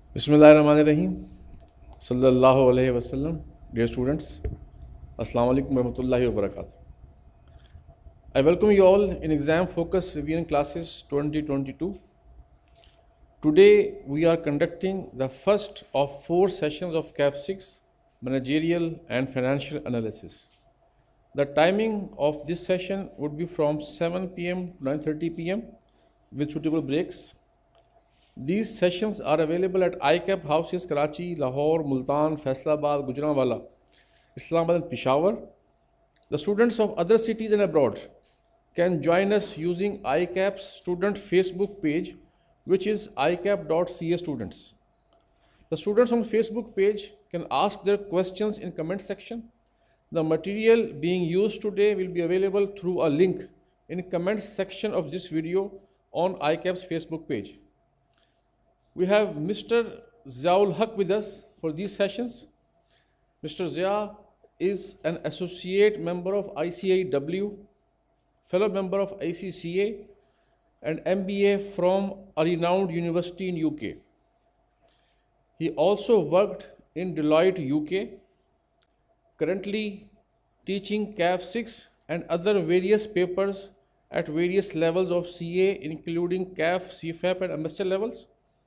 बिस्मिल्लाहिर्रहमानिर्रहीम सल्लल्लाहु अलैहि वसल्लम। Dear students, Assalamu alaikum warahmatullahi wabarakatuh. I welcome you all in exam focus revision classes 2022. Today we are conducting the first of 4 sessions of CAF 6 managerial and financial analysis. The timing of this session would be from 7 p.m. to 9:30 p.m. with suitable breaks. These sessions are available at ICAP houses Karachi, Lahore, Multan, Faisalabad, Gujranwala, Islamabad and Peshawar. The students of other cities and abroad can join us using ICAP's student Facebook page, which is icap.ca students. The students on Facebook page can ask their questions in comment section. The material being used today will be available through a link in comments section of this video on ICAP's Facebook page. We have Mr. Ziaul Haq with us for these sessions. Mr. Zia is an associate member of ICIW, fellow member of ICCA, and MBA from a renowned university in UK. He also worked in Deloitte UK, currently teaching CAF 6 and other various papers at various levels of CA, including CAF, CFAP, and MSL levels.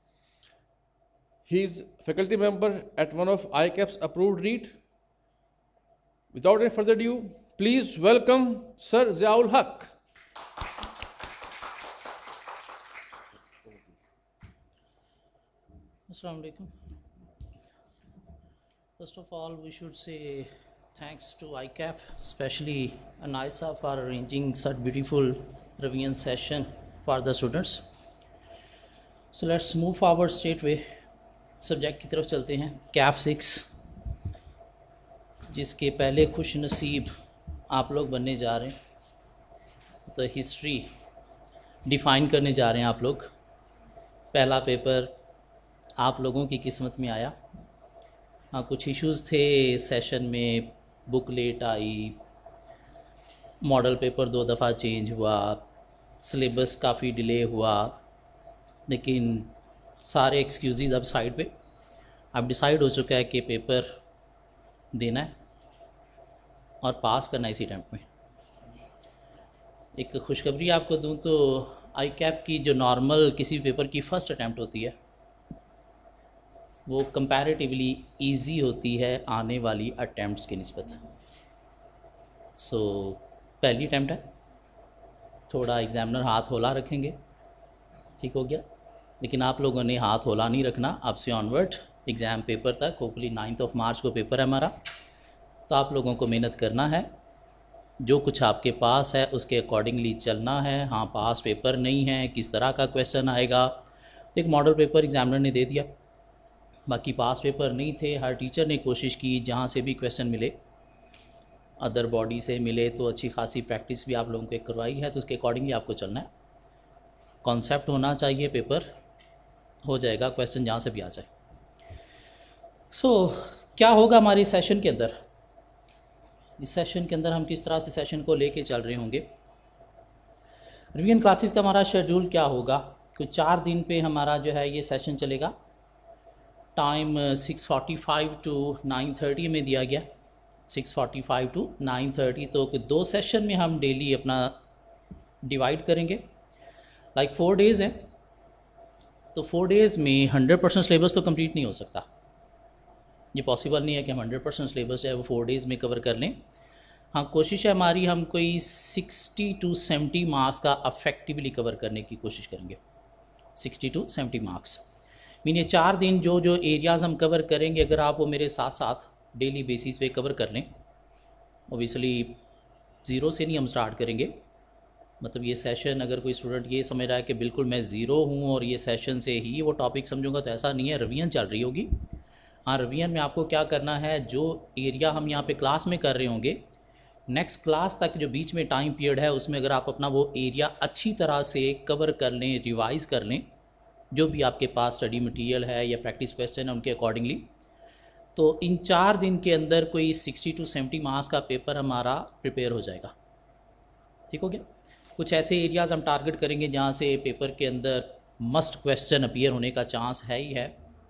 He is faculty member at one of ICAP's approved REIT. Without any further ado, please welcome Sir Ziaul Haq. Assalamu alaikum. First of all, we should say thanks to ICAP, especially Anaisa, for arranging such beautiful revision session for the students. So let's move forward straight away. Subject की तरफ चलते हैं। CAF 6 जिसके पहले खुश नसीब आप लोग बनने जा रहे हैं, तो हिस्ट्री डिफ़ाइन करने जा रहे हैं आप लोग। पहला पेपर आप लोगों की किस्मत में आया। हाँ, कुछ इश्यूज़ थे सेशन में, बुक लेट आई, मॉडल पेपर 2 दफ़ा चेंज हुआ, सिलेबस काफ़ी डिले हुआ, लेकिन सारे एक्सक्यूज़ अब साइड पे। अब डिसाइड हो चुका है कि पेपर देना है और पास करना है इसी अटैम्प्ट में। एक खुशखबरी आपको दूं तो ICAP की जो नॉर्मल किसी भी पेपर की फ़र्स्ट अटैम्प्ट होती है वो कंपैरेटिवली इजी होती है आने वाली अटैम्प्ट्स की निस्बत। सो पहली अटैम्प्ट है, थोड़ा एग्ज़ामिनर हाथ होला रखेंगे, ठीक हो गया। लेकिन आप लोगों ने हाथ होला नहीं रखना। अब से ऑनवर्ड एग्ज़ाम पेपर तक, होपफुली 9 मार्च को पेपर है हमारा, तो आप लोगों को मेहनत करना है। जो कुछ आपके पास है उसके अकॉर्डिंगली चलना है। हाँ, पास पेपर नहीं है, किस तरह का क्वेश्चन आएगा, तो एक मॉडल पेपर एग्ज़ामिनर ने दे दिया, बाकी पास पेपर नहीं थे। हर टीचर ने कोशिश की जहाँ से भी क्वेश्चन मिले, अदर बॉडी से मिले तो अच्छी खासी प्रैक्टिस भी आप लोगों को करवाई है, तो उसके अकॉर्डिंगली आपको चलना है। कॉन्सेप्ट होना चाहिए, पेपर हो जाएगा, क्वेश्चन जहाँ से भी आ जाए। सो क्या होगा हमारी सेशन के अंदर? इस सेशन के अंदर हम किस तरह से सेशन को लेके चल रहे होंगे? रिवीजन क्लासेस का हमारा शेड्यूल क्या होगा? कुछ 4 दिन पे हमारा जो है ये सेशन चलेगा। टाइम 6:45 टू 9:30 में दिया गया, 6:45 टू 9:30। तो 2 सेशन में हम डेली अपना डिवाइड करेंगे। लाइक 4 डेज़ हैं, तो 4 डेज़ में 100% सिलेबस तो कंप्लीट नहीं हो सकता। ये पॉसिबल नहीं है कि हम 100% सिलेबस जो है वो 4 डेज़ में कवर कर लें। हाँ, कोशिश है हमारी, हम कोई 60 टू 70 मार्क्स का अफेक्टिवली कवर करने की कोशिश करेंगे। 60 टू 70 मार्क्स मीन ये 4 दिन जो एरियाज़ हम कवर करेंगे, अगर आप वो मेरे साथ साथ डेली बेसिस पे कवर कर लें। ओबियसली 0 से नहीं हम स्टार्ट करेंगे। मतलब ये सेशन अगर कोई स्टूडेंट ये समझ रहा है कि बिल्कुल मैं ज़ीरो हूँ और ये सेशन से ही वो टॉपिक समझूंगा, तो ऐसा नहीं है। रिवीजन चल रही होगी। हाँ, रिवीजन में आपको क्या करना है, जो एरिया हम यहाँ पे क्लास में कर रहे होंगे, नेक्स्ट क्लास तक जो बीच में टाइम पीरियड है उसमें अगर आप अपना वो एरिया अच्छी तरह से कवर कर लें, रिवाइज़ कर लें, जो भी आपके पास स्टडी मटीरियल है या प्रैक्टिस क्वेश्चन है उनके अकॉर्डिंगली, तो इन 4 दिन के अंदर कोई 60 टू 70 मार्क्स का पेपर हमारा प्रिपेयर हो जाएगा। ठीक हो गया। कुछ ऐसे एरियाज़ हम टारगेट करेंगे जहाँ से पेपर के अंदर मस्ट क्वेश्चन अपीयर होने का चांस है ही है।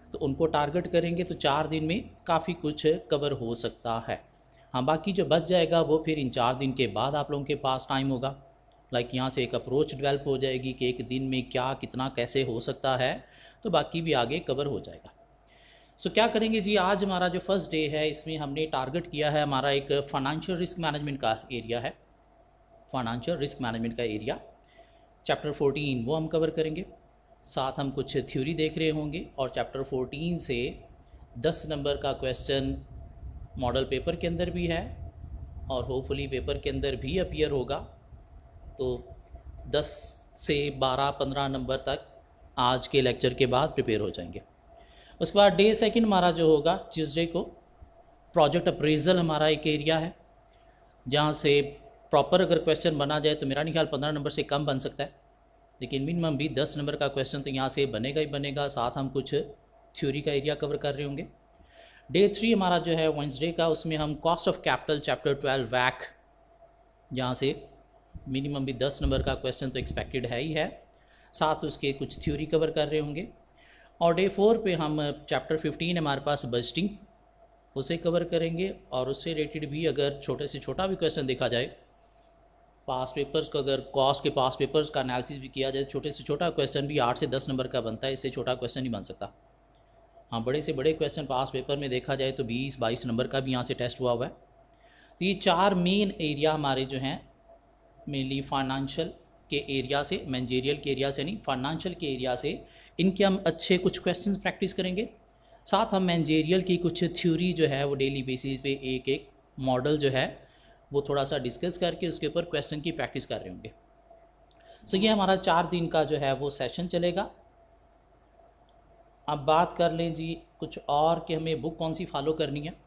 तो उनको टारगेट करेंगे तो 4 दिन में काफ़ी कुछ कवर हो सकता है। हाँ, बाकी जो बच जाएगा वो फिर इन 4 दिन के बाद आप लोगों के पास टाइम होगा। लाइक यहाँ से एक अप्रोच डेवलप हो जाएगी कि एक दिन में क्या कितना कैसे हो सकता है, तो बाकी भी आगे कवर हो जाएगा। सो क्या करेंगे जी, आज हमारा जो फर्स्ट डे है इसमें हमने टारगेट किया है, हमारा एक फाइनेंशियल रिस्क मैनेजमेंट का एरिया है। फाइनेंशियल रिस्क मैनेजमेंट का एरिया चैप्टर 14 वो हम कवर करेंगे। साथ हम कुछ थ्योरी देख रहे होंगे और चैप्टर 14 से 10 नंबर का क्वेश्चन मॉडल पेपर के अंदर भी है और होपफुली पेपर के अंदर भी अपीयर होगा। तो 10 से 12-15 नंबर तक आज के लेक्चर के बाद प्रिपेयर हो जाएंगे। उसके बाद डे सेकंड हमारा जो होगा ट्यूसडे को प्रोजेक्ट अप्रेजल हमारा एक एरिया है, जहाँ से प्रॉपर अगर क्वेश्चन बना जाए तो मेरा नहीं ख्याल 15 नंबर से कम बन सकता है, लेकिन मिनिमम भी 10 नंबर का क्वेश्चन तो यहाँ से बनेगा ही बनेगा। साथ हम कुछ थ्योरी का एरिया कवर कर रहे होंगे। डे 3 हमारा जो है वेडनेसडे का, उसमें हम कॉस्ट ऑफ कैपिटल चैप्टर 12 वैक, जहाँ से मिनिमम भी 10 नंबर का क्वेश्चन तो एक्सपेक्टेड है ही है, साथ उसके कुछ थ्योरी कवर कर रहे होंगे। और डे 4 पे हम चैप्टर 15 हमारे पास बजटिंग, उसे कवर करेंगे और उससे रिलेटेड भी अगर छोटे से छोटा भी क्वेश्चन देखा जाए, पास पेपर्स को अगर कॉस्ट के पास पेपर्स का एनालिसिस भी किया जाए, छोटे से छोटा क्वेश्चन भी 8 से 10 नंबर का बनता है, इससे छोटा क्वेश्चन नहीं बन सकता। हाँ, बड़े से बड़े क्वेश्चन पास पेपर में देखा जाए तो 20-22 नंबर का भी यहाँ से टेस्ट हुआ है। तो ये 4 मेन एरिया हमारे जो हैं, मेनली फाइनेंशियल के एरिया से, मैनेजरियल के एरिया से नहीं, फाइनेंशियल के एरिया से इनके हम अच्छे कुछ क्वेश्चन प्रैक्टिस करेंगे। साथ हम मैनेजरियल की कुछ थ्योरी जो है वो डेली बेसिस पे एक एक मॉडल जो है वो थोड़ा सा डिस्कस करके उसके ऊपर क्वेश्चन की प्रैक्टिस कर रहे होंगे। सो ये हमारा 4 दिन का जो है वो सेशन चलेगा। अब बात कर लें जी कुछ और कि हमें बुक कौन सी फॉलो करनी है।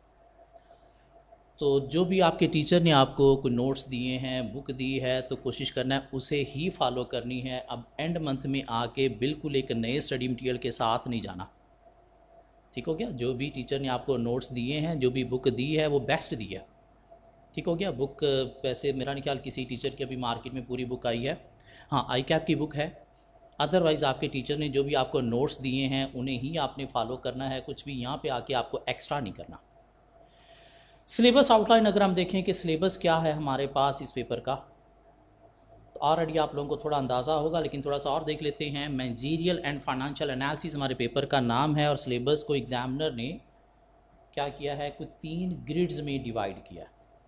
तो जो भी आपके टीचर ने आपको कोई नोट्स दिए हैं, बुक दी है, तो कोशिश करना है उसे ही फॉलो करनी है। अब एंड मंथ में आके बिल्कुल एक नए स्टडी मटीरियल के साथ नहीं जाना, ठीक हो गया। जो भी टीचर ने आपको नोट्स दिए हैं, जो भी बुक दी है वो बेस्ट दी है, ठीक हो गया। बुक वैसे मेरा नहीं ख्याल किसी टीचर की अभी मार्केट में पूरी बुक आई है। हाँ, आई कैप की बुक है, अदरवाइज़ आपके टीचर ने जो भी आपको नोट्स दिए हैं उन्हें ही आपने फॉलो करना है, कुछ भी यहाँ पे आके आपको एक्स्ट्रा नहीं करना। सिलेबस आउटलाइन अगर हम देखें कि सिलेबस क्या है हमारे पास इस पेपर का, तो ऑलरेडी आप लोगों को थोड़ा अंदाज़ा होगा, लेकिन थोड़ा सा और देख लेते हैं। मैनेजरियल एंड फाइनेंशियल एनालिसिस हमारे पेपर का नाम है और सिलेबस को एग्जामिनर ने क्या किया है, कुछ 3 ग्रिड्स में डिवाइड किया।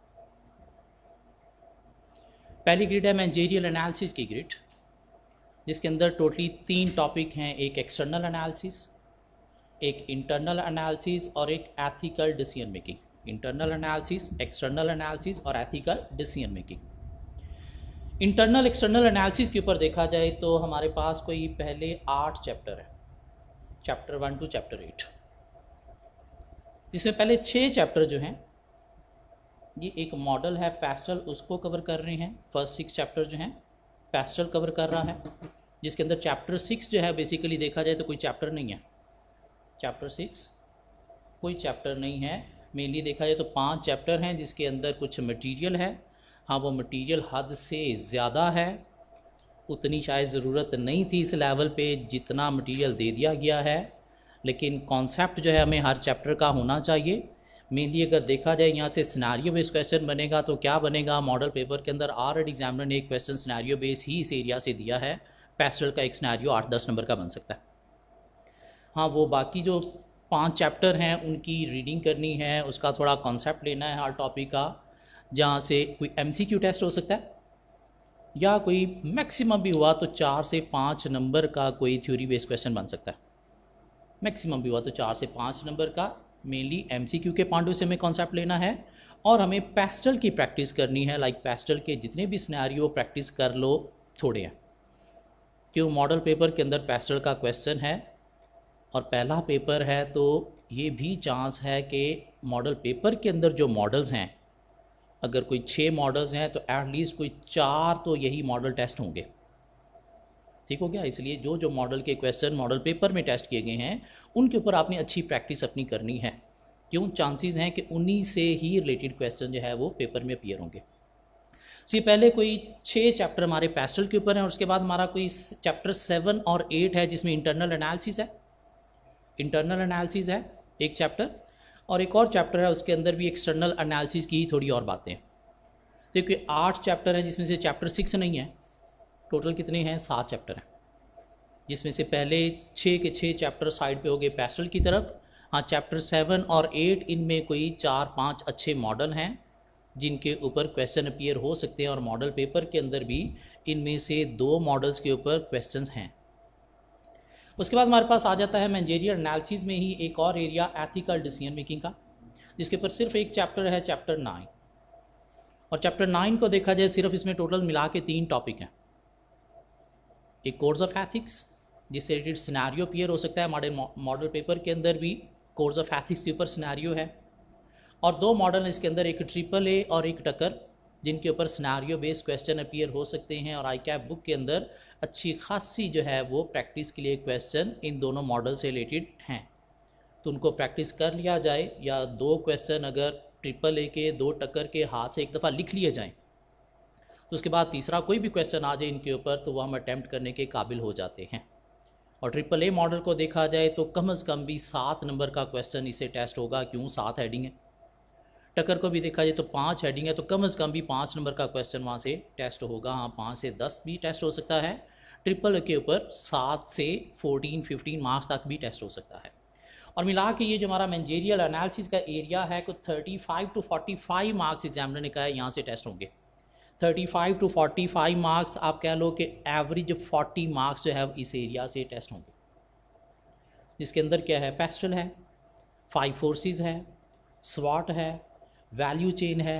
पहली ग्रिड है मैनेजरियल एनालिसिस की ग्रिड, जिसके अंदर टोटली 3 टॉपिक हैं, एक एक्सटर्नल एनालिसिस, एक इंटरनल एनालिसिस और एक ethical decision making. Internal analysis, external analysis और ethical decision making. Internal external analysis के ऊपर देखा जाए तो हमारे पास कोई पहले 8 चैप्टर है, चैप्टर 1 टू चैप्टर 8, जिसमें पहले 6 चैप्टर जो हैं ये एक मॉडल है पेस्टल, उसको कवर कर रहे हैं। फर्स्ट 6 चैप्टर जो हैं पेस्टल कवर कर रहा है, जिसके अंदर चैप्टर 6 जो है बेसिकली देखा जाए तो कोई चैप्टर नहीं है। चैप्टर 6 कोई चैप्टर नहीं है, मेनली देखा जाए तो 5 चैप्टर हैं जिसके अंदर कुछ मटेरियल है। हाँ, वो मटेरियल हद से ज़्यादा है, उतनी शायद ज़रूरत नहीं थी इस लेवल पे जितना मटेरियल दे दिया गया है, लेकिन कॉन्सेप्ट जो है हमें हर चैप्टर का होना चाहिए। मेनली अगर देखा जाए यहाँ से सिनेरियो बेस्ड क्वेश्चन बनेगा तो क्या बनेगा, मॉडल पेपर के अंदर ऑलरेडी एग्जामिनर ने एक क्वेश्चन सिनेरियो बेस ही इस एरिया से दिया है। पेस्टल का एक सिनेरियो 8-10 नंबर का बन सकता है। हाँ, वो बाकी जो 5 चैप्टर हैं उनकी रीडिंग करनी है, उसका थोड़ा कॉन्सेप्ट लेना है हर टॉपिक का, जहाँ से कोई MCQ टेस्ट हो सकता है या कोई मैक्सिमम भी हुआ तो 4 से 5 नंबर का कोई थ्योरी बेस्ड क्वेश्चन बन सकता है। मैक्सिमम भी हुआ तो 4 से 5 नंबर का मेनली MCQ के पॉइंट से हमें कॉन्सेप्ट लेना है और हमें पेस्टल की प्रैक्टिस करनी है। लाइक पेस्टल के जितने भी सिनेरियो प्रैक्टिस कर लो थोड़े हैं, क्यों मॉडल पेपर के अंदर पेस्टल का क्वेश्चन है और पहला पेपर है, तो ये भी चांस है कि मॉडल पेपर के अंदर जो मॉडल्स हैं, अगर कोई 6 मॉडल्स हैं तो एटलीस्ट कोई 4 तो यही मॉडल टेस्ट होंगे, ठीक हो गया। इसलिए जो जो मॉडल के क्वेश्चन मॉडल पेपर में टेस्ट किए गए हैं उनके ऊपर आपने अच्छी प्रैक्टिस अपनी करनी है, क्यों चांसेस हैं कि उन्हीं से ही रिलेटेड क्वेश्चन जो है वो पेपर में अपीयर होंगे। सो ये पहले कोई 6 चैप्टर हमारे पेस्टल के ऊपर हैं और उसके बाद हमारा कोई चैप्टर 7 और 8 है जिसमें इंटरनल एनालिसिस है। इंटरनल एनालिसिस है एक चैप्टर, और एक और चैप्टर है उसके अंदर भी एक्सटर्नल एनालिसिस की ही थोड़ी और बातें हैं। देखिए 8 चैप्टर हैं जिसमें से चैप्टर 6 नहीं है। टोटल कितने हैं? 7 चैप्टर हैं, जिसमें से पहले 6 के 6 चैप्टर साइड पे हो गए पेस्टल की तरफ। हाँ, चैप्टर 7 और 8 इनमें कोई 4-5 अच्छे मॉडल हैं जिनके ऊपर क्वेश्चन अपीयर हो सकते हैं, और मॉडल पेपर के अंदर भी इनमें से 2 मॉडल्स के ऊपर क्वेश्चंस हैं। उसके बाद हमारे पास आ जाता है मैनेजरियल एनालिसिस में ही एक और एरिया, एथिकल डिसीजन मेकिंग का, जिसके ऊपर सिर्फ एक चैप्टर है, चैप्टर 9। और चैप्टर 9 को देखा जाए सिर्फ इसमें टोटल मिला के 3 टॉपिक हैं। एक कोर्स ऑफ एथिक्स जिससे रिलेटेड सिनेरियो अपीयर हो सकता है, मॉडल पेपर के अंदर भी कोर्स ऑफ एथिक्स के ऊपर सिनेरियो है, और 2 मॉडल हैं इसके अंदर, एक AAA और एक टकर, जिनके ऊपर सिनेरियो बेस्ड क्वेश्चन अपीयर हो सकते हैं। और ICAP बुक के अंदर अच्छी खासी जो है वो प्रैक्टिस के लिए क्वेश्चन इन दोनों मॉडल से रिलेटेड हैं, तो उनको प्रैक्टिस कर लिया जाए, या 2 क्वेश्चन अगर AAA के 2 टक्कर के हाथ से एक दफ़ा लिख लिए जाएँ तो उसके बाद तीसरा कोई भी क्वेश्चन आ जाए इनके ऊपर तो वो हम अटैम्प्ट करने के काबिल हो जाते हैं। और AAA मॉडल को देखा जाए तो कम से कम भी 7 नंबर का क्वेश्चन इससे टेस्ट होगा, क्यों 7 हेडिंग है। टक्कर को भी देखा जाए तो 5 हेडिंग है, तो कम से कम भी 5 नंबर का क्वेश्चन वहाँ से टेस्ट होगा। हाँ, 5 से 10 भी टेस्ट हो सकता है। AAA के ऊपर 7 से 14-15 मार्क्स तक भी टेस्ट हो सकता है। और मिला के ये जो हमारा मैनेजरियल एनालिसिस का एरिया है, कुछ 35 to 45 मार्क्स एग्जामिनर ने कहा है यहाँ से टेस्ट होंगे। 35 to 45 मार्क्स, आप कह लो कि एवरेज 40 मार्क्स जो है इस एरिया से टेस्ट होंगे, जिसके अंदर क्या है, पेस्टल है, 5 फोर्सेस है, स्वॉट है, वैल्यू चेन है,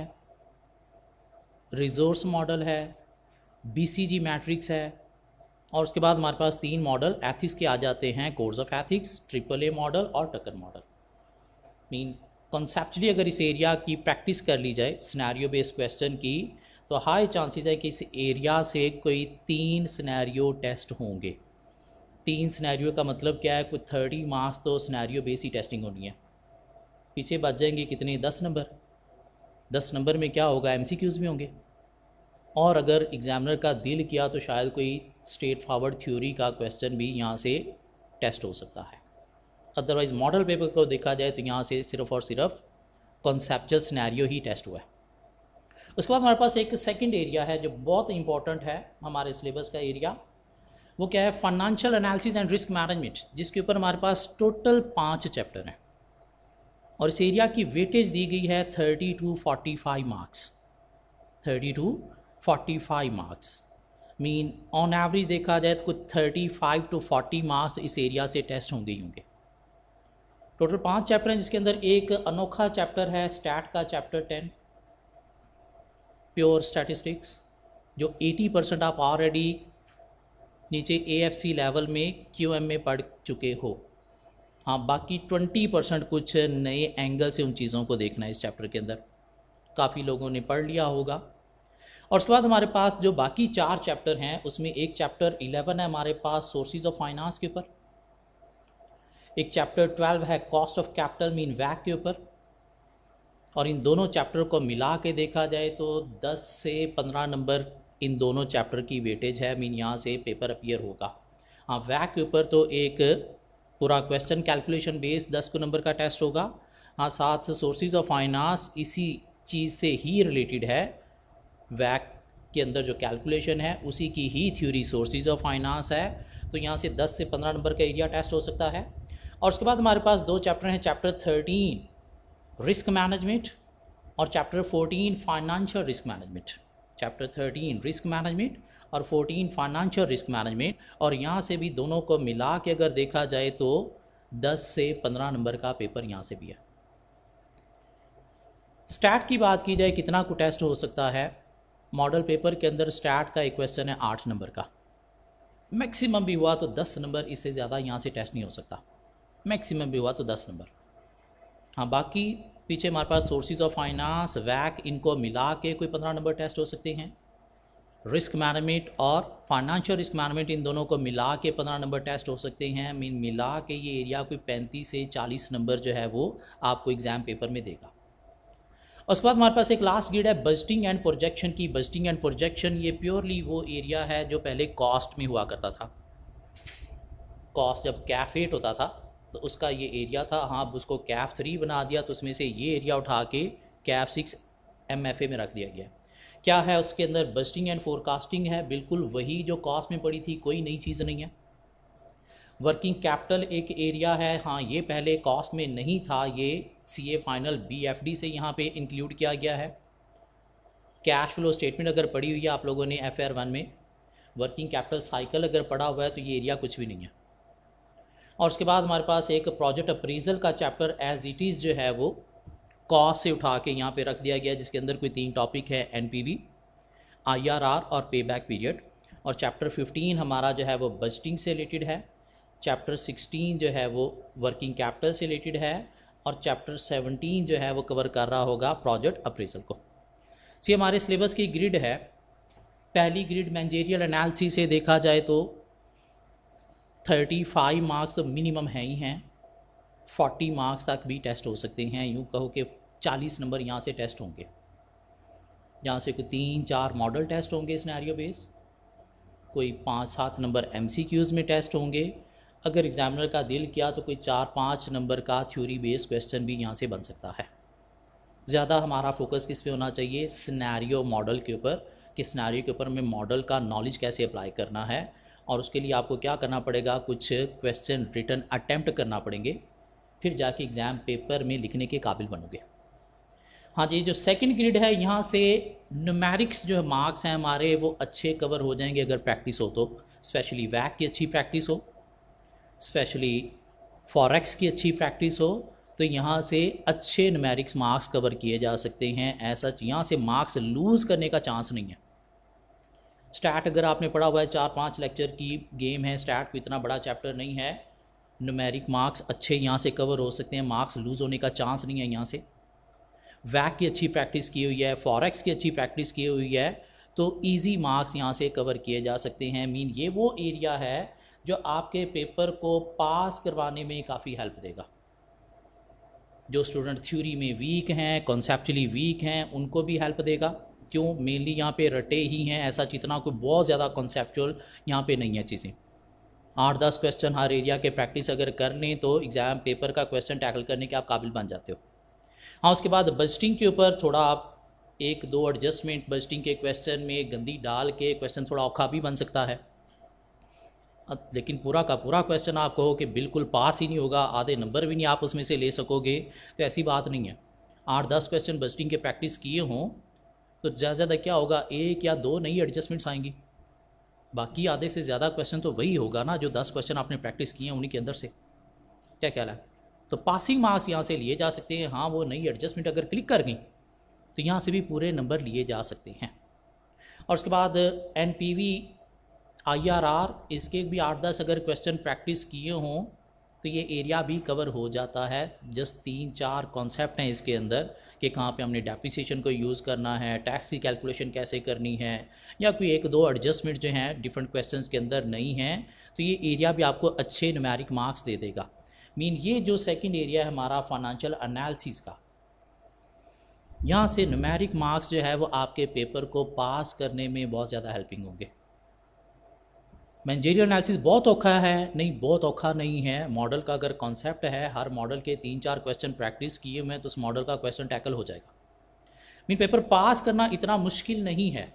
रिसोर्स मॉडल है, BCG मैट्रिक्स है, और उसके बाद हमारे पास 3 मॉडल एथिक्स के आ जाते हैं, course of ethics, AAA model और टक्कर मॉडल। मीन कॉन्सेप्चुअली अगर इस एरिया की प्रैक्टिस कर ली जाए सिनेरियो बेस्ड क्वेश्चन की, तो हाई चांसेस है कि इस एरिया से कोई 3 सिनेरियो टेस्ट होंगे। 3 सिनेरियो का मतलब क्या है, कुछ 30 मार्क्स तो सिनेरियो बेस ही टेस्टिंग होनी है। पीछे बच जाएंगे कितने, 10 नंबर। 10 नंबर में क्या होगा, MCQs भी होंगे, और अगर एग्जामिनर का दिल किया तो शायद कोई स्ट्रेट फॉरवर्ड थ्योरी का क्वेश्चन भी यहाँ से टेस्ट हो सकता है। अदरवाइज़ मॉडल पेपर को देखा जाए तो यहाँ से सिर्फ और सिर्फ कॉन्सेप्चुअल सिनेरियो ही टेस्ट हुआ है। उसके बाद हमारे पास एक सेकंड एरिया है जो बहुत इंपॉर्टेंट है हमारे सिलेबस का एरिया, वो क्या है, financial analysis and risk management, जिसके ऊपर हमारे पास टोटल 5 चैप्टर हैं, और इस एरिया की वेटेज दी गई है 30 to 45 marks. 30 to 45 marks mean on average देखा जाए तो कुछ 35 to 40 मार्क्स इस एरिया से टेस्ट होंगे ही होंगे। टोटल 5 चैप्टर हैं, जिसके अंदर एक अनोखा चैप्टर है स्टैट का, चैप्टर 10 प्योर स्टैटिस्टिक्स, जो 80% आप ऑलरेडी नीचे AFC लेवल में QM में पढ़ चुके हो। हाँ, बाकी 20% कुछ नए एंगल से उन चीज़ों को देखना है इस चैप्टर के अंदर, काफ़ी लोगों ने पढ़ लिया होगा। और उसके बाद हमारे पास जो बाकी 4 चैप्टर हैं, उसमें एक चैप्टर 11 है हमारे पास सोर्सेज ऑफ फाइनेंस के ऊपर, एक चैप्टर 12 है कॉस्ट ऑफ कैपिटल मीन वैक के ऊपर, और इन दोनों चैप्टर को मिला के देखा जाए तो 10 से 15 नंबर इन दोनों चैप्टर की वेटेज है, मीन यहाँ से पेपर अपीयर होगा। हाँ, वैक के ऊपर तो एक पूरा क्वेश्चन कैलकुलेशन बेस 10 नंबर का टेस्ट होगा। हाँ, साथ सोर्सेज ऑफ फाइनेंस इसी चीज़ से ही रिलेटेड है, वैक के अंदर जो कैलकुलेशन है उसी की ही थ्योरी सोर्सेज ऑफ फाइनेंस है, तो यहाँ से 10 से 15 नंबर का एरिया टेस्ट हो सकता है। और उसके बाद हमारे पास 2 चैप्टर हैं, चैप्टर 13 रिस्क मैनेजमेंट और chapter 14 financial risk management. Chapter 13 risk management और 14 फाइनेंशियल रिस्क मैनेजमेंट, और यहाँ से भी दोनों को मिला के अगर देखा जाए तो 10 से 15 नंबर का पेपर यहाँ से भी है। स्टैट की बात की जाए कितना को टेस्ट हो सकता है, मॉडल पेपर के अंदर स्टैट का एक क्वेश्चन है 8 नंबर का, मैक्सिमम भी हुआ तो 10 नंबर, इससे ज़्यादा यहाँ से टेस्ट नहीं हो सकता, मैक्सिमम भी हुआ तो 10 नंबर। हाँ, बाकी पीछे हमारे पास सोर्सेज ऑफ फाइनेंस, वैक, इनको मिला के कोई 15 नंबर टेस्ट हो सकते हैं। रिस्क मैनेजमेंट और फाइनेंशियल रिस्क मैनेजमेंट इन दोनों को मिला के 15 नंबर टेस्ट हो सकते हैं। मीन मिला के ये एरिया कोई 35 से 40 नंबर जो है वो आपको एग्ज़ाम पेपर में देगा। उसके बाद हमारे पास एक लास्ट ग्रेड है बजटिंग एंड प्रोजेक्शन की। बजटिंग एंड प्रोजेक्शन ये प्योरली वो एरिया है जो पहले कॉस्ट में हुआ करता था। कॉस्ट जब कैफेट होता था तो उसका ये एरिया था। हाँ, अब उसको कैफ 3 बना दिया तो उसमें से ये एरिया उठा के कैफ 6 MFA में रख दिया गया। क्या है उसके अंदर? बजटिंग एंड फोरकास्टिंग है, बिल्कुल वही जो कॉस्ट में पड़ी थी, कोई नई चीज़ नहीं है। वर्किंग कैपिटल एक एरिया है, हाँ ये पहले कॉस्ट में नहीं था, ये CA फाइनल BFD से यहाँ पे इंक्लूड किया गया है। कैश फ्लो स्टेटमेंट अगर पढ़ी हुई है आप लोगों ने FR 1 में, वर्किंग कैपिटल साइकिल अगर पढ़ा हुआ है तो ये एरिया कुछ भी नहीं है। और उसके बाद हमारे पास एक प्रोजेक्ट अप्रेजल का चैप्टर एज इट इज़ जो है वो कॉस्ट से उठा के यहाँ पे रख दिया गया, जिसके अंदर कोई 3 टॉपिक है, NPV, IRR और पे बैक पीरियड। और चैप्टर 15 हमारा जो है वो बजटिंग से रिलेटेड है, चैप्टर 16 जो है वो वर्किंग कैपिटल से रिलेटेड है, और चैप्टर 17 जो है वो कवर कर रहा होगा प्रोजेक्ट अप्रेजल को। ये हमारे सिलेबस की ग्रिड है। पहली ग्रिड मैनेजरियल एनालिसिस से देखा जाए तो 35 मार्क्स तो मिनिमम है ही हैं, 40 मार्क्स तक भी टेस्ट हो सकते हैं। यूँ कहो कि 40 नंबर यहाँ से टेस्ट होंगे, यहाँ से कोई 3-4 मॉडल टेस्ट होंगे सिनेरियो बेस, कोई 5-7 नंबर MCQs में टेस्ट होंगे। अगर एग्जामिनर का दिल किया तो कोई 4-5 नंबर का थ्योरी बेस्ड क्वेश्चन भी यहाँ से बन सकता है। ज़्यादा हमारा फोकस किस पे होना चाहिए? सिनेरियो मॉडल के ऊपर, कि सिनेरियो के ऊपर में मॉडल का नॉलेज कैसे अप्लाई करना है, और उसके लिए आपको क्या करना पड़ेगा, कुछ क्वेश्चन रिटन अटैम्प्ट करना पड़ेंगे, फिर जाके एग्ज़ाम पेपर में लिखने के काबिल बनोगे। हाँ जी, जो सेकंड ग्रिड है यहाँ से न्यूमेरिक्स जो मार्क्स हैं हमारे वो अच्छे कवर हो जाएंगे अगर प्रैक्टिस हो तो, स्पेशली वैक की अच्छी प्रैक्टिस हो, स्पेशली फॉरेक्स की अच्छी प्रैक्टिस हो, तो यहाँ से अच्छे न्यूमेरिक्स मार्क्स कवर किए जा सकते हैं। ऐसा यहाँ से मार्क्स लूज़ करने का चांस नहीं है। स्टैट अगर आपने पढ़ा हुआ है, 4-5 लेक्चर की गेम है, स्टैट को इतना बड़ा चैप्टर नहीं है, न्यूमेरिक मार्क्स अच्छे यहाँ से कवर हो सकते हैं, मार्क्स लूज़ होने का चांस नहीं है यहाँ से। वैक की अच्छी प्रैक्टिस की हुई है, फॉरेक्स की अच्छी प्रैक्टिस की हुई है, तो इजी मार्क्स यहाँ से कवर किए जा सकते हैं। मीन ये वो एरिया है जो आपके पेपर को पास करवाने में काफ़ी हेल्प देगा। जो स्टूडेंट थ्योरी में वीक हैं, कॉन्सेप्चुअली वीक हैं, उनको भी हेल्प देगा। क्यों? मेनली यहाँ पे रटे ही हैं, ऐसा जितना कोई बहुत ज़्यादा कॉन्सेप्चुअल यहाँ पे नहीं है चीज़ें। 8-10 क्वेश्चन हर एरिया के प्रैक्टिस अगर कर लें तो एग्ज़ाम पेपर का क्वेश्चन टैकल करने के आप काबिल बन जाते हो। हाँ, उसके बाद बजटिंग के ऊपर थोड़ा आप 1-2 एडजस्टमेंट बजटिंग के क्वेश्चन में गंदी डाल के क्वेश्चन थोड़ा औखा भी बन सकता है, लेकिन पूरा का पूरा क्वेश्चन आप कहो कि बिल्कुल पास ही नहीं होगा, आधे नंबर भी नहीं आप उसमें से ले सकोगे, तो ऐसी बात नहीं है। 8-10 क्वेश्चन बजटिंग के प्रैक्टिस किए हों तो ज़्यादा ज़्यादा क्या होगा, 1 या 2 नई एडजस्टमेंट्स आएंगी, बाकी आधे से ज़्यादा क्वेश्चन तो वही होगा ना जो 10 क्वेश्चन आपने प्रैक्टिस किए हैं उन्हीं के अंदर से। क्या ख्याल है? तो पासिंग मार्क्स यहाँ से लिए जा सकते हैं। हाँ, वो नई एडजस्टमेंट अगर क्लिक कर गई तो यहाँ से भी पूरे नंबर लिए जा सकते हैं। और उसके बाद NPV, IRR, इसके भी 8-10 अगर क्वेश्चन प्रैक्टिस किए हों तो ये एरिया भी कवर हो जाता है। जस्ट 3-4 कॉन्सेप्ट हैं इसके अंदर कि कहाँ पे हमने डेप्रिसिएशन को यूज़ करना है, टैक्स की कैलकुलेशन कैसे करनी है, या कोई 1-2 एडजस्टमेंट जो हैं डिफरेंट क्वेश्चंस के अंदर नहीं हैं, तो ये एरिया भी आपको अच्छे न्यूमेरिक मार्क्स दे देगा। मीन ये जो सेकंड एरिया है हमारा फाइनेंशियल एनालिसिस का, यहाँ से न्यूमेरिक मार्क्स जो है वो आपके पेपर को पास करने में बहुत ज़्यादा हेल्पिंग होंगे। मैनेजरियल एनालिसिस बहुत औखा है? नहीं, बहुत औखा नहीं है। मॉडल का अगर कॉन्सेप्ट है, हर मॉडल के 3-4 क्वेश्चन प्रैक्टिस किए हुए हैं तो उस मॉडल का क्वेश्चन टैकल हो जाएगा। मीन पेपर पास करना इतना मुश्किल नहीं है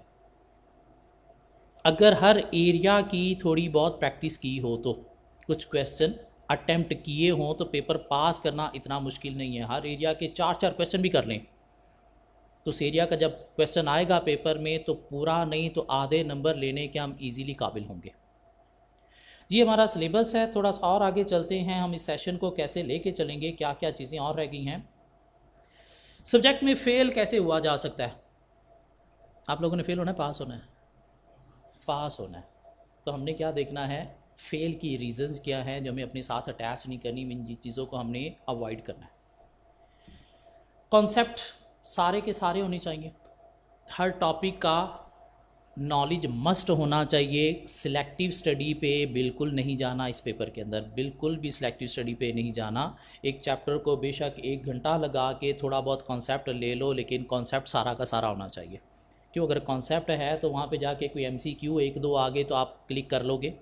अगर हर एरिया की थोड़ी बहुत प्रैक्टिस की हो तो, कुछ क्वेश्चन अटेम्प्ट किए हों तो पेपर पास करना इतना मुश्किल नहीं है। हर एरिया के 4-4 क्वेश्चन भी कर लें तो उस एरिया का जब क्वेश्चन आएगा पेपर में तो पूरा नहीं तो आधे नंबर लेने के हम इजीली काबिल होंगे। जी, हमारा सिलेबस है, थोड़ा सा और आगे चलते हैं। हम इस सेशन को कैसे लेके चलेंगे, क्या क्या चीज़ें और रह गई हैं। सब्जेक्ट में फ़ेल कैसे हुआ जा सकता है? आप लोगों ने फ़ेल होना है, पास होना है? पास होना है। तो हमने क्या देखना है, फ़ेल की रीज़न्स क्या हैं जो हमें अपने साथ अटैच नहीं करनी, इन चीज़ों को हमने अवॉइड करना है। कॉन्सेप्ट सारे के सारे होने चाहिए, हर टॉपिक का नॉलेज मस्ट होना चाहिए। सिलेक्टिव स्टडी पे बिल्कुल नहीं जाना, इस पेपर के अंदर बिल्कुल भी सिलेक्टिव स्टडी पे नहीं जाना। एक चैप्टर को बेशक 1 घंटा लगा के थोड़ा बहुत कॉन्सेप्ट ले लो, लेकिन कॉन्सेप्ट सारा का सारा होना चाहिए। क्यों? अगर कॉन्सेप्ट है तो वहाँ पे जाके कोई MCQ 1-2 आगे तो आप क्लिक कर लोगे,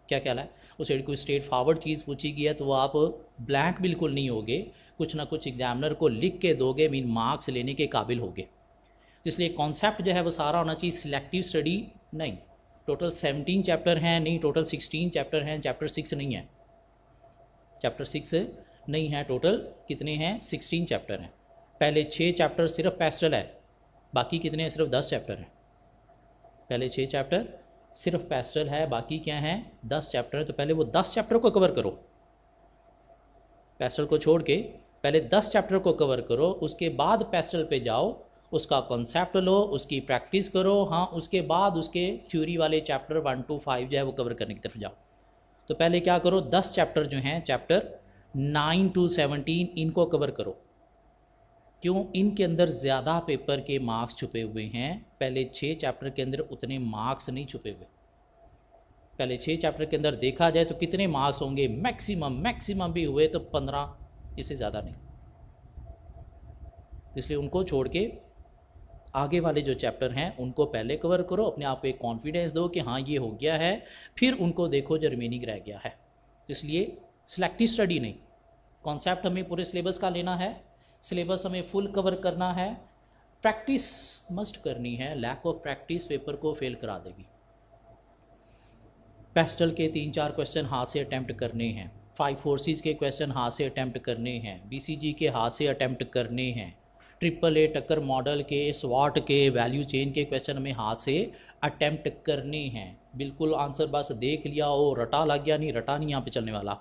क्या कहला है, उसे कोई स्ट्रेट फॉरवर्ड चीज़ पूछी गई है तो वो आप ब्लैंक बिल्कुल नहीं होगे, कुछ ना कुछ एग्जामिनर को लिख के दोगे, मीन मार्क्स लेने के काबिल होगे। तो इसलिए कॉन्सेप्ट जो है वो सारा होना चाहिए सिलेक्टिव स्टडी नहीं। टोटल 17 चैप्टर हैं नहीं, टोटल 16 चैप्टर हैं, चैप्टर 6 नहीं है, चैप्टर 6 नहीं है, टोटल कितने हैं 16 चैप्टर हैं। पहले 6 चैप्टर सिर्फ पेस्टल है, बाकी कितने हैं, सिर्फ 10 चैप्टर हैं। पहले 6 चैप्टर सिर्फ पेस्टल है, बाकी क्या हैं 10 चैप्टर। तो पहले वो 10 चैप्टर को कवर करो, पेस्टल को छोड़ के पहले 10 चैप्टर को कवर करो, उसके बाद पेस्टल पे जाओ, उसका कॉन्सेप्ट लो, उसकी प्रैक्टिस करो। हाँ, उसके बाद उसके थ्योरी वाले चैप्टर 1 to 5 जो है वो कवर करने की तरफ जाओ। तो पहले क्या करो, 10 चैप्टर जो हैं, चैप्टर 9 to 17 इनको कवर करो। क्यों, इनके अंदर ज़्यादा पेपर के मार्क्स छुपे हुए हैं, पहले 6 चैप्टर के अंदर उतने मार्क्स नहीं छुपे हुए। पहले 6 चैप्टर के अंदर देखा जाए तो कितने मार्क्स होंगे, मैक्सिमम भी हुए तो 15, इससे ज़्यादा नहीं। इसलिए उनको छोड़ के आगे वाले जो चैप्टर हैं उनको पहले कवर करो, अपने आप को एक कॉन्फिडेंस दो कि हाँ ये हो गया है, फिर उनको देखो जो रिमेनिंग रह गया है। इसलिए सिलेक्टिव स्टडी नहीं, कॉन्सेप्ट हमें पूरे सिलेबस का लेना है, सिलेबस हमें फुल कवर करना है, प्रैक्टिस मस्ट करनी है। लैक ऑफ प्रैक्टिस पेपर को फेल करा देगी। पेस्टल के 3-4 क्वेश्चन हाथ से अटैम्प्ट करने हैं, 5 फोर्सेस के क्वेश्चन हाथ से अटैम्प्ट करने हैं, BCG के हाथ से अटैम्प्ट करने हैं, AAA टक्कर मॉडल के, स्वाट के, वैल्यू चेन के क्वेश्चन हमें हाथ से अटैम्प्ट करने हैं। बिल्कुल आंसर बस देख लिया हो, रटा लग गया, नहीं रटा नहीं यहाँ पे चलने वाला,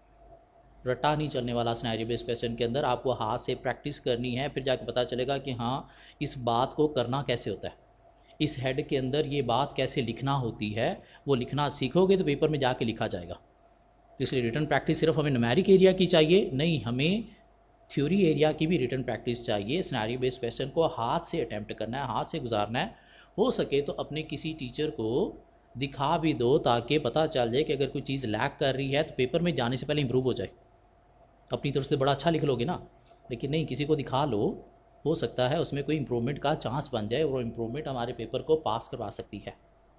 रटा नहीं चलने वाला। सिनेरियो बेस्ड क्वेश्चन के अंदर आपको हाथ से प्रैक्टिस करनी है, फिर जाके पता चलेगा कि हाँ इस बात को करना कैसे होता है, इस हेड के अंदर ये बात कैसे लिखना होती है। वो लिखना सीखोगे तो पेपर में जाके लिखा जाएगा। तो इसलिए रिटन प्रैक्टिस सिर्फ हमें न्यूमेरिक एरिया की चाहिए नहीं, हमें थ्योरी एरिया की भी रिटन प्रैक्टिस चाहिए। सिनेरियो बेस्ड क्वेश्चन को हाथ से अटैम्प्ट करना है, हाथ से गुजारना है। हो सके तो अपने किसी टीचर को दिखा भी दो ताकि पता चल जाए कि अगर कोई चीज़ लैक कर रही है तो पेपर में जाने से पहले इंप्रूव हो जाए। अपनी तरफ से बड़ा अच्छा लिख लोगे ना, लेकिन नहीं, किसी को दिखा लो, हो सकता है उसमें कोई इम्प्रूवमेंट का चांस बन जाए और वो इम्प्रूवमेंट हमारे पेपर को पास करवा सकती है।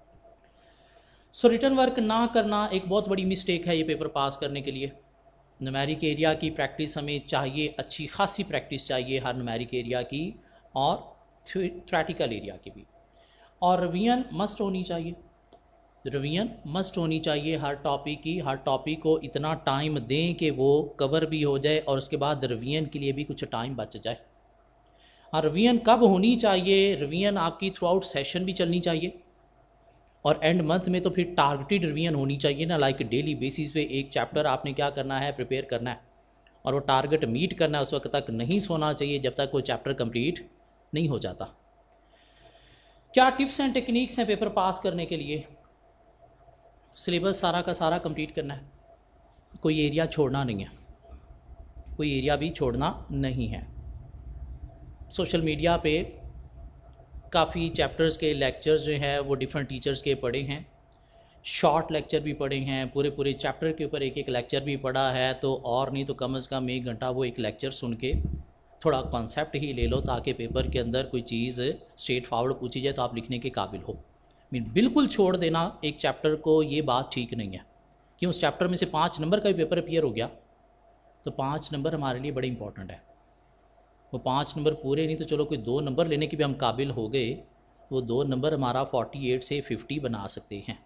सो रिटन वर्क ना करना एक बहुत बड़ी मिस्टेक है ये पेपर पास करने के लिए। न्यूमेरिक एरिया की प्रैक्टिस हमें चाहिए, अच्छी खासी प्रैक्टिस चाहिए हर न्यूमेरिक एरिया की और थ्योरेटिकल एरिया की भी। और रिवीजन मस्ट होनी चाहिए, रिवीजन मस्ट होनी चाहिए हर टॉपिक की। हर टॉपिक को इतना टाइम दें कि वो कवर भी हो जाए और उसके बाद रिवीजन के लिए भी कुछ टाइम बच जाए। और रिवीजन कब होनी चाहिए, रिवीजन आपकी थ्रू आउट सेशन भी चलनी चाहिए और एंड मंथ में तो फिर टारगेटेड रिवीजन होनी चाहिए ना, लाइक डेली बेसिस पे एक चैप्टर आपने क्या करना है, प्रिपेयर करना है और वो टारगेट मीट करना है। उस वक्त तक नहीं सोना चाहिए जब तक वो चैप्टर कंप्लीट नहीं हो जाता। क्या टिप्स एंड टेक्निक्स हैं पेपर पास करने के लिए? सिलेबस सारा का सारा कंप्लीट करना है, कोई एरिया छोड़ना नहीं है, कोई एरिया भी छोड़ना नहीं है। सोशल मीडिया पे काफ़ी चैप्टर्स के लेक्चर्स जो हैं वो डिफरेंट टीचर्स के पढ़े हैं, शॉर्ट लेक्चर भी पढ़े हैं, पूरे चैप्टर के ऊपर एक लेक्चर भी पढ़ा है। तो और नहीं तो कम से कम 1 घंटा वो एक लेक्चर सुन के थोड़ा कॉन्सेप्ट ही ले लो ताकि पेपर के अंदर कोई चीज़ स्ट्रेट फॉरवर्ड पूछी जाए तो आप लिखने के काबिल हो। बिल्कुल छोड़ देना एक चैप्टर को, ये बात ठीक नहीं है। क्यों, उस चैप्टर में से 5 नंबर का भी पेपर अपीयर हो गया तो 5 नंबर हमारे लिए बड़े इंपॉर्टेंट है। वो 5 नंबर पूरे नहीं तो चलो कोई 2 नंबर लेने के भी हम काबिल हो गए तो वो 2 नंबर हमारा 48 से 50 बना सकते हैं।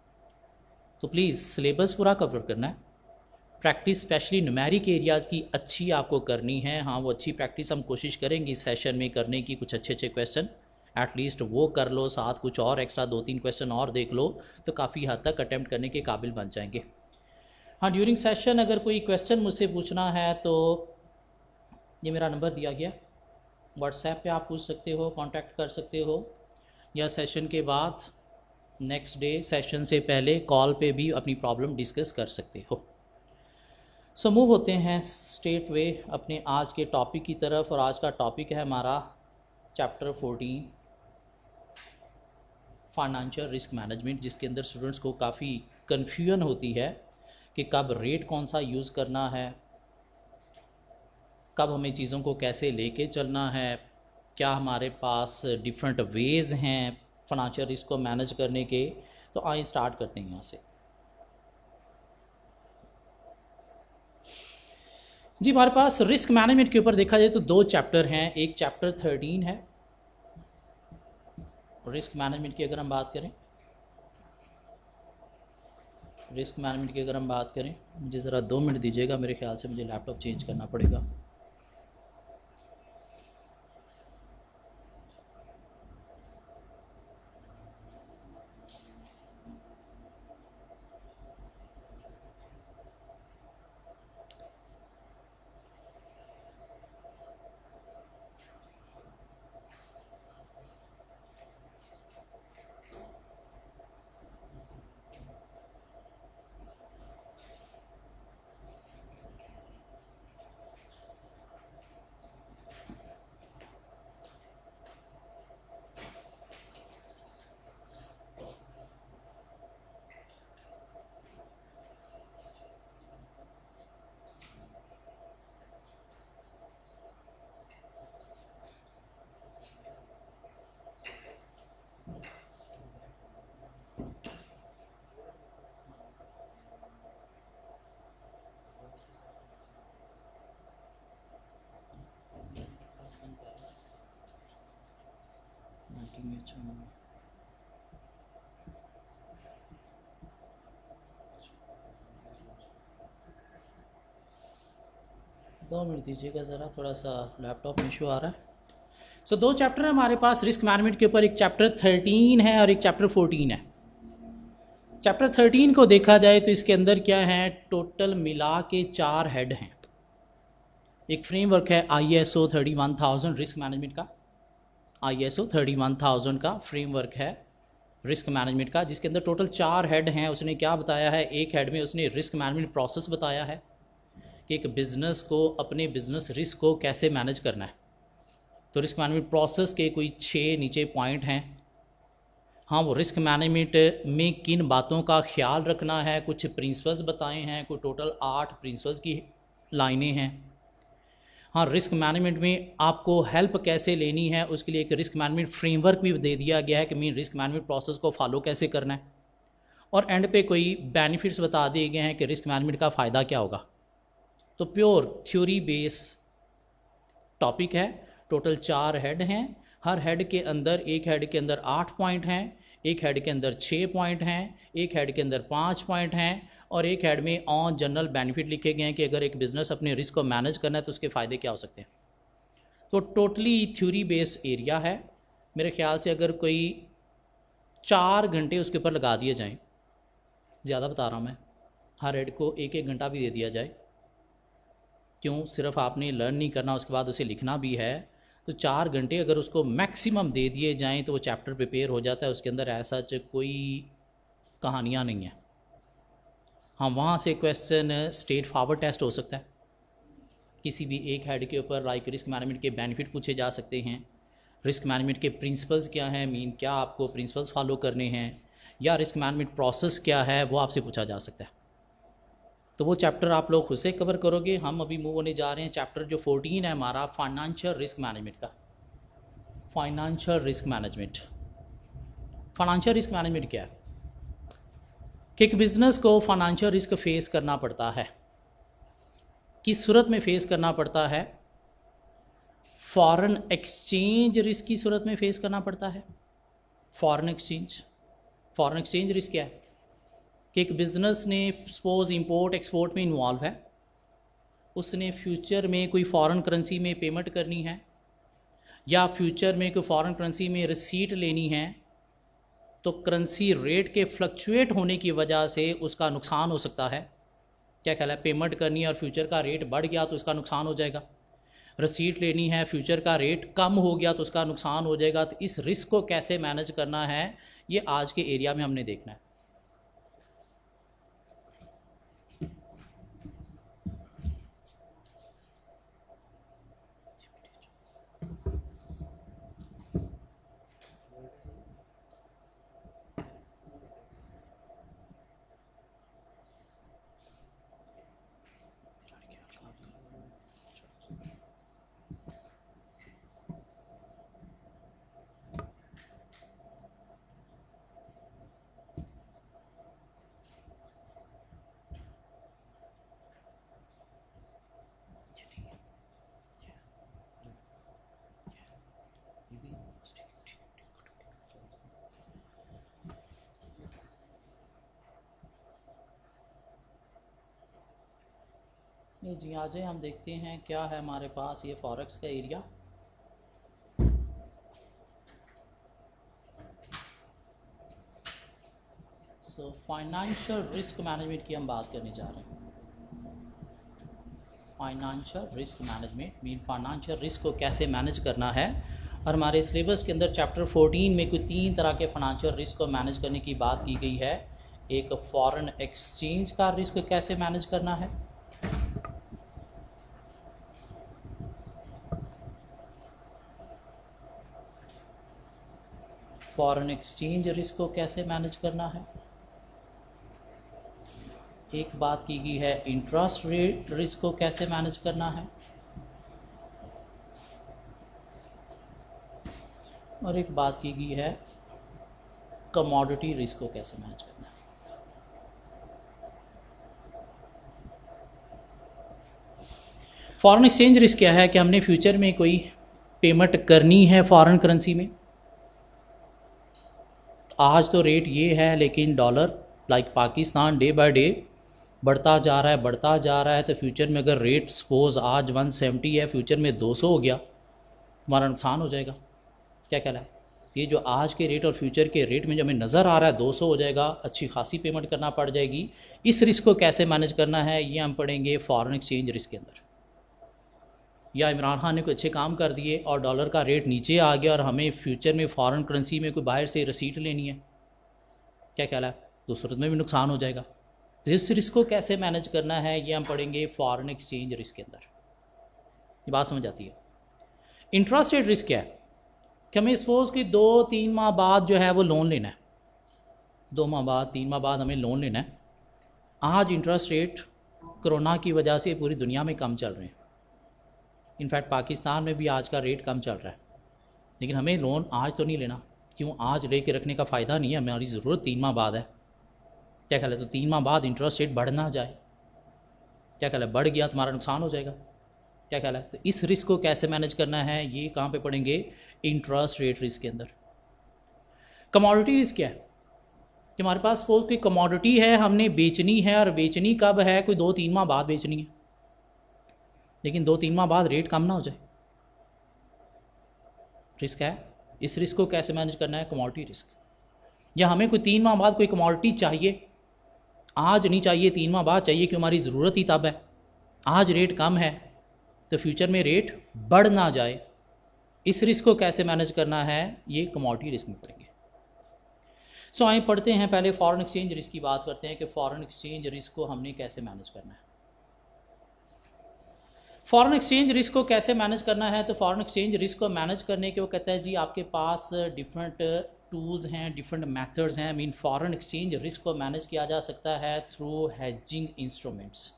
तो प्लीज़ सिलेबस पूरा कवर करना है, प्रैक्टिस स्पेशली न्यूमेरिक एरियाज़ की अच्छी आपको करनी है। हाँ, वो अच्छी प्रैक्टिस हम कोशिश करेंगे इस सेशन में करने की, कुछ अच्छे क्वेश्चन एटलीस्ट वो कर लो, साथ कुछ और एक्स्ट्रा 2-3 क्वेश्चन और देख लो तो काफ़ी हद तक अटैम्प्ट करने के काबिल बन जाएंगे। हाँ, ड्यूरिंग सेशन अगर कोई क्वेश्चन मुझसे पूछना है तो ये मेरा नंबर दिया गया, व्हाट्सएप पे आप पूछ सकते हो, कांटेक्ट कर सकते हो, या सेशन के बाद नेक्स्ट डे सेशन से पहले कॉल पे भी अपनी प्रॉब्लम डिस्कस कर सकते हो। सो मूव होते हैं स्ट्रेट वे अपने आज के टॉपिक की तरफ। और आज का टॉपिक है हमारा चैप्टर 14 फाइनेंशियल रिस्क मैनेजमेंट, जिसके अंदर स्टूडेंट्स को काफ़ी कन्फ्यूजन होती है कि कब रेट कौन सा यूज़ करना है, कब हमें चीज़ों को कैसे लेके चलना है, क्या हमारे पास डिफरेंट वेज़ हैं फाइनेंशियल रिस्क को मैनेज करने के। तो आइए स्टार्ट करते हैं यहाँ से। जी हमारे पास रिस्क मैनेजमेंट के ऊपर देखा जाए तो 2 चैप्टर हैं। एक चैप्टर 13 है रिस्क मैनेजमेंट की। अगर हम बात करें रिस्क मैनेजमेंट की, अगर हम बात करें, मुझे ज़रा 2 मिनट दीजिएगा, मेरे ख्याल से मुझे लैपटॉप चेंज करना पड़ेगा। दो मिनट दीजिएगा ज़रा, थोड़ा सा लैपटॉप में इशू आ रहा है। सो 2 चैप्टर है हमारे पास रिस्क मैनेजमेंट के ऊपर। एक चैप्टर 13 है और एक चैप्टर 14 है। चैप्टर 13 को देखा जाए तो इसके अंदर क्या है, टोटल मिला के 4 हेड हैं। एक फ्रेमवर्क है ISO 31000 रिस्क मैनेजमेंट का। ISO 31000 का फ्रेमवर्क है रिस्क मैनेजमेंट का, जिसके अंदर टोटल 4 हेड हैं। उसने क्या बताया है, एक हेड में उसने रिस्क मैनेजमेंट प्रोसेस बताया है कि एक बिज़नेस को अपने बिज़नेस रिस्क को कैसे मैनेज करना है। तो रिस्क मैनेजमेंट प्रोसेस के कोई 6 नीचे पॉइंट हैं। हाँ, वो रिस्क मैनेजमेंट में किन बातों का ख्याल रखना है, कुछ प्रिंसिपल्स बताए हैं। कोई टोटल 8 प्रिंसिपल्स की लाइनें हैं। हाँ, रिस्क मैनेजमेंट में आपको हेल्प कैसे लेनी है, उसके लिए एक रिस्क मैनेजमेंट फ्रेमवर्क भी दे दिया गया है कि मैं रिस्क मैनेजमेंट प्रोसेस को फॉलो कैसे करना है। और एंड पे कोई बेनिफिट्स बता दिए गए हैं कि रिस्क मैनेजमेंट का फ़ायदा क्या होगा। तो प्योर थ्योरी बेस टॉपिक है। टोटल 4 हेड हैं। हर हेड के अंदर, एक हेड के अंदर 8 पॉइंट हैं, एक हेड के अंदर 6 पॉइंट हैं, एक हेड के अंदर 5 पॉइंट हैं, और एक हेड में ऑन जनरल बेनिफिट लिखे गए हैं कि अगर एक बिज़नेस अपने रिस्क को मैनेज करना है तो उसके फ़ायदे क्या हो सकते हैं। तो टोटली थ्योरी बेस्ड एरिया है। मेरे ख्याल से अगर कोई 4 घंटे उसके ऊपर लगा दिए जाएं, ज़्यादा बता रहा हूँ मैं, हर हेड को 1-1 घंटा भी दे दिया जाए, क्यों, सिर्फ आपने लर्न नहीं करना, उसके बाद उसे लिखना भी है, तो 4 घंटे अगर उसको मैक्सिमम दे दिए जाएं तो वो चैप्टर प्रिपेयर हो जाता है। उसके अंदर ऐसा कोई कहानियाँ नहीं है। हाँ, वहाँ से क्वेश्चन स्ट्रेट फॉरवर्ड टेस्ट हो सकता है। किसी भी एक हेड के ऊपर लाइक रिस्क मैनेजमेंट के बेनिफिट पूछे जा सकते हैं, रिस्क मैनेजमेंट के प्रिंसिपल्स क्या हैं, मीन क्या आपको प्रिंसिपल्स फॉलो करने हैं, या रिस्क मैनेजमेंट प्रोसेस क्या है, वो आपसे पूछा जा सकता है। तो वो चैप्टर आप लोग खुद से कवर करोगे। हम अभी मूव होने जा रहे हैं चैप्टर जो 14 है हमारा, फाइनेंशियल रिस्क मैनेजमेंट का। Financial risk management, financial risk management क्या है कि एक बिज़नेस को फाइनेंशियल रिस्क फेस करना पड़ता है। किस सूरत में फेस करना पड़ता है, फॉरेन एक्सचेंज रिस्क की सूरत में फेस करना पड़ता है। फॉरेन एक्सचेंज रिस्क क्या है कि एक बिज़नेस ने सपोज इंपोर्ट एक्सपोर्ट में इन्वॉल्व है, उसने फ्यूचर में कोई फॉरेन करेंसी में पेमेंट करनी है या फ्यूचर में कोई फॉरेन करेंसी में रिसीट लेनी है, तो करेंसी रेट के फ्लक्चुएट होने की वजह से उसका नुकसान हो सकता है। क्या ख्याल है, पेमेंट करनी है और फ्यूचर का रेट बढ़ गया तो उसका नुकसान हो जाएगा। रिसीट लेनी है, फ्यूचर का रेट कम हो गया तो उसका नुकसान हो जाएगा। तो इस रिस्क को कैसे मैनेज करना है, ये आज के एरिया में हमने देखना है। चलिए जी, आ जाए हम देखते हैं क्या है हमारे पास ये फॉरेक्स का area. So financial risk management की हम बात करने जा रहे हैं। Financial risk management mean financial risk को कैसे मैनेज करना है। और हमारे सिलेबस के अंदर चैप्टर 14 में कुछ 3 तरह के फाइनेंशियल रिस्क को मैनेज करने की बात की गई है। एक फॉरेन एक्सचेंज का रिस्क कैसे मैनेज करना है, फॉरेन एक्सचेंज रिस्क को कैसे मैनेज करना है। एक बात की गई है इंटरेस्ट रेट रिस्क को कैसे मैनेज करना है, और एक बात की गई है कमोडिटी रिस्क को कैसे मैनेज करना है। फॉरेन एक्सचेंज रिस्क क्या है कि हमने फ्यूचर में कोई पेमेंट करनी है फॉरेन करेंसी में। आज तो रेट ये है, लेकिन dollar like Pakistan day by day बढ़ता जा रहा है। तो फ्यूचर में अगर रेट सपोज आज 170 है, फ्यूचर में 200 हो गया, तुम्हारा नुकसान हो जाएगा। क्या ख्याल है? ये जो आज के रेट और फ्यूचर के रेट में जो हमें नज़र आ रहा है 200 हो जाएगा, अच्छी खासी पेमेंट करना पड़ जाएगी। इस रिस्क को कैसे मैनेज करना है ये हम पढ़ेंगे फॉरेन एक्सचेंज रिस्क के अंदर। या इमरान खान ने कोई अच्छे काम कर दिए और डॉलर का रेट नीचे आ गया और हमें फ्यूचर में फ़ॉरेन करेंसी में कोई बाहर से रसीट लेनी है, क्या ख्याल है? तो सूरत में भी नुकसान हो जाएगा। तो इस रिस्क को कैसे मैनेज करना है ये हम पढ़ेंगे फॉरेन एक्सचेंज रिस्क के अंदर। ये बात समझ आती है। इंटरेस्ट रेट रिस्क क्या है कि हमें सपोज़ कि 2-3 माह बाद जो है वो लोन लेना है, 2 माह बाद 3 माह बाद हमें लोन लेना है। आज इंटरेस्ट रेट कोरोना की वजह से पूरी दुनिया में कम चल रहे हैं। इनफैक्ट पाकिस्तान में भी आज का रेट कम चल रहा है, लेकिन हमें लोन आज तो नहीं लेना। क्यों? आज लेके रखने का फ़ायदा नहीं है, हमारी ज़रूरत 3 माह बाद है। क्या ख्याल है? तो 3 माह बाद इंटरेस्ट रेट बढ़ ना जाए, क्या ख्याल है? बढ़ गया तुम्हारा नुकसान हो जाएगा, क्या ख्याल है? तो इस रिस्क को कैसे मैनेज करना है ये कहाँ पे पढ़ेंगे? इंटरेस्ट रेट रिस्क के अंदर। कमोडिटी रिस्क क्या है कि हमारे पास सपोज कोई कमोडिटी है, हमने बेचनी है, और बेचनी कब है? कोई 2-3 माह बाद बेचनी है, लेकिन 2-3 माह बाद रेट कम ना हो जाए, रिस्क है। इस रिस्क को कैसे मैनेज करना है? Commodity risk. या हमें कोई 3 माह बाद कोई कमोडिटी चाहिए, आज नहीं चाहिए, 3 माह बाद चाहिए, कि हमारी ज़रूरत ही तब है। आज रेट कम है तो फ्यूचर में रेट बढ़ ना जाए, इस रिस्क को कैसे मैनेज करना है ये कमोडिटी रिस्क में पड़ेंगे। सो आइए पढ़ते हैं, पहले फॉरेन एक्सचेंज रिस्क की बात करते हैं कि फॉरेन एक्सचेंज रिस्क को हमने कैसे मैनेज करना है। फॉरेन एक्सचेंज रिस्क को कैसे मैनेज करना है? तो फॉरेन एक्सचेंज रिस्क को मैनेज करने के वो कहता है जी आपके पास डिफरेंट टूल्स हैं, डिफरेंट मेथड्स हैं। मीन फॉरेन एक्सचेंज रिस्क को मैनेज किया जा सकता है through hedging instruments,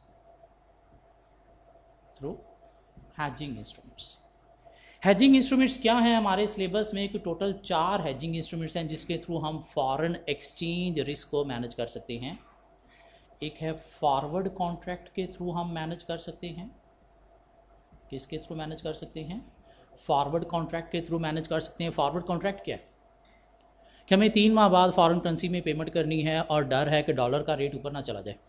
through hedging instruments. Hedging instruments क्या हैं? हमारे सिलेबस में कोई टोटल 4 हेजिंग इंस्ट्रूमेंट्स हैं जिसके थ्रू हम फॉरेन एक्सचेंज रिस्क को मैनेज कर सकते हैं। एक है फॉरवर्ड कॉन्ट्रैक्ट के थ्रू हम मैनेज कर सकते हैं। किसके थ्रू मैनेज कर सकते हैं? फॉरवर्ड कॉन्ट्रैक्ट के थ्रू मैनेज कर सकते हैं। फॉरवर्ड कॉन्ट्रैक्ट क्या है कि हमें 3 माह बाद फॉरेन करेंसी में पेमेंट करनी है और डर है कि डॉलर का रेट ऊपर ना चला जाए।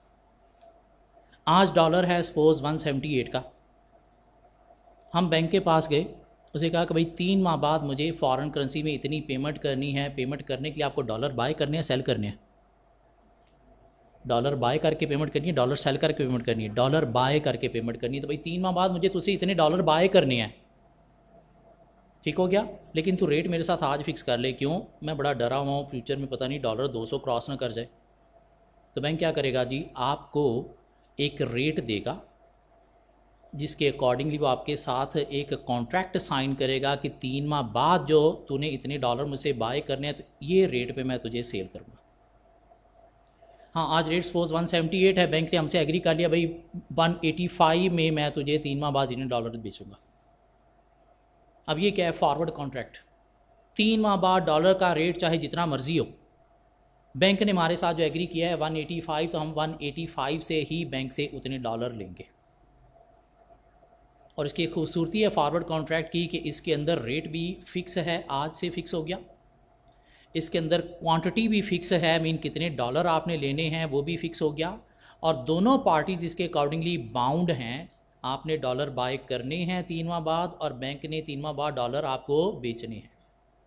आज डॉलर है सपोज 178 का, हम बैंक के पास गए, उसे कहा कि भाई 3 माह बाद मुझे फॉरेन करेंसी में इतनी पेमेंट करनी है। पेमेंट करने के लिए आपको डॉलर बाय करने हैं, सेल करने हैं? डॉलर बाय करके पेमेंट करनी है, डॉलर सेल करके पेमेंट करनी है? डॉलर बाय करके पेमेंट करनी है। तो भाई 3 माह बाद मुझे तुझसे इतने डॉलर बाय करने हैं, ठीक हो गया, लेकिन तू रेट मेरे साथ आज फिक्स कर ले। क्यों? मैं बड़ा डरा हुआ हूँ, फ्यूचर में पता नहीं डॉलर 200 क्रॉस ना कर जाए। तो बैंक क्या करेगा जी? आपको एक रेट देगा जिसके अकॉर्डिंगली वो आपके साथ एक कॉन्ट्रैक्ट साइन करेगा कि 3 माह बाद जो तूने इतने डॉलर मुझसे बाय करने हैं तो ये रेट पे मैं तुझे सेल करूँगा। हाँ, आज रेट सपोज 178 है, बैंक ने हमसे एग्री कर लिया भाई 185 में मैं तुझे 3 माह बाद इतने डॉलर बेचूंगा। अब ये क्या है? Forward contract. 3 माह बाद डॉलर का रेट चाहे जितना मर्जी हो, बैंक ने हमारे साथ जो एग्री किया है 185, तो हम 185 से ही बैंक से उतने डॉलर लेंगे। और इसकी खूबसूरती है फॉरवर्ड कॉन्ट्रैक्ट की कि इसके अंदर रेट भी फिक्स है, आज से फिक्स हो गया। इसके अंदर क्वांटिटी भी फिक्स है, मीन कितने डॉलर आपने लेने हैं वो भी फिक्स हो गया। और दोनों पार्टीज इसके अकॉर्डिंगली बाउंड हैं। आपने डॉलर बाय करने हैं 3 माह बाद और बैंक ने 3 माह बाद डॉलर आपको बेचने हैं।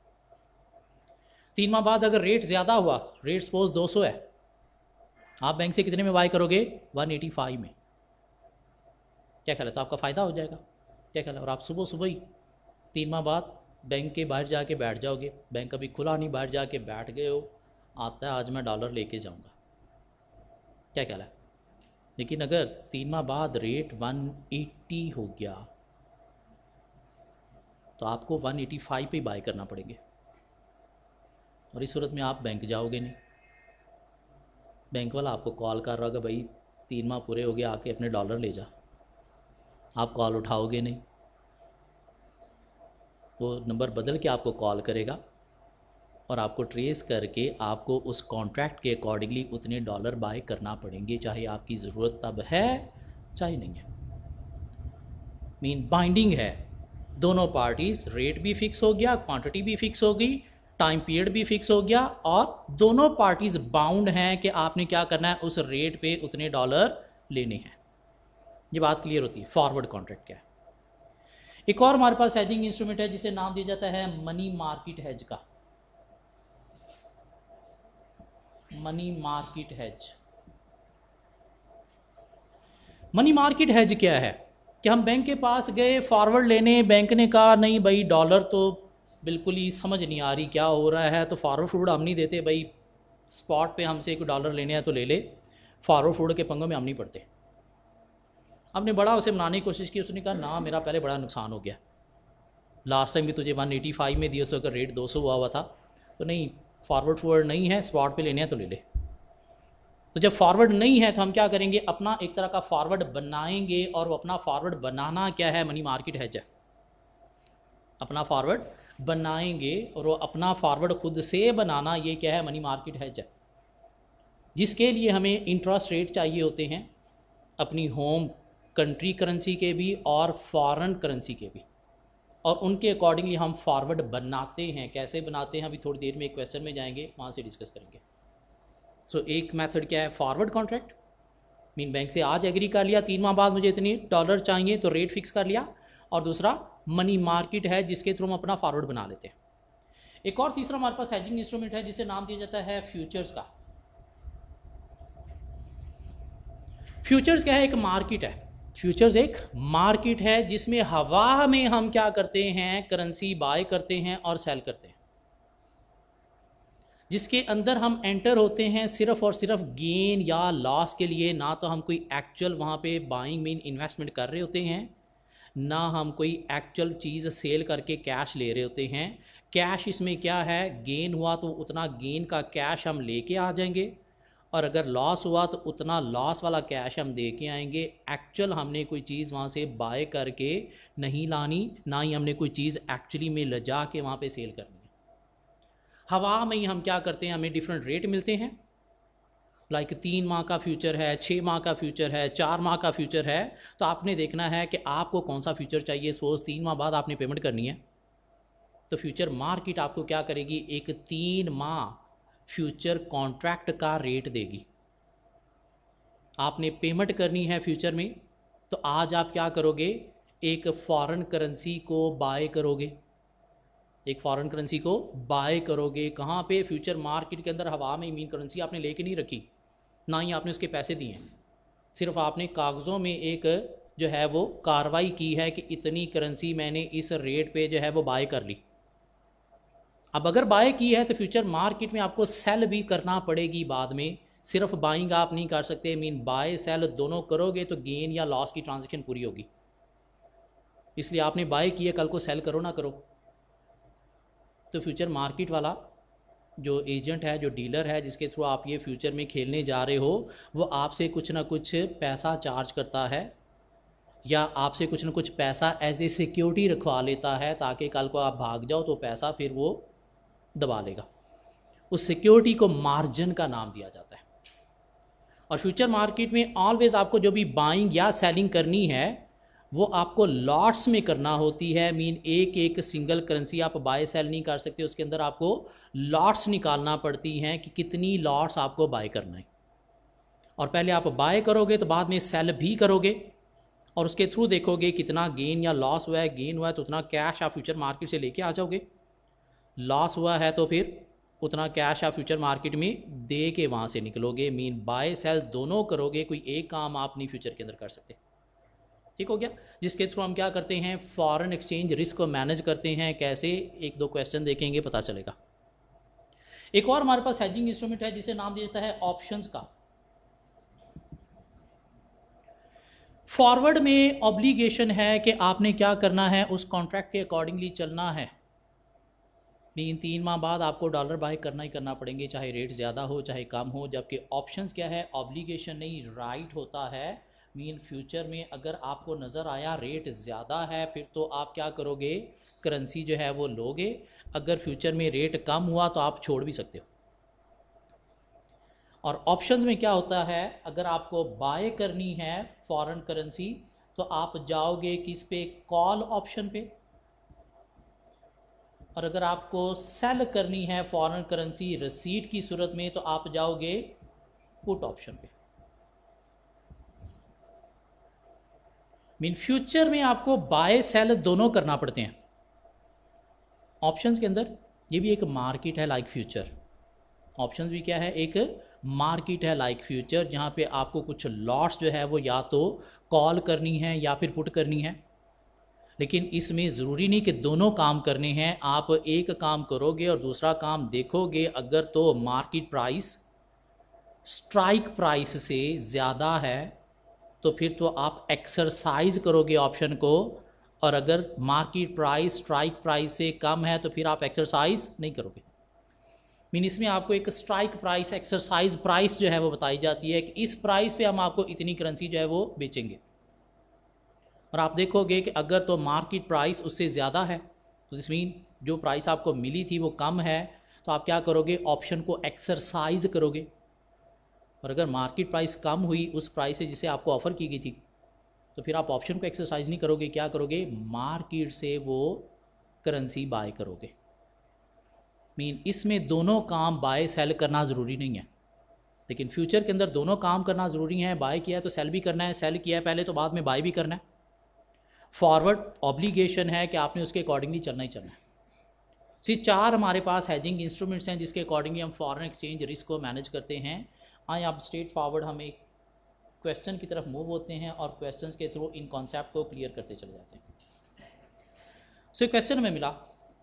3 माह बाद अगर रेट ज़्यादा हुआ, रेट सपोज 200 है, आप बैंक से कितने में बाय करोगे? 185 में। क्या ख्याल है? तो आपका फ़ायदा हो जाएगा। क्या ख्याल है? और आप सुबह सुबह ही 3 माह बाद बैंक के बाहर जाके बैठ जाओगे, बैंक अभी खुला नहीं, बाहर जाके बैठ गए हो, आता है आज मैं डॉलर लेके जाऊंगा। क्या ख्याल है? लेकिन अगर 3 माह बाद रेट 180 हो गया तो आपको 185 पे बाय करना पड़ेंगे, और इस सूरत में आप बैंक जाओगे नहीं। बैंक वाला आपको कॉल कर रहा होगा, भाई 3 माह पूरे हो गए, आके अपने डॉलर ले जा। आप कॉल उठाओगे नहीं, वो नंबर बदल के आपको कॉल करेगा और आपको ट्रेस करके आपको उस कॉन्ट्रैक्ट के अकॉर्डिंगली उतने डॉलर बाय करना पड़ेंगे, चाहे आपकी ज़रूरत तब है चाहे नहीं है। मीन बाइंडिंग है, दोनों पार्टीज, रेट भी फिक्स हो गया, क्वांटिटी भी फिक्स हो गई, टाइम पीरियड भी फिक्स हो गया, और दोनों पार्टीज बाउंड हैं कि आपने क्या करना है, उस रेट पे उतने डॉलर लेने हैं। ये बात क्लियर होती है। फॉरवर्ड कॉन्ट्रैक्ट क्या है? एक और हमारे पास हेजिंग इंस्ट्रूमेंट है जिसे नाम दिया जाता है मनी मार्केट हेज का। Money market hedge. Money market hedge क्या है कि हम बैंक के पास गए फॉरवर्ड लेने, बैंक ने कहा नहीं भाई डॉलर तो बिल्कुल ही समझ नहीं आ रही क्या हो रहा है, तो फॉरवर्ड फूड हम नहीं देते भाई, स्पॉट पे हमसे एक $1 लेने हैं तो ले ले, फॉरवर्ड फूड के पंगों में हम नहीं पड़ते। आपने बड़ा उसे मनाने की कोशिश की, उसने कहा ना मेरा पहले बड़ा नुकसान हो गया, लास्ट टाइम भी तुझे 185 में दिया, उसका रेट 200 हुआ था, तो नहीं फॉरवर्ड फॉरवर्ड नहीं है, स्पॉट पे लेने हैं तो ले ले। तो जब फॉरवर्ड नहीं है तो हम क्या करेंगे, अपना एक तरह का फॉरवर्ड बनाएंगे, और वो अपना फॉरवर्ड बनाना क्या है, मनी मार्केट हेज है। अपना फॉरवर्ड बनाएंगे और वो अपना फॉरवर्ड खुद से बनाना, ये क्या है, मनी मार्केट हेज है, जिसके लिए हमें इंटरेस्ट रेट चाहिए होते हैं अपनी होम कंट्री करेंसी के भी और फॉरेन करेंसी के भी, और उनके अकॉर्डिंगली हम फॉरवर्ड बनाते हैं। कैसे बनाते हैं अभी थोड़ी देर में एक क्वेश्चन में जाएंगे, वहाँ से डिस्कस करेंगे। सो एक मेथड क्या है, फॉरवर्ड कॉन्ट्रैक्ट। मीन बैंक से आज एग्री कर लिया 3 माह बाद मुझे इतनी डॉलर चाहिए तो रेट फिक्स कर लिया, और दूसरा मनी मार्केट है जिसके थ्रू हम अपना फॉरवर्ड बना लेते हैं। एक और तीसरा हमारे पास हेजिंग इंस्ट्रूमेंट है जिसे नाम दिया जाता है फ्यूचर्स का। फ्यूचर्स क्या है, एक मार्केट है। फ्यूचर्स एक मार्केट है जिसमें हवा में हम क्या करते हैं, करेंसी बाय करते हैं और सेल करते हैं, जिसके अंदर हम एंटर होते हैं सिर्फ और सिर्फ गेन या लॉस के लिए। ना तो हम कोई एक्चुअल वहाँ पे बाइंग मीन इन्वेस्टमेंट कर रहे होते हैं, ना हम कोई एक्चुअल चीज़ सेल करके कैश ले रहे होते हैं। कैश इसमें क्या है, गेन हुआ तो उतना गेन का कैश हम लेके आ जाएंगे, और अगर लॉस हुआ तो उतना लॉस वाला कैश हम दे के आएंगे। एक्चुअल हमने कोई चीज़ वहाँ से बाय करके नहीं लानी, ना ही हमने कोई चीज़ एक्चुअली में ले जा के वहाँ पे सेल करनी है। हवा में ही हम क्या करते हैं, हमें डिफरेंट रेट मिलते हैं, लाइक 3 माह का फ्यूचर है, 6 माह का फ्यूचर है, 4 माह का फ्यूचर है। तो आपने देखना है कि आपको कौन सा फ्यूचर चाहिए। सपोज 3 माह बाद आपने पेमेंट करनी है, तो फ्यूचर मार्केट आपको क्या करेगी, एक 3 माह फ्यूचर कॉन्ट्रैक्ट का रेट देगी। आपने पेमेंट करनी है फ्यूचर में, तो आज आप क्या करोगे, एक फॉरेन करेंसी को बाय करोगे, एक फॉरेन करेंसी को बाय करोगे। कहाँ पे, फ्यूचर मार्केट के अंदर हवा में। मीन करेंसी आपने लेके नहीं रखी, ना ही आपने उसके पैसे दिए हैं, सिर्फ आपने कागज़ों में एक जो है वो कार्रवाई की है कि इतनी करेंसी मैंने इस रेट पे जो है वो बाय कर ली। अब अगर बाय की है तो फ्यूचर मार्केट में आपको सेल भी करना पड़ेगी बाद में, सिर्फ बाइंग आप नहीं कर सकते। मीन बाय सेल दोनों करोगे तो गेन या लॉस की ट्रांजैक्शन पूरी होगी। इसलिए आपने बाय किया, कल को सेल करो ना करो। तो फ्यूचर मार्केट वाला जो एजेंट है, जो डीलर है, जिसके थ्रू आप ये फ्यूचर में खेलने जा रहे हो, वो आपसे कुछ ना कुछ पैसा चार्ज करता है, या आपसे कुछ ना कुछ पैसा एज ए सिक्योरिटी रखवा लेता है, ताकि कल को आप भाग जाओ तो पैसा फिर वो दबा लेगा। उस सिक्योरिटी को मार्जिन का नाम दिया जाता है। और फ्यूचर मार्केट में ऑलवेज आपको जो भी बाइंग या सेलिंग करनी है वो आपको लॉट्स में करना होती है। मीन एक एक सिंगल करेंसी आप बाय सेल नहीं कर सकते, उसके अंदर आपको लॉट्स निकालना पड़ती हैं कि कितनी लॉट्स आपको बाय करना है। और पहले आप बाय करोगे तो बाद में सेल भी करोगे और उसके थ्रू देखोगे कितना गेन या लॉस हुआ है। गेन हुआ है तो उतना कैश आप फ्यूचर मार्केट से लेके आ जाओगे, लॉस हुआ है तो फिर उतना कैश आप फ्यूचर मार्केट में दे के वहाँ से निकलोगे। मीन बाय सेल दोनों करोगे, कोई एक काम आप नहीं फ्यूचर के अंदर कर सकते। ठीक हो गया, जिसके थ्रू हम क्या करते हैं, फॉरेन एक्सचेंज रिस्क को मैनेज करते हैं। कैसे, एक दो क्वेश्चन देखेंगे पता चलेगा। एक और हमारे पास हेजिंग इंस्ट्रूमेंट है जिसे नाम दिया जाता है ऑप्शंस का। फॉरवर्ड में ऑब्लिगेशन है कि आपने क्या करना है, उस कॉन्ट्रैक्ट के अकॉर्डिंगली चलना है। मीन 3 माह बाद आपको डॉलर बाय करना ही करना पड़ेंगे, चाहे रेट ज़्यादा हो चाहे कम हो। जबकि ऑप्शंस क्या है, ऑब्लिगेशन नहीं, राइट होता है। मीन फ्यूचर में अगर आपको नज़र आया रेट ज़्यादा है फिर तो आप क्या करोगे, करेंसी जो है वो लोगे। अगर फ्यूचर में रेट कम हुआ तो आप छोड़ भी सकते हो। और ऑप्शंस में क्या होता है, अगर आपको बाय करनी है फॉरेन करेंसी तो आप जाओगे किस पे, कॉल ऑप्शन पे। और अगर आपको सेल करनी है फॉरेन करेंसी रिसीट की सूरत में तो आप जाओगे पुट ऑप्शन पे। मीन फ्यूचर में आपको बाय सेल दोनों करना पड़ते हैं ऑप्शंस के अंदर। ये भी एक मार्केट है लाइक फ्यूचर। ऑप्शंस भी क्या है, एक मार्केट है लाइक फ्यूचर, जहाँ पे आपको कुछ लॉट्स जो है वो या तो कॉल करनी है या फिर पुट करनी है। लेकिन इसमें ज़रूरी नहीं कि दोनों काम करने हैं। आप एक काम करोगे और दूसरा काम देखोगे, अगर तो मार्केट प्राइस स्ट्राइक प्राइस से ज़्यादा है तो फिर तो आप एक्सरसाइज करोगे ऑप्शन को, और अगर मार्केट प्राइस स्ट्राइक प्राइस से कम है तो फिर आप एक्सरसाइज नहीं करोगे। मीन इसमें आपको एक स्ट्राइक प्राइस, एक्सरसाइज प्राइस जो है वो बताई जाती है कि इस प्राइस पे हम आपको इतनी करेंसी जो है वो बेचेंगे। और आप देखोगे कि अगर तो मार्केट प्राइस उससे ज़्यादा है तो दिस मीन जो प्राइस आपको मिली थी वो कम है, तो आप क्या करोगे, ऑप्शन को एक्सरसाइज करोगे। और अगर मार्केट प्राइस कम हुई उस प्राइस से जिसे आपको ऑफ़र की गई थी तो फिर आप ऑप्शन को एक्सरसाइज नहीं करोगे, क्या करोगे, मार्केट से वो करेंसी बाय करोगे। मीन इसमें दोनों काम बाय सेल करना ज़रूरी नहीं है, लेकिन फ्यूचर के अंदर दोनों काम करना ज़रूरी है। बाय किया है तो सेल भी करना है, सेल किया है पहले तो बाद में बाय भी करना है। फॉरवर्ड ऑब्लिगेशन है कि आपने उसके अकॉर्डिंगली चलना ही चलना है। सिर्फ 4 हमारे पास हेजिंग इंस्ट्रूमेंट्स हैं जिसके अकॉर्डिंगली हम फॉरेन एक्सचेंज रिस्क को मैनेज करते हैं। आए आप स्ट्रेट फॉरवर्ड हम एक क्वेश्चन की तरफ मूव होते हैं और क्वेश्चंस के थ्रू इन कॉन्सेप्ट को क्लियर करते चले जाते हैं। सो क्वेश्चन में मिला,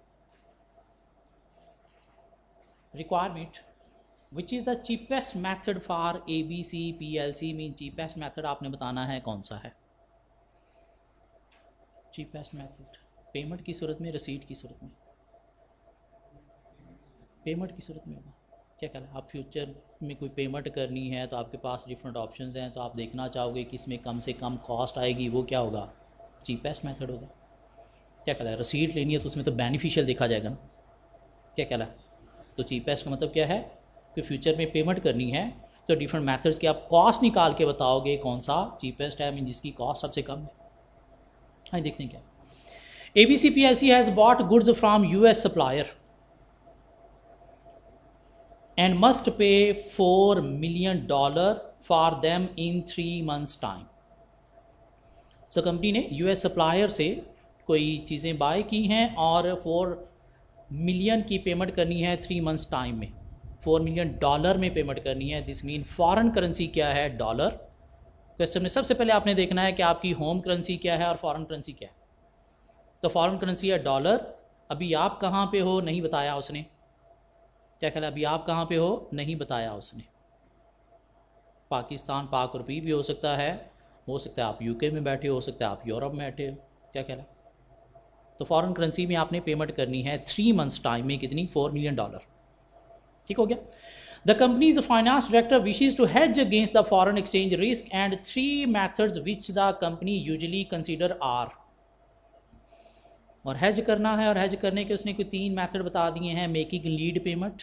requirement which is the cheapest method for ABC PLC। Mean cheapest method आपने बताना है कौन सा है। चीपेस्ट मेथड पेमेंट की सूरत में, रिसीट की सूरत में, पेमेंट की सूरत में होगा। क्या कहना है, आप फ्यूचर में कोई पेमेंट करनी है तो आपके पास डिफरेंट ऑप्शंस हैं, तो आप देखना चाहोगे कि इसमें कम से कम कॉस्ट आएगी, वो क्या होगा, चीपेस्ट मेथड होगा। क्या कहना है, रिसीट लेनी है तो उसमें तो बेनिफिशियल देखा जाएगा ना। क्या कहना है, तो चीपेस्ट का मतलब क्या है कि फ्यूचर में पेमेंट करनी है तो डिफरेंट मेथड्स की आप कॉस्ट निकाल के बताओगे कौन सा चीपेस्ट है, मीन जिसकी कॉस्ट सबसे कम है। हाँ देखते हैं क्या। ABC PLC has bought goods from US supplier and must pay $4 million for them in 3 months time। So company ने US सप्लायर से कोई चीज़ें बाय की हैं और 4 मिलियन की पेमेंट करनी है 3 मंथ्स टाइम में। $4 मिलियन में पेमेंट करनी है। दिस मीन फॉरेन करेंसी क्या है, डॉलर। क्वेश्चन में सबसे पहले आपने देखना है कि आपकी होम करेंसी क्या है और फॉरेन करेंसी क्या है। तो फॉरेन करेंसी है डॉलर। अभी आप कहाँ पे हो नहीं बताया उसने। क्या ख्याल है, अभी आप कहाँ पे हो नहीं बताया उसने। पाकिस्तान, पाक रुपये भी हो सकता है आप UK में बैठे हो सकता है आप यूरोप में बैठे हो। क्या ख्याल है, तो फॉरेन करेंसी में आपने पेमेंट करनी है 3 मंथ्स टाइम में, कितनी, $4 मिलियन। ठीक हो गया। The company's finance director wishes to hedge against the foreign exchange risk and 3 methods which the company usually consider are. और हेज करना है, और हेज करने के उसने कोई 3 मेथड बता दिए हैं। Making lead payment,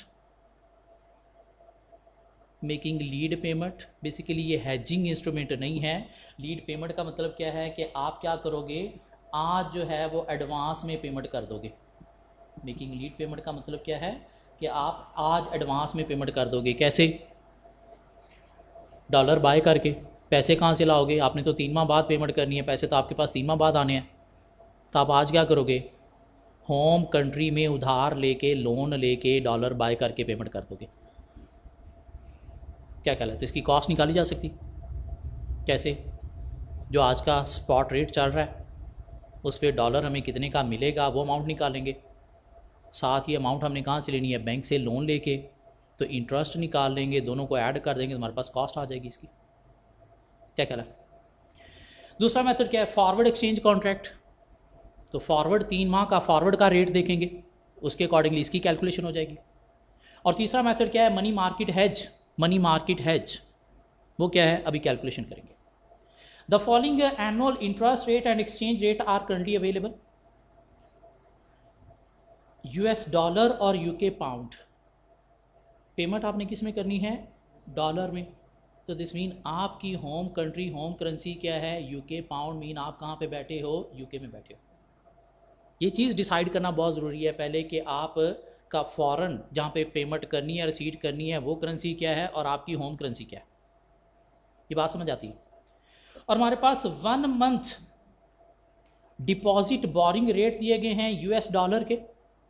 making lead payment, basically ये हेजिंग इंस्ट्रूमेंट नहीं है। लीड पेमेंट का मतलब क्या है कि आप क्या करोगे, आज जो है वो एडवांस में पेमेंट कर दोगे। मेकिंग लीड पेमेंट का मतलब क्या है कि आप आज एडवांस में पेमेंट कर दोगे। कैसे, डॉलर बाय करके। पैसे कहाँ से लाओगे? आपने तो 3 माह बाद पेमेंट करनी है, पैसे तो आपके पास 3 माह बाद आने हैं। तो आप आज क्या करोगे? होम कंट्री में उधार लेके, लोन लेके डॉलर बाय करके पेमेंट कर दोगे। क्या ख्याल है? तो इसकी कॉस्ट निकाली जा सकती कैसे? जो आज का स्पॉट रेट चल रहा है उस पर डॉलर हमें कितने का मिलेगा वो अमाउंट निकालेंगे। साथ ही अमाउंट हमने कहाँ से लेनी है? बैंक से लोन लेके, तो इंटरेस्ट निकाल लेंगे, दोनों को ऐड कर देंगे तो हमारे पास कॉस्ट आ जाएगी इसकी। क्या ख्याल है? दूसरा मेथड क्या है? Forward exchange contract. तो फॉरवर्ड 3 माह का फॉरवर्ड का रेट देखेंगे, उसके अकॉर्डिंगली इसकी कैलकुलेशन हो जाएगी। और तीसरा मेथड क्या है? Money market hedge. Money market hedge वो क्या है? अभी कैलकुलेशन करेंगे। The following annual interest rate and exchange rate are currently available. US dollar और UK पाउंड। पेमेंट आपने किस में करनी है? डॉलर में। तो दिस मीन आपकी होम कंट्री, होम करेंसी क्या है? UK pound. मीन आप कहाँ पे बैठे हो? UK में बैठे हो। ये चीज़ डिसाइड करना बहुत ज़रूरी है पहले कि आप का फॉरेन जहाँ पे पेमेंट करनी है, रिसीट करनी है, वो करेंसी क्या है और आपकी होम करेंसी क्या है। ये बात समझ आती है? और हमारे पास 1 मंथ डिपॉजिट बोरिंग रेट दिए गए हैं US डॉलर के।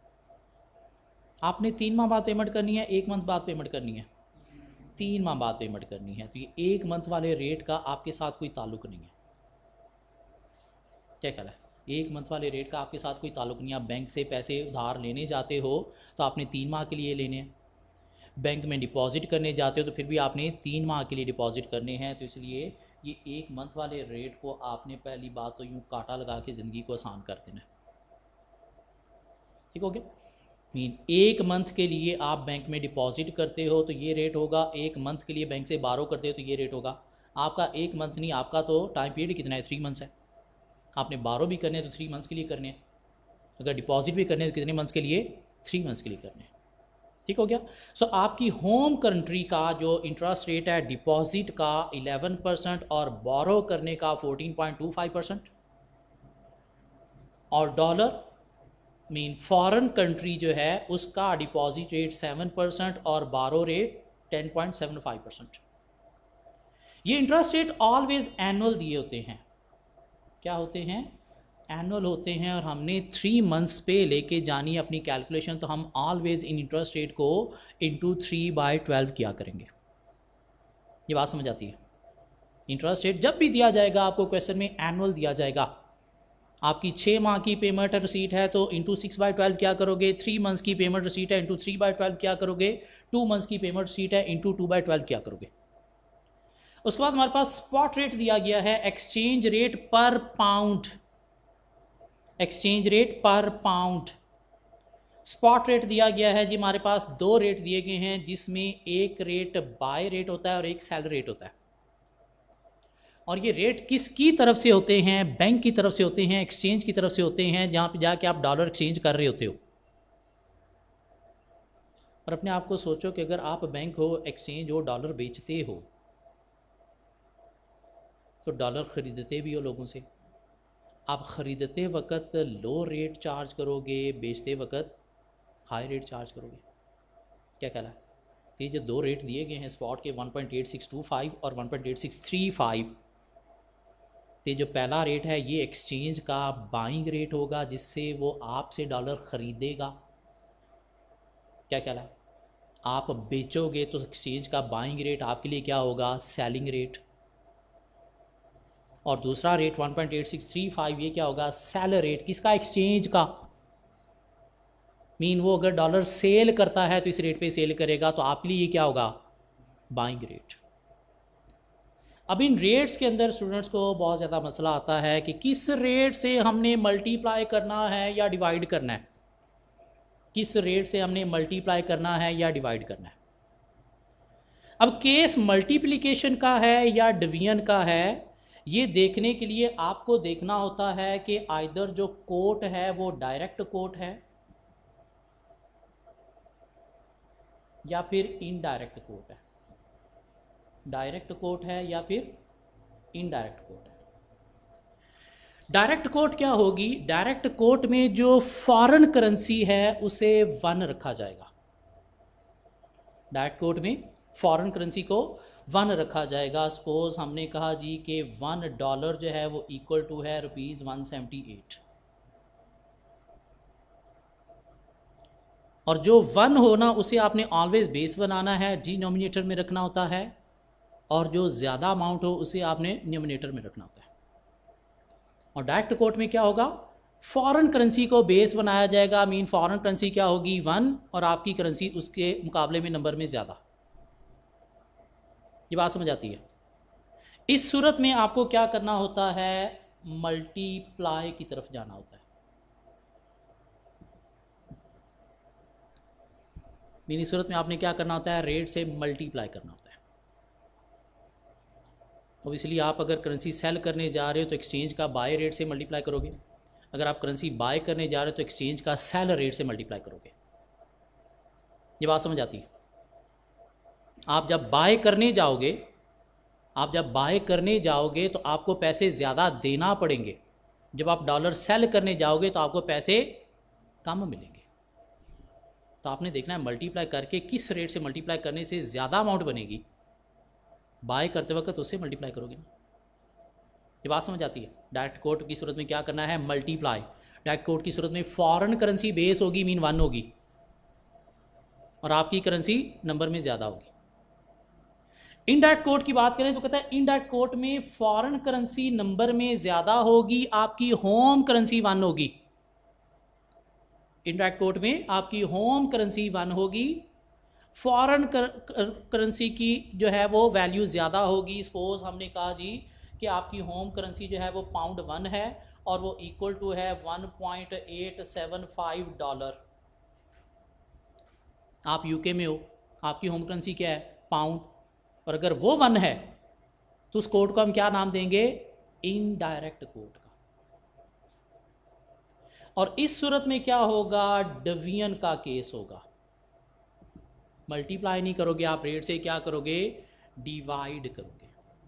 आपने 3 माह बाद पेमेंट करनी है, 1 मंथ बाद पेमेंट करनी है, 3 माह बाद पेमेंट करनी है। तो ये 1 मंथ वाले रेट का आपके साथ कोई ताल्लुक नहीं है। क्या ख्याल है? 1 मंथ वाले रेट का आपके साथ कोई ताल्लुक नहीं है। आप बैंक से पैसे उधार लेने जाते हो तो आपने 3 माह के लिए लेने हैं, बैंक में डिपॉजिट करने जाते हो तो फिर भी आपने 3 माह के लिए डिपॉजिट करने हैं। तो इसलिए ये 1 मंथ वाले रेट को आपने पहली बात तो यूँ काटा लगा के ज़िंदगी को आसान कर देना। ठीक हो गया? मीन 1 मंथ के लिए आप बैंक में डिपॉजिट करते हो तो ये रेट होगा, 1 मंथ के लिए बैंक से बारो करते हो तो ये रेट होगा। आपका 1 मंथ नहीं, आपका तो टाइम पीरियड कितना है? 3 मंथ्स है। आपने बारो भी करने हैं तो 3 मंथ्स के लिए करने हैं, अगर डिपॉजिट भी करने हैं तो कितने मंथ्स के लिए? 3 मंथ्स के लिए करने हैं। ठीक हो गया? सो आपकी होम कंट्री का जो इंटरेस्ट रेट है डिपॉजिट का 11% और बारो करने का 14.25%, और डॉलर मीन फॉरेन कंट्री जो है उसका डिपॉजिट रेट 7% और बारो रेट 10.75%। ये इंटरेस्ट रेट ऑलवेज एनुअल दिए होते हैं। क्या होते हैं? एनुअल होते हैं। और हमने 3 मंथ्स पे लेके जानी अपनी कैलकुलेशन, तो हम ऑलवेज इन इंटरेस्ट रेट को इंटू 3/12 किया करेंगे। ये बात समझ आती है? इंटरेस्ट रेट जब भी दिया जाएगा आपको क्वेश्चन में एनुअल दिया जाएगा। आपकी 6 माह की पेमेंट रिसीट है तो इंटू 6/12 क्या करोगे? 3 मंथ्स की पेमेंट रिसीट है इंटू 3/12 क्या करोगे? 2 मंथ्स की पेमेंट रिसीट है इंटू 2/12 क्या करोगे? उसके बाद हमारे पास स्पॉट रेट दिया गया है, एक्सचेंज रेट पर पाउंड। एक्सचेंज रेट पर पाउंड स्पॉट रेट दिया गया है जी। हमारे पास 2 रेट दिए गए हैं जिसमें एक रेट बाय रेट होता है और एक सेल रेट होता है। और ये रेट किसकी तरफ से होते हैं? बैंक की तरफ से होते हैं, एक्सचेंज की तरफ से होते हैं, जहाँ पे जाके आप डॉलर एक्सचेंज कर रहे होते हो। और अपने आप को सोचो कि अगर आप बैंक हो, एक्सचेंज हो, डॉलर बेचते हो तो डॉलर ख़रीदते भी हो लोगों से। आप ख़रीदते वक्त लो रेट चार्ज करोगे, बेचते वक्त हाई रेट चार्ज करोगे। क्या ख्याल है? तो ये जो 2 रेट दिए गए हैं स्पॉट के 1.8625 और 1.8635, तो जो पहला रेट है ये एक्सचेंज का बाइंग रेट होगा जिससे वो आपसे डॉलर ख़रीदेगा। क्या ख्याल है? आप बेचोगे तो एक्सचेंज का बाइंग रेट आपके लिए क्या होगा? Selling rate. और दूसरा रेट 1.8635 ये क्या होगा? Sell rate. किसका? एक्सचेंज का। मीन वो अगर डॉलर सेल करता है तो इस रेट पे सेल करेगा, तो आपके लिए ये क्या होगा? Buying rate. अब इन रेट्स के अंदर स्टूडेंट्स को बहुत ज़्यादा मसला आता है कि किस रेट से हमने मल्टीप्लाई करना है या डिवाइड करना है। किस रेट से हमने मल्टीप्लाई करना है या डिवाइड करना है। अब केस मल्टीप्लिकेशन का है या डिवीजन का है, ये देखने के लिए आपको देखना होता है कि आइदर जो कोट है वो डायरेक्ट कोट है या फिर इनडायरेक्ट कोट है। डायरेक्ट कोट है या फिर इनडायरेक्ट कोट है। डायरेक्ट कोट क्या होगी? डायरेक्ट कोट में जो फॉरेन करेंसी है उसे 1 रखा जाएगा। डायरेक्ट कोट में फॉरेन करेंसी को 1 रखा जाएगा। सपोज हमने कहा जी कि $1 जो है वो इक्वल टू है ₹178, और जो 1 हो ना उसे आपने ऑलवेज बेस बनाना है, डिनोमिनेटर में रखना होता है, और जो ज़्यादा अमाउंट हो उसे आपने न्यूमिनेटर में रखना होता है। और डायरेक्ट कोट में क्या होगा, फॉरेन करेंसी को बेस बनाया जाएगा। मीन फॉरेन करेंसी क्या होगी 1, और आपकी करेंसी उसके मुकाबले में नंबर में ज़्यादा। ये बात समझ आती है। इस सूरत में आपको क्या करना होता है, मल्टीप्लाई की तरफ जाना होता है। मीन इस सूरत में आपने क्या करना होता है, रेट से मल्टीप्लाई करना होता है। तो इसलिए आप अगर करेंसी सेल करने जा रहे हो तो एक्सचेंज का बाय रेट से मल्टीप्लाई करोगे, अगर आप करेंसी बाय करने जा रहे हो तो एक्सचेंज का सेल रेट से मल्टीप्लाई करोगे। ये बात समझ आती है। आप जब बाय करने जाओगे तो आपको पैसे ज़्यादा देना पड़ेंगे, जब आप डॉलर सेल करने जाओगे तो आपको पैसे कम मिलेंगे। तो आपने देखना है मल्टीप्लाई करके किस रेट से मल्टीप्लाई करने से ज़्यादा अमाउंट बनेगी, बाय करते वक्त उससे मल्टीप्लाई करोगे ना। ये बात समझ आती है। डायरेक्ट कोट की सूरत में क्या करना है, मल्टीप्लाई। डायरेक्ट कोट की सूरत में फॉरेन करेंसी बेस होगी, मीन 1 होगी, और आपकी करेंसी नंबर में ज़्यादा होगी। इनडायरेक्ट कोट की बात करें तो कहता है इनडायरेक्ट कोट में फॉरेन करेंसी नंबर में ज़्यादा होगी, आपकी होम करेंसी 1 होगी। इनडायरेक्ट कोट में आपकी होम करेंसी 1 होगी, फॉरेन करेंसी की जो है वो वैल्यू ज़्यादा होगी। सपोज हमने कहा जी कि आपकी होम करेंसी जो है वो £1 है और वो इक्वल टू है $1.875। आप यूके में हो, आपकी होम करेंसी क्या है, पाउंड, और अगर वो 1 है तो उस कोड को हम क्या नाम देंगे, इनडायरेक्ट कोड का। और इस सूरत में क्या होगा, डिवीजन का केस होगा। मल्टीप्लाई नहीं करोगे आप रेट से, क्या करोगे, डिवाइड करोगे।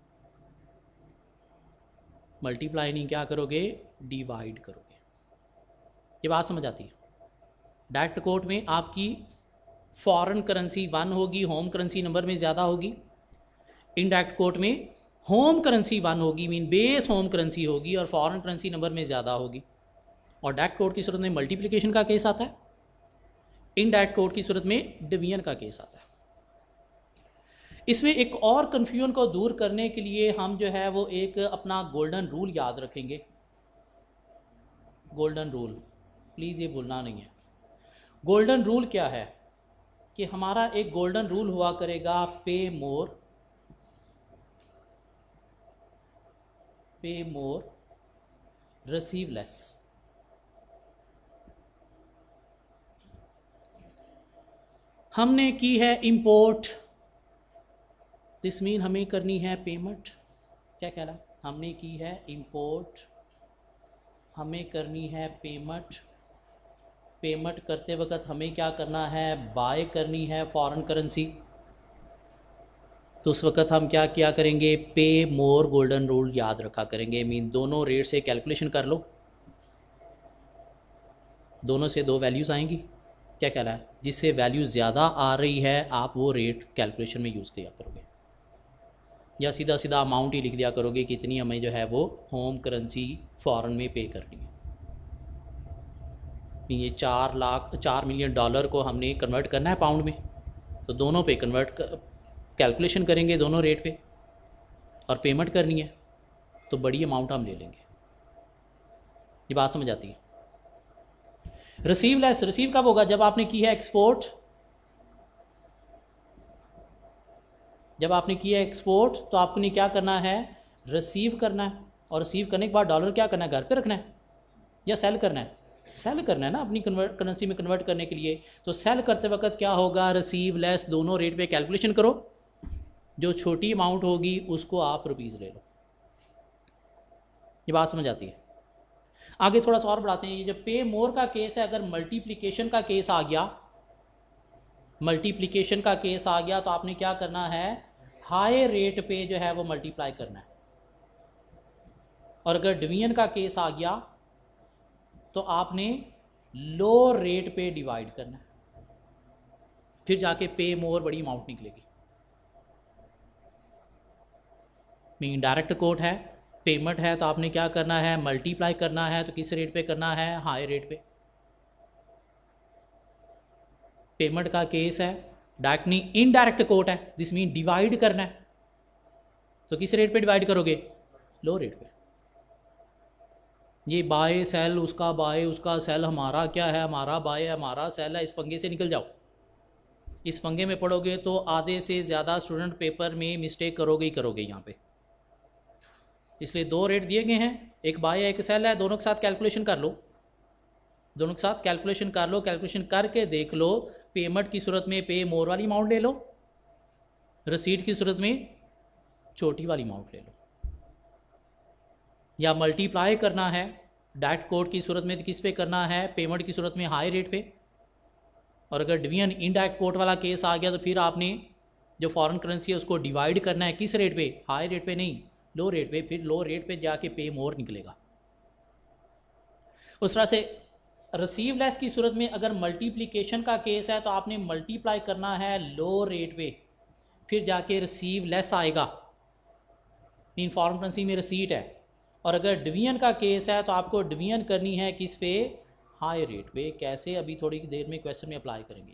मल्टीप्लाई नहीं क्या करोगे, डिवाइड करोगे। ये बात समझ आती है। डायरेक्ट कोट में आपकी फॉरेन करेंसी 1 होगी, होम करेंसी नंबर में ज़्यादा होगी। इनडायरेक्ट कोट में होम करेंसी 1 होगी, मीन बेस होम करेंसी होगी, और फॉरेन करेंसी नंबर में ज़्यादा होगी। और डायरेक्ट कोट की सूरत में मल्टीप्लिकेशन का केस आता है, इनडायरेक्ट कोट की सूरत में डिवीजन का केस आता है। इसमें एक और कन्फ्यूजन को दूर करने के लिए हम जो है वो एक अपना गोल्डन रूल याद रखेंगे। गोल्डन रूल, प्लीज़ ये भूलना नहीं है। गोल्डन रूल क्या है कि हमारा एक गोल्डन रूल हुआ करेगा, पे मोर रिसीव लेस। हमने की है इंपोर्ट, दिस मीन हमें करनी है पेमेंट। क्या कह रहा है, हमने की है इंपोर्ट, हमें करनी है पेमेंट। पेमेंट करते वक्त हमें क्या करना है, बाय करनी है फॉरेन करेंसी। तो उस वक्त हम क्या किया करेंगे, पे मोर गोल्डन रूल याद रखा करेंगे। मीन दोनों रेट से कैलकुलेशन कर लो, दोनों से 2 वैल्यूज़ आएंगी। क्या कह रहा है, जिससे वैल्यू ज़्यादा आ रही है आप वो रेट कैलकुलेशन में यूज़ किया करोगे, या सीधा सीधा अमाउंट ही लिख दिया करोगे कि इतनी हमें जो है वो होम करेंसी फॉरेन में पे करनी है। ये $4 मिलियन को हमने कन्वर्ट करना है पाउंड में, तो दोनों पे कैलकुलेशन करेंगे दोनों रेट पे, और पेमेंट करनी है तो बड़ी अमाउंट हम ले लेंगे। ये बात समझ आती है। रिसीव लेस, रिसीव कब होगा, जब आपने की है एक्सपोर्ट। जब आपने किया एक्सपोर्ट तो आपने क्या करना है, रिसीव करना है, और रिसीव करने के बाद डॉलर क्या करना है, घर पे रखना है या सेल करना है, सेल करना है ना, अपनी करेंसी में कन्वर्ट करने के लिए। तो सेल करते वक्त क्या होगा, रिसीव लेस, दोनों रेट पे कैलकुलेशन करो, जो छोटी अमाउंट होगी उसको आप रुपीज़ ले लो। ये बात समझ आती है। आगे थोड़ा सा और बढ़ाते हैं। ये जो पे मोर का केस है, अगर मल्टीप्लिकेशन का केस आ गया, मल्टीप्लिकेशन का केस आ गया तो आपने क्या करना है, हाई रेट पे जो है वो मल्टीप्लाई करना है। और अगर डिवीजन का केस आ गया तो आपने लो रेट पे डिवाइड करना है, फिर जाके पे मोर बड़ी अमाउंट निकलेगी। मीन डायरेक्ट कोट है, पेमेंट है तो आपने क्या करना है, मल्टीप्लाई करना है तो किस रेट पे करना है, हाई रेट पे। पेमेंट का केस है, डायरेक्ट नहीं इनडायरेक्ट कोट है, दिस मीन डिवाइड करना है, तो किस रेट पे डिवाइड करोगे, लो रेट पे। ये बाय सेल उसका बाय उसका सेल हमारा क्या है, हमारा बाय हमारा सेल है, इस पंगे से निकल जाओ। इस पंगे में पढ़ोगे तो आधे से ज़्यादा स्टूडेंट पेपर में मिस्टेक करोगे ही करोगे यहाँ पे। इसलिए दो रेट दिए गए हैं, एक बाय है एक सेल है, दोनों के साथ कैलकुलेशन कर लो, दोनों के साथ कैलकुलेशन कर लो। कैलकुलेशन करके देख लो, पेमेंट की सूरत में पे मोर वाली अमाउंट ले लो, रसीद की सूरत में छोटी वाली अमाउंट ले लो। या मल्टीप्लाई करना है डायरेक्ट कोड की सूरत में तो किस पे करना है, पेमेंट की सूरत में हाई रेट पे। और अगर डिवीजन इनडायरेक्ट कोड वाला केस आ गया तो फिर आपने जो फॉरेन करेंसी है उसको डिवाइड करना है, किस रेट पे, हाई रेट पे नहीं, लो रेट पे। फिर लो रेट पे जाके पे मोर निकलेगा। उस तरह से रिसीव लेस की सूरत में अगर मल्टीप्लिकेशन का केस है तो आपने मल्टीप्लाई करना है लो रेट पे, फिर जाके रिसीव लेस आएगा, मीन फॉरेन करेंसी में रिसीट है। और अगर डिवीजन का केस है तो आपको डिवीजन करनी है किस पे, हाई रेट पे। कैसे, अभी थोड़ी देर में क्वेश्चन में अप्लाई करेंगे।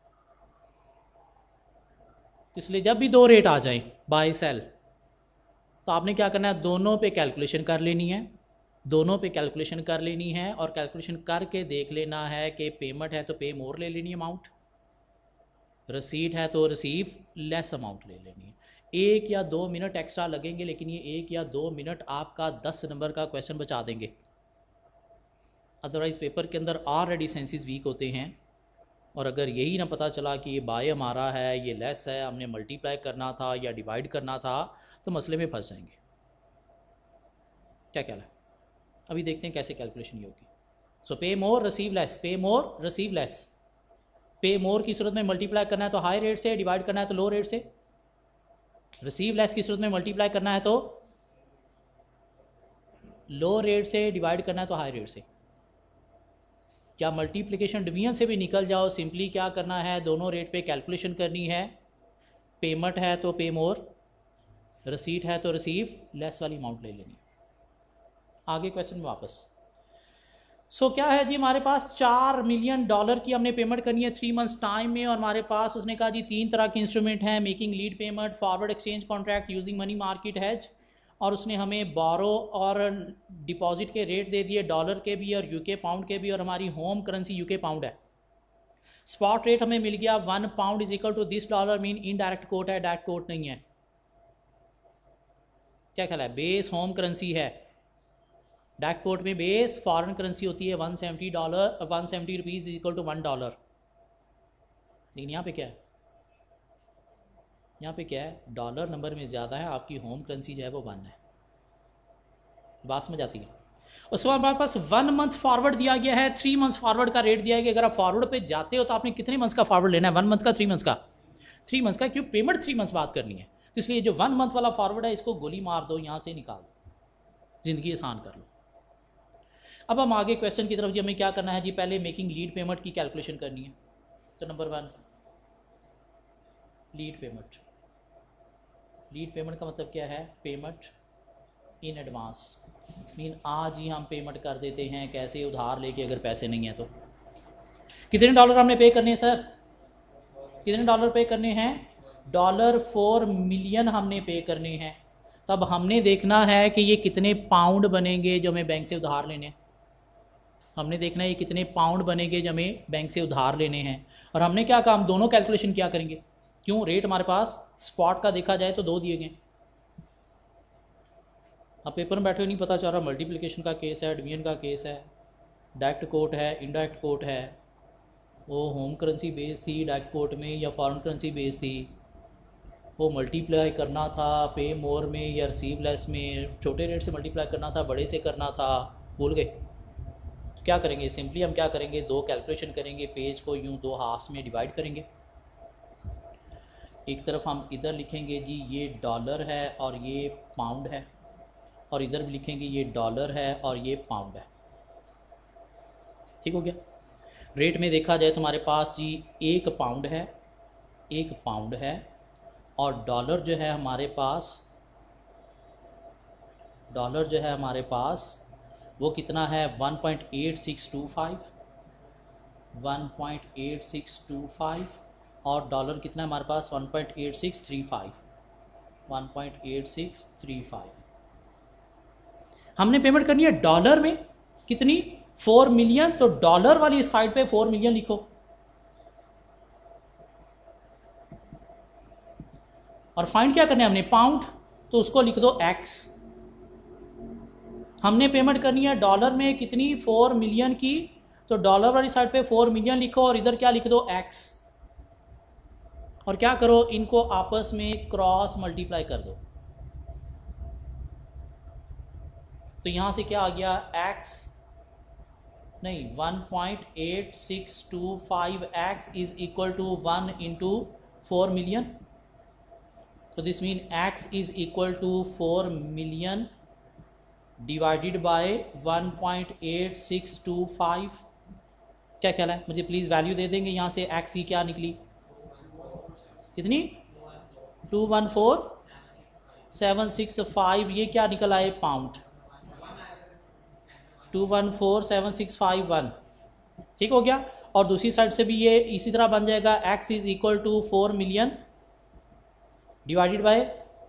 तो इसलिए जब भी दो रेट आ जाएं बाय सेल तो आपने क्या करना है, दोनों पे कैलकुलेशन कर लेनी है, दोनों पे कैलकुलेशन कर लेनी है। और कैलकुलेशन करके देख लेना है कि पेमेंट है तो पे मोर ले लेनी है अमाउंट, रसीट है तो रिसीव लेस अमाउंट ले लेनी है। 1 या 2 मिनट एक्स्ट्रा लगेंगे, लेकिन ये 1 या 2 मिनट आपका 10 नंबर का क्वेश्चन बचा देंगे। अदरवाइज़ पेपर के अंदर ऑलरेडी सेंसेस वीक होते हैं, और अगर यही ना पता चला कि ये बाय हमारा है, ये लेस है, हमने मल्टीप्लाई करना था या डिवाइड करना था, तो मसले में फंस जाएंगे। क्या ख्याल है? अभी देखते हैं कैसे कैलकुलेशन ये होगी। सो पे मोर रिसीव लेस, पे मोर रिसीव लेस। पे मोर की सूरत में मल्टीप्लाई करना है तो हाई रेट से, डिवाइड करना है तो लो रेट से। रिसीव लेस की सूरत में मल्टीप्लाई करना है तो लो रेट से, डिवाइड करना है तो हाई रेट से। क्या मल्टीप्लिकेशन डिवीजन से भी निकल जाओ, सिंपली क्या करना है, दोनों रेट पे कैलकुलेशन करनी है। पेमेंट है तो पे मोर, रिसीट है तो रिसीव लेस वाली अमाउंट ले लेनी। आगे क्वेश्चन में वापस। सो क्या है जी, हमारे पास $4 मिलियन की हमने पेमेंट करनी है 3 मंथ्स टाइम में। और हमारे पास उसने कहा जी 3 तरह के इंस्ट्रूमेंट हैं, making lead payment, forward exchange contract, using money market hedge. और उसने हमें बोरो और डिपॉजिट के रेट दे दिए, डॉलर के भी और यूके पाउंड के भी, और हमारी होम करेंसी यूके पाउंड है। स्पॉट रेट हमें मिल गया 1 pound is equal to this dollar, mean indirect quote है, डायरेक्ट कोट नहीं है। क्या ख्याल है, बेस होम करेंसी है, डायरेक्ट कोट में बेस फॉरेन करेंसी होती है $170 रुपीज़ इक्वल टू $1। लेकिन यहाँ पे क्या है, यहाँ पे क्या है, डॉलर नंबर में ज़्यादा है, आपकी होम करेंसी जो है वो 1 है। बात समझ आती है? उसके बाद हमारे पास 1 मंथ फॉरवर्ड दिया गया है, 3 मंथ्स फॉरवर्ड का रेट दिया गया। अगर आप फॉरवर्ड पे जाते हो तो आपने कितने मंथ्स का फॉरवर्ड लेना है, 1 मंथ का, 3 मंथ्स का? 3 मंथ्स का, क्यों, पेमेंट 3 मंथ्स बात करनी है। तो इसलिए जो 1 मंथ वाला फॉरवर्ड है इसको गोली मार दो, यहाँ से निकाल दो, ज़िंदगी आसान कर लो। अब हम आगे क्वेश्चन की तरफ जी, हमें क्या करना है जी, पहले मेकिंग लीड पेमेंट की कैलकुलेशन करनी है। तो number 1 lead payment. Lead payment का मतलब क्या है, पेमेंट इन एडवांस, मीन आज ही हम पेमेंट कर देते हैं, कैसे, उधार लेके, अगर पैसे नहीं हैं तो। कितने डॉलर हमने पे करने हैं सर, कितने डॉलर पे करने हैं, $4 मिलियन हमने पे करने हैं। तब हमने देखना है कि ये कितने पाउंड बनेंगे जो हमें बैंक से उधार लेने हैं। हमने देखना है ये कितने पाउंड बनेंगे जो हमें बैंक से उधार लेने हैं। और हमने क्या काम, दोनों कैलकुलेशन क्या करेंगे, क्यों, रेट हमारे पास स्पॉट का देखा जाए तो 2 दिए गए। अब पेपर में बैठे हुए नहीं पता चल रहा, मल्टीप्लिकेशन का केस है, डिवीजन का केस है, डायरेक्ट कोट है, इनडायरेक्ट कोट है, वो होम करेंसी बेस थी डायरेक्ट कोट में या फॉरेन करेंसी बेस थी, वो मल्टीप्लाई करना था पे मोर में या रिसीव लेस में, छोटे रेट से मल्टीप्लाई करना था, बड़े से करना था, भूल गए। क्या करेंगे, सिंपली हम क्या करेंगे, 2 कैलकुलेशन करेंगे, पेज को यूँ 2 हाफ्स में डिवाइड करेंगे। एक तरफ हम इधर लिखेंगे जी ये डॉलर है और ये पाउंड है, और इधर भी लिखेंगे ये डॉलर है और ये पाउंड है। ठीक हो गया। रेट में देखा जाए तो हमारे पास जी 1 पाउंड है, 1 पाउंड है, और डॉलर जो है हमारे पास डॉलर जो है हमारे पास वो कितना है 1.8625, 1.8625, और डॉलर कितना है हमारे पास 1.8635, 1.8635। हमने पेमेंट करनी है डॉलर में, कितनी 4 मिलियन, तो डॉलर वाली साइड पे 4 मिलियन लिखो, और फाइंड क्या करना है हमने पाउंड, तो उसको लिख दो एक्स। हमने पेमेंट करनी है डॉलर में कितनी 4 मिलियन की, तो डॉलर वाली साइड पे 4 मिलियन लिखो और इधर क्या लिख दो एक्स, और क्या करो इनको आपस में क्रॉस मल्टीप्लाई कर दो, तो यहां से क्या आ गया एक्स, नहीं 1.8625 x is equal to 1 into 4 million, तो this mean x is equal to 4 million divided by 1.8625। क्या ख्याल है, मुझे प्लीज़ वैल्यू दे देंगे यहाँ से, एक्स की क्या निकली, कितनी 214765, ये क्या निकल आए पाउंड, 214765 ठीक हो गया। और दूसरी साइड से भी ये इसी तरह बन जाएगा, x is equal to 4 million divided by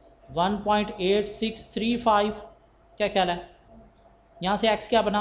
1.8635। क्या ख्याल है, यहाँ से एक्स क्या बना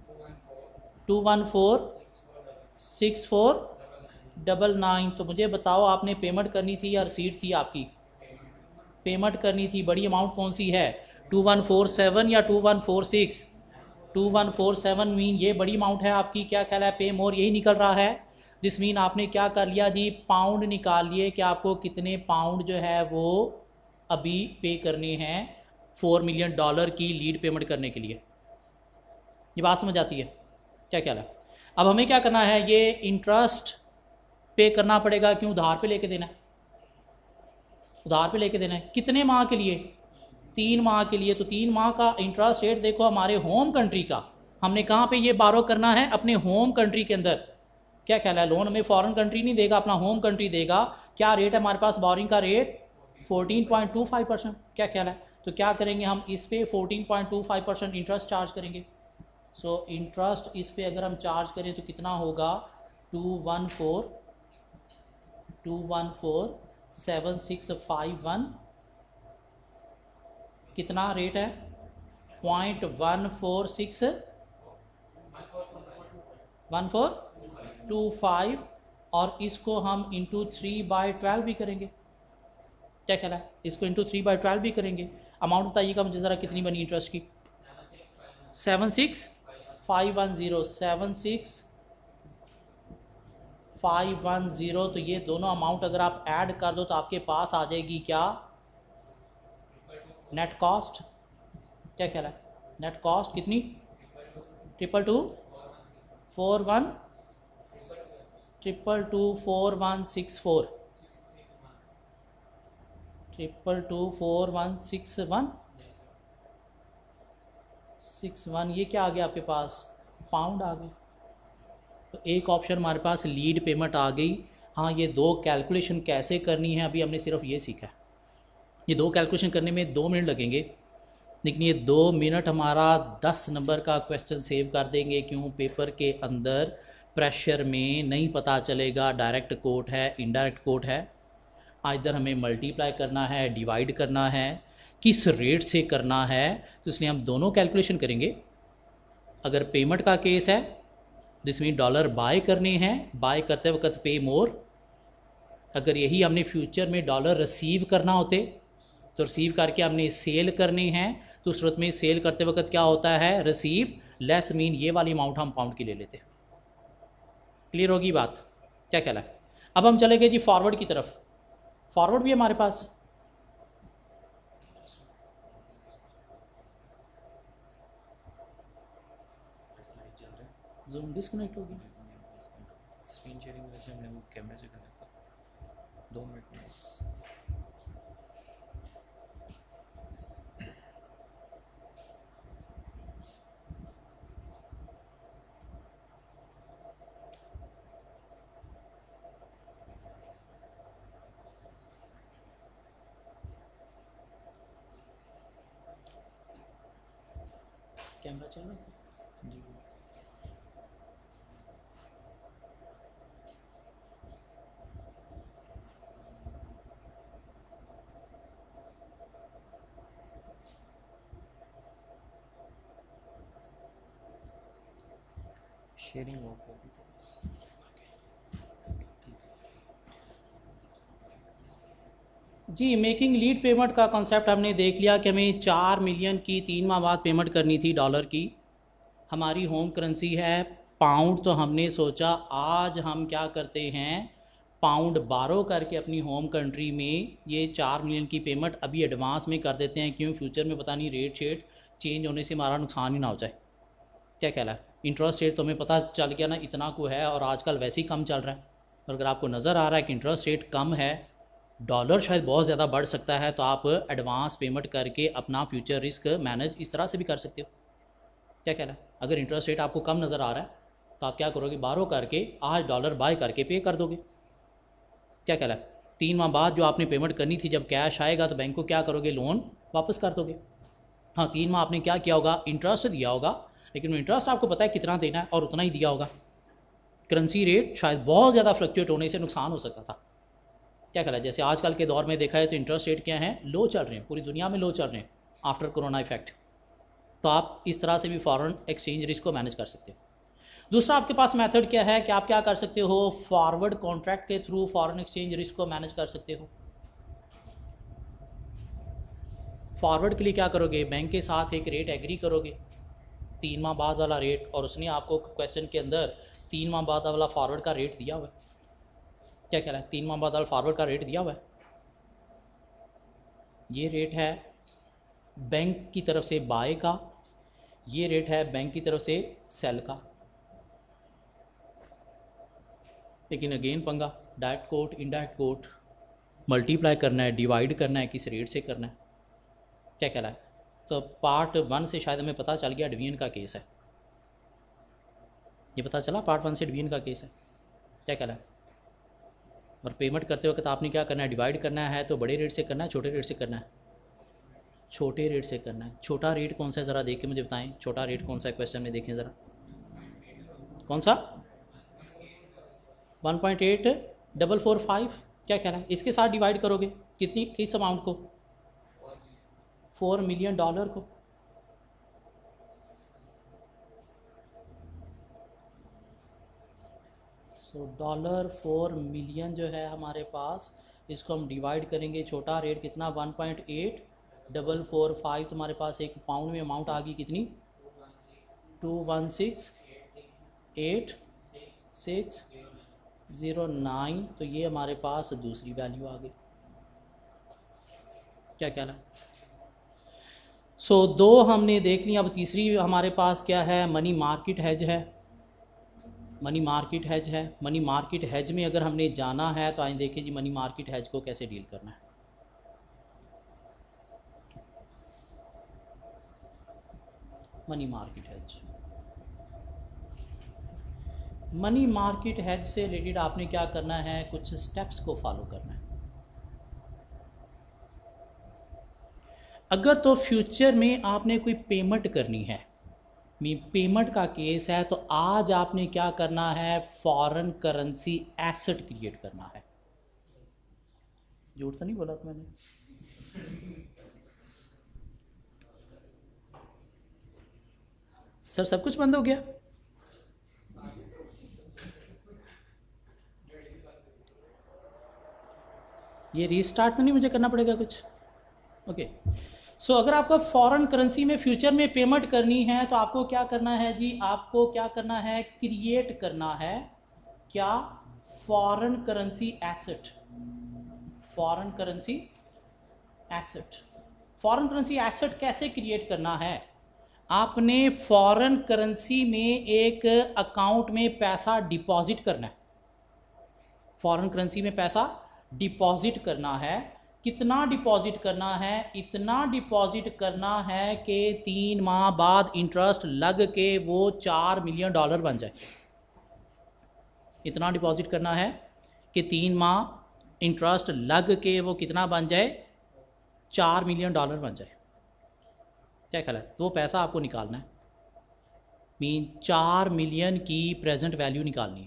2146499। तो मुझे बताओ आपने पेमेंट करनी थी या रिसीट थी आपकी, पेमेंट करनी थी, बड़ी अमाउंट कौन सी है 2147 या 2146, 2147 मीन ये बड़ी अमाउंट है आपकी, क्या ख्याल है पे मोर यही निकल रहा है, जिस मीन आपने क्या कर लिया जी पाउंड निकाल लिए कि आपको कितने पाउंड जो है वो अभी पे करने हैं 4 मिलियन डॉलर की लीड पेमेंट करने के लिए। ये बात समझ आती है, क्या ख्याल है। अब हमें क्या करना है, ये इंटरेस्ट पे करना पड़ेगा, क्यों उधार पे लेके देना है, उधार पे लेके देना है, कितने माह के लिए 3 माह के लिए, तो 3 माह का इंटरेस्ट रेट देखो हमारे होम कंट्री का, हमने कहाँ पे ये बारो करना है अपने होम कंट्री के अंदर। क्या ख्याल है, लोन हमें फॉरेन कंट्री नहीं देगा, अपना होम कंट्री देगा। क्या रेट है हमारे पास बोरिंग का रेट 14.25%। क्या ख्याल है, तो क्या करेंगे हम इस पे 14.25% इंटरेस्ट चार्ज करेंगे। सो इंटरेस्ट इस पे अगर हम चार्ज करें तो कितना होगा 214,761, कितना रेट है 0.1425, और इसको हम इंटू 3/12 भी करेंगे। क्या ख्याल है, इसको इंटू 3/12 भी करेंगे। अमाउंट बताइएगा मुझे ज़रा कितनी बनी इंटरेस्ट की 76510, 76510। तो ये दोनों अमाउंट अगर आप ऐड कर दो तो आपके पास आ जाएगी क्या नेट कॉस्ट। क्या ख्याल है, नेट कॉस्ट कितनी 2224164, 2224161, ये क्या आ गया आपके पास पाउंड आ गए। तो एक ऑप्शन हमारे पास लीड पेमेंट आ गई। हाँ, ये 2 कैलकुलेशन कैसे करनी है अभी हमने सिर्फ ये सीखा है। ये 2 कैलकुलेशन करने में 2 मिनट लगेंगे, लेकिन ये 2 मिनट हमारा 10 नंबर का क्वेश्चन सेव कर देंगे। क्यों, पेपर के अंदर प्रेशर में नहीं पता चलेगा डायरेक्ट कोट है इनडायरेक्ट कोट है, इधर हमें मल्टीप्लाई करना है डिवाइड करना है, किस रेट से करना है, तो इसलिए हम दोनों कैलकुलेशन करेंगे। अगर पेमेंट का केस है जिसमें डॉलर बाय करने हैं, बाय करते वक्त पे मोर। अगर यही हमने फ्यूचर में डॉलर रिसीव करना होते तो रिसीव करके हमने सेल करने हैं, तो सूरत में सेल करते वक्त क्या होता है रिसीव लेस मीन ये वाली अमाउंट हम पाउंड की ले लेते। क्लियर होगी बात, क्या ख्याल है। अब हम चले गए जी फॉरवर्ड की तरफ। फॉरवर्ड भी हमारे पास जूम डिस्कनेक्ट होगी, स्क्रीन शेयरिंग वैसे हमने वो कैमरे से करना था 2 मिनट में। कैमरा चल रहा था जी। शेयरिंग ऑफ होगी तो जी। मेकिंग लीड पेमेंट का कॉन्सेप्ट हमने देख लिया कि हमें 4 मिलियन की 3 माह बाद पेमेंट करनी थी डॉलर की। हमारी होम करेंसी है पाउंड, तो हमने सोचा आज हम क्या करते हैं, पाउंड बारो करके अपनी होम कंट्री में ये 4 मिलियन की पेमेंट अभी एडवांस में कर देते हैं, क्यों फ्यूचर में पता नहीं रेट शेट चेंज होने से हमारा नुकसान ही ना हो जाए। क्या ख्याल है? इंटरेस्ट रेट तो हमें पता चल गया ना इतना को है, और आजकल वैसे ही कम चल रहा है। और अगर आपको नज़र आ रहा है कि इंटरेस्ट रेट कम है, डॉलर शायद बहुत ज़्यादा बढ़ सकता है, तो आप एडवांस पेमेंट करके अपना फ्यूचर रिस्क मैनेज इस तरह से भी कर सकते हो। क्या ख्याल है? अगर इंटरेस्ट रेट आपको कम नज़र आ रहा है तो आप क्या करोगे, बारो करके आज डॉलर बाय करके पे कर दोगे। क्या ख्याल है? 3 माह बाद जो आपने पेमेंट करनी थी, जब कैश आएगा तो बैंक को क्या करोगे, लोन वापस कर दोगे। हाँ, 3 माह आपने क्या किया होगा, इंटरेस्ट दिया होगा, लेकिन इंटरेस्ट आपको पता है कितना देना है और उतना ही दिया होगा। करेंसी रेट शायद बहुत ज़्यादा फ्लक्चुएट होने से नुकसान हो सकता था। क्या ख्याल है? जैसे आजकल के दौर में देखा है तो इंटरेस्ट रेट क्या है, लो चल रहे हैं, पूरी दुनिया में लो चल रहे हैं आफ्टर कोरोना इफेक्ट। तो आप इस तरह से भी फॉरेन एक्सचेंज रिस्क को मैनेज कर सकते हो। दूसरा आपके पास मेथड क्या है कि आप क्या कर सकते हो, फॉरवर्ड कॉन्ट्रैक्ट के थ्रू फॉरेन एक्सचेंज रिस्क को मैनेज कर सकते हो। फॉरवर्ड के लिए क्या करोगे, बैंक के साथ एक रेट एग्री करोगे, 3 माह बाद वाला रेट, और उसने आपको क्वेश्चन के अंदर 3 माह बाद वाला फॉरवर्ड का रेट दिया हुआ है। क्या कह रहा है, 3 माह बाद वाला फॉरवर्ड का रेट दिया हुआ है। ये रेट है बैंक की तरफ से बाय का, ये रेट है बैंक की तरफ से सेल का। लेकिन अगेन पंगा, direct quote indirect quote, multiply करना है, डिवाइड करना है, किस रेट से करना है। क्या कह रहा है? तो पार्ट 1 से शायद हमें पता चल गया डिवीजन का केस है। ये पता चला पार्ट 1 से डिवीजन का केस है। क्या कह रहा है? और पेमेंट करते वक्त आपने क्या करना है, डिवाइड करना है, तो बड़े रेट से करना है, छोटे रेट से करना है, छोटे रेट से करना है। छोटा रेट कौन सा है ज़रा देख के मुझे बताएं, छोटा रेट कौन सा है क्वेश्चन में, देखें ज़रा कौन सा, 1.8445। क्या कह रहा है, इसके साथ डिवाइड करोगे कितनी, किस अमाउंट को, 4 मिलियन डॉलर को। सो डॉलर 4 मिलियन जो है हमारे पास, इसको हम डिवाइड करेंगे, छोटा रेट कितना 1.8445, तुम्हारे पास एक पाउंड में अमाउंट आ गई कितनी, 2168609। तो ये हमारे पास दूसरी वैल्यू आ गई। क्या ख्याल है? सो 2 हमने देख लिया, अब तीसरी हमारे पास क्या है, मनी मार्केट हेज है। मनी मार्केट हेज है। मनी मार्केट हेज में अगर हमने जाना है तो आइए देखें जी, मनी मार्केट हेज को कैसे डील करना है। Money market hedge, money market hedge से रिलेटेड आपने क्या करना है, कुछ स्टेप्स को फॉलो करना है। अगर तो फ्यूचर में आपने कोई पेमेंट करनी है, पेमेंट का केस है, तो आज आपने क्या करना है, फॉरेन करेंसी एसेट क्रिएट करना है। झूठ तो नहीं बोला था मैंने? सर सब कुछ बंद हो गया? ये रीस्टार्ट तो नहीं मुझे करना पड़ेगा कुछ? ओके। सो अगर आपको फॉरेन करेंसी में फ्यूचर में पेमेंट करनी है तो आपको क्या करना है जी, आपको क्या करना है, क्रिएट करना है क्या, foreign currency asset. Foreign currency asset, foreign currency asset कैसे क्रिएट करना है, आपने फॉरेन करेंसी में एक अकाउंट में पैसा डिपॉजिट करना है। फॉरेन करेंसी में पैसा डिपॉजिट करना है। कितना डिपॉजिट करना है, इतना डिपॉजिट करना है कि 3 माह बाद इंटरेस्ट लग के वो 4 मिलियन डॉलर बन जाए। इतना डिपॉजिट करना है कि 3 माह इंटरेस्ट लग के वो कितना बन जाए, 4 मिलियन डॉलर बन जाए। क्या ख्याल है? तो वो पैसा आपको निकालना है। मीन 4 मिलियन की प्रेजेंट वैल्यू निकालनी है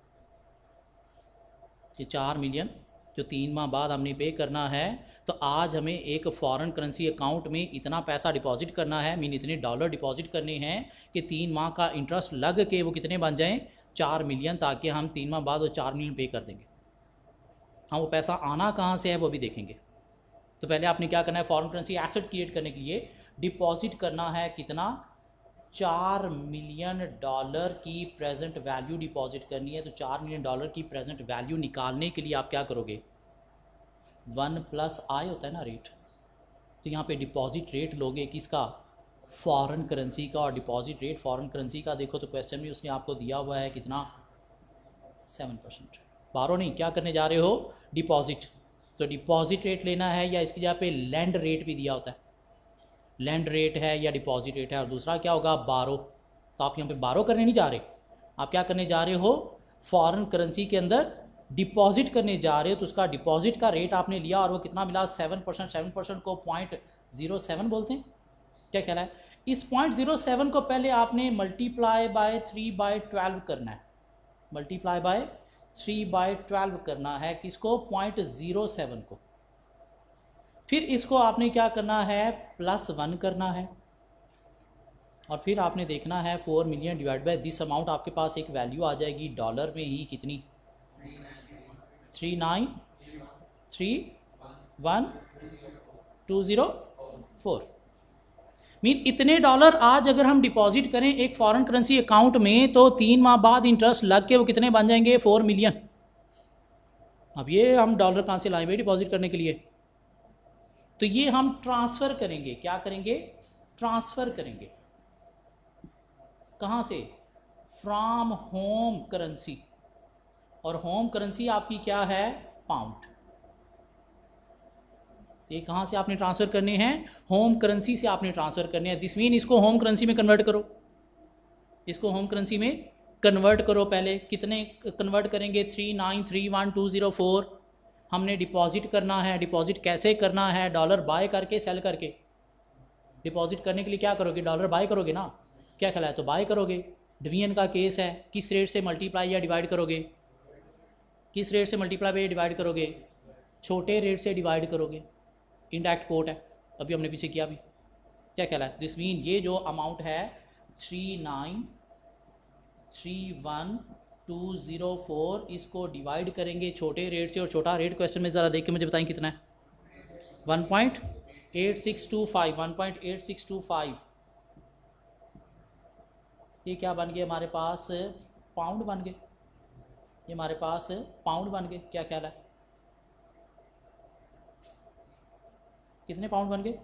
कि 4 मिलियन जो 3 माह बाद हमने पे करना है, तो आज हमें एक फॉरेन करेंसी अकाउंट में इतना पैसा डिपॉजिट करना है, मीन इतने डॉलर डिपॉजिट करने हैं कि 3 माह का इंटरेस्ट लग के वो कितने बन जाएं, 4 मिलियन, ताकि हम 3 माह बाद वो 4 मिलियन पे कर देंगे। हाँ, वो पैसा आना कहाँ से है वो भी देखेंगे। तो पहले आपने क्या करना है, फॉरेन करेंसी एसेट क्रिएट करने के लिए डिपॉजिट करना है कितना, 4 मिलियन डॉलर की प्रेजेंट वैल्यू डिपॉजिट करनी है। तो 4 मिलियन डॉलर की प्रेजेंट वैल्यू निकालने के लिए आप क्या करोगे, 1+i होता है ना रेट, तो यहाँ पे डिपॉजिट रेट लोगे किसका, फॉरेन करेंसी का। और डिपॉजिट रेट फॉरेन करेंसी का देखो तो क्वेश्चन में उसने आपको दिया हुआ है कितना, 7%। बारो नहीं, क्या करने जा रहे हो, डिपॉजिट। तो डिपॉजिट रेट लेना है, या इसकी जगह पे लैंड रेट भी दिया होता है, लैंड रेट है या डिपॉजिट रेट है। और दूसरा क्या होगा, बारो। तो आप यहाँ पे बारो करने नहीं जा रहे, आप क्या करने जा रहे हो, फॉरेन करेंसी के अंदर डिपॉजिट करने जा रहे हो। तो उसका डिपॉजिट का रेट आपने लिया और वो कितना मिला, 7%। 7% को 0.07 बोलते हैं, क्या ख्याल है। इस 0.07 को पहले आपने मल्टीप्लाई बाय 3/12 करना है, मल्टीप्लाई बाय 3/12 करना है किसको, 0.07 को। फिर इसको आपने क्या करना है, +1 करना है। और फिर आपने देखना है 4 million divide by this amount. आपके पास एक वैल्यू आ जाएगी डॉलर में ही, कितनी, 3931204। मीन इतने डॉलर आज अगर हम डिपॉजिट करें एक फॉरेन करेंसी अकाउंट में, तो 3 माह बाद इंटरेस्ट लग के वो कितने बन जाएंगे, 4 मिलियन। अब ये हम डॉलर कहाँ से लाएंगे डिपॉजिट करने के लिए, तो ये हम ट्रांसफ़र करेंगे, क्या करेंगे, ट्रांसफ़र करेंगे। कहाँ से, फ्रॉम होम करेंसी। और होम करेंसी आपकी क्या है, पाउंड। ये कहाँ से आपने ट्रांसफ़र करने हैं, होम करेंसी से आपने ट्रांसफ़र करने हैं। दिस मीन इसको होम करेंसी में कन्वर्ट करो, इसको होम करेंसी में कन्वर्ट करो। पहले कितने कन्वर्ट करेंगे, 3931204 हमने डिपॉजिट करना है। डिपॉजिट कैसे करना है, डॉलर बाय करके, सेल करके। डिपॉजिट करने के लिए क्या करोगे, डॉलर बाय करोगे ना, क्या ख्याल है, तो बाय करोगे। डिवीजन का केस है, किस रेट से मल्टीप्लाई या डिवाइड करोगे, किस रेट से मल्टीप्लाई या डिवाइड करोगे, छोटे रेट से डिवाइड करोगे। इनडायरेक्ट कोट है, अभी हमने पीछे किया भी, क्या ख्याल है। दिस मीन ये जो अमाउंट है 3931204, इसको डिवाइड करेंगे छोटे रेट से। और छोटा रेट क्वेश्चन में ज़रा देख के मुझे बताएं कितना है, 1.8625, 1.8625। ये क्या बन गया हमारे पास, पाउंड बन गए, ये हमारे पास पाउंड बन गए। क्या ख्याल है, कितने पाउंड बन गए,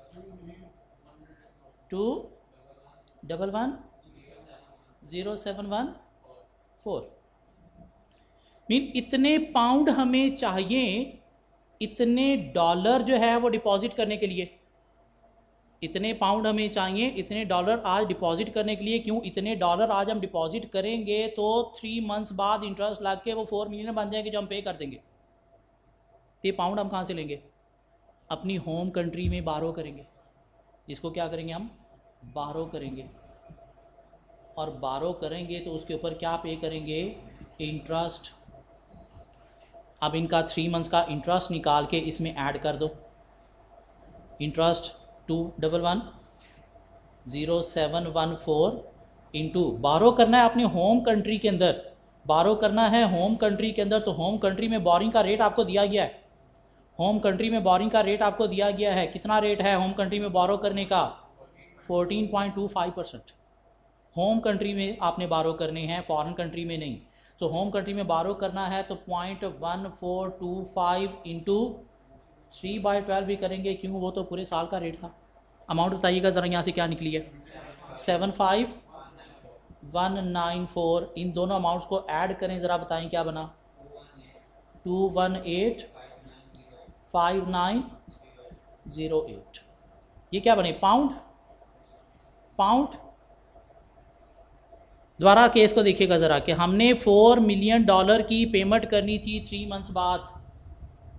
2110714। मीन इतने पाउंड हमें चाहिए, इतने डॉलर जो है वो डिपॉजिट करने के लिए, इतने पाउंड हमें चाहिए, इतने डॉलर आज डिपॉजिट करने के लिए। क्यों, इतने डॉलर आज हम डिपॉजिट करेंगे तो 3 मंथ्स बाद इंटरेस्ट लग के वो 4 मिलियन बन जाएंगे जो हम पे कर देंगे। तो ये पाउंड हम कहाँ से लेंगे, अपनी होम कंट्री में बारो करेंगे। इसको क्या करेंगे, हम बारो करेंगे। और बारो करेंगे तो उसके ऊपर क्या पे करेंगे, इंटरेस्ट। अब इनका 3 मंथ्स का इंटरेस्ट निकाल के इसमें ऐड कर दो। इंटरेस्ट 2110714 इंटू, बारो करना है अपने होम कंट्री के अंदर, बारो करना है होम कंट्री के अंदर। तो होम कंट्री में बोरिंग का रेट आपको दिया गया है, होम कंट्री में बोरिंग का रेट आपको दिया गया है। कितना रेट है होम कंट्री में बोरो करने का, 14.25%। होम कंट्री में आपने बारो करने हैं, फॉरेन कंट्री में नहीं। तो होम कंट्री में बारो करना है तो 0.1425 इंटू 3/12 भी करेंगे, क्यों, वो तो पूरे साल का रेट था। अमाउंट बताइएगा ज़रा यहाँ से क्या निकली है, 75194। इन दोनों अमाउंट्स को ऐड करें, ज़रा बताएं क्या बना, 2185908। ये क्या बने, पाउंड। पाउंड द्वारा केस को देखिएगा ज़रा कि हमने 4 मिलियन डॉलर की पेमेंट करनी थी 3 मंथ्स बाद,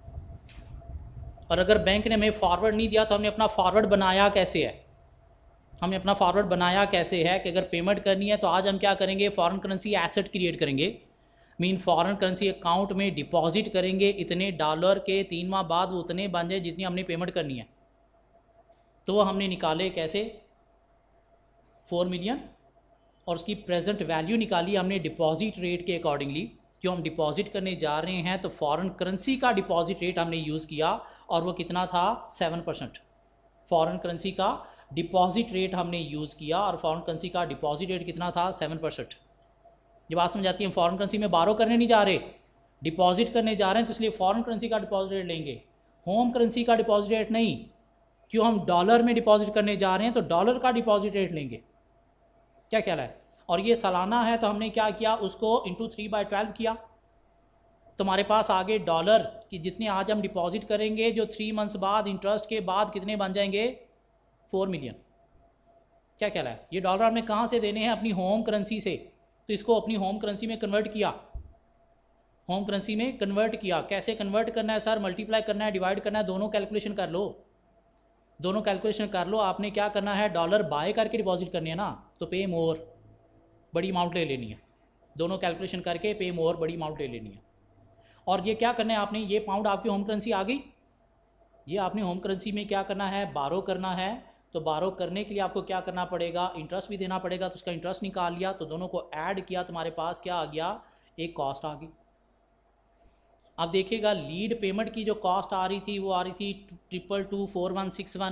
और अगर बैंक ने हमें फॉरवर्ड नहीं दिया तो हमने अपना फॉरवर्ड बनाया कैसे है, हमने अपना फॉरवर्ड बनाया कैसे है कि अगर पेमेंट करनी है तो आज हम क्या करेंगे, फॉरेन करेंसी एसेट क्रिएट करेंगे, मीन फॉरेन करेंसी अकाउंट में डिपॉजिट करेंगे इतने डॉलर के, 3 माह बाद वो उतने बन जाए जितनी हमने पेमेंट करनी है। तो वो हमने निकाले कैसे, 4 मिलियन, और उसकी प्रेजेंट वैल्यू निकाली हमने डिपॉजिट रेट के अकॉर्डिंगली। जो हम डिपॉजिट करने जा रहे हैं तो फॉरेन करेंसी का डिपॉजिट रेट हमने यूज़ किया और वो कितना था, 7%। फॉरेन करेंसी का डिपॉजिट रेट हमने यूज़ किया और फॉरेन करेंसी का डिपॉजिट रेट कितना था, 7%। ये बात समझ आती है, हम फॉरेन करेंसी में बारो करने नहीं जा रहे, डिपॉजिट करने जा रहे हैं, तो इसलिए फॉरेन करेंसी का डिपॉजिट रेट लेंगे, होम करेंसी का डिपॉजिट रेट नहीं। क्यों, हम डॉलर में डिपॉजिट करने जा रहे हैं तो डॉलर का डिपॉजिट रेट लेंगे। क्या ख्याल है? और ये सालाना है तो हमने क्या किया, उसको इंटू 3/12 किया, तो हमारे पास आगे डॉलर कि जितने आज हम डिपॉजिट करेंगे जो 3 मंथ्स बाद इंटरेस्ट के बाद कितने बन जाएंगे, 4 मिलियन। क्या ख्याल है? ये डॉलर हमने कहाँ से देने हैं, अपनी होम करेंसी से, तो इसको अपनी होम करेंसी में कन्वर्ट किया, होम करेंसी में कन्वर्ट किया। कैसे कन्वर्ट करना है सर, मल्टीप्लाई करना है, डिवाइड करना है, दोनों कैलकुलेशन कर लो, दोनों कैलकुलेशन कर लो। आपने क्या करना है, डॉलर बाय करके डिपॉजिट करनी है ना, तो पे मोर, बड़ी अमाउंट ले लेनी है, दोनों कैलकुलेशन करके पे मोर, बड़ी अमाउंट ले लेनी है। और ये क्या करना है आपने, ये पाउंड आपकी होम करेंसी आ गई, ये आपने होम करेंसी में क्या करना है, बारो करना है। तो बारो करने के लिए आपको क्या करना पड़ेगा, इंटरेस्ट भी देना पड़ेगा, तो उसका इंटरेस्ट निकाल लिया, तो दोनों को ऐड किया, तुम्हारे पास क्या आ गया, एक कॉस्ट आ गई। अब देखिएगा लीड पेमेंट की जो कॉस्ट आ रही थी वो आ रही थी 2224161,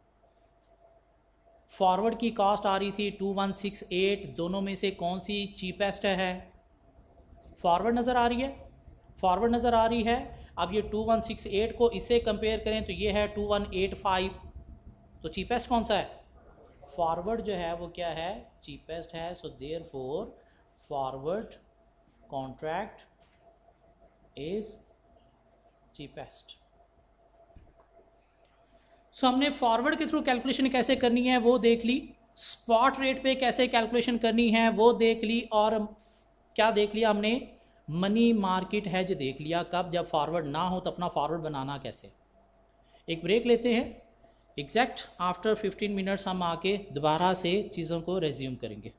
फॉरवर्ड की कॉस्ट आ रही थी 2168। दोनों में से कौन सी चीपेस्ट है, फॉरवर्ड नज़र आ रही है, फॉरवर्ड नज़र आ रही है। अब ये 2168 को इससे कंपेयर करें तो ये है 2185, तो चीपेस्ट कौन सा है, फॉरवर्ड जो है वो क्या है, चीपेस्ट है। So therefore forward contract is cheapest. So हमने फॉरवर्ड के थ्रू कैलकुलेशन कैसे करनी है वो देख ली, स्पॉट रेट पे कैसे कैलकुलेशन करनी है वो देख ली, और क्या देख लिया हमने, मनी मार्केट हेज देख लिया, कब जब फॉरवर्ड ना हो तो अपना फॉरवर्ड बनाना कैसे। एक ब्रेक लेते हैं, एग्जैक्ट आफ्टर 15 मिनट्स हम आके दोबारा से चीज़ों को रेज्यूम करेंगे।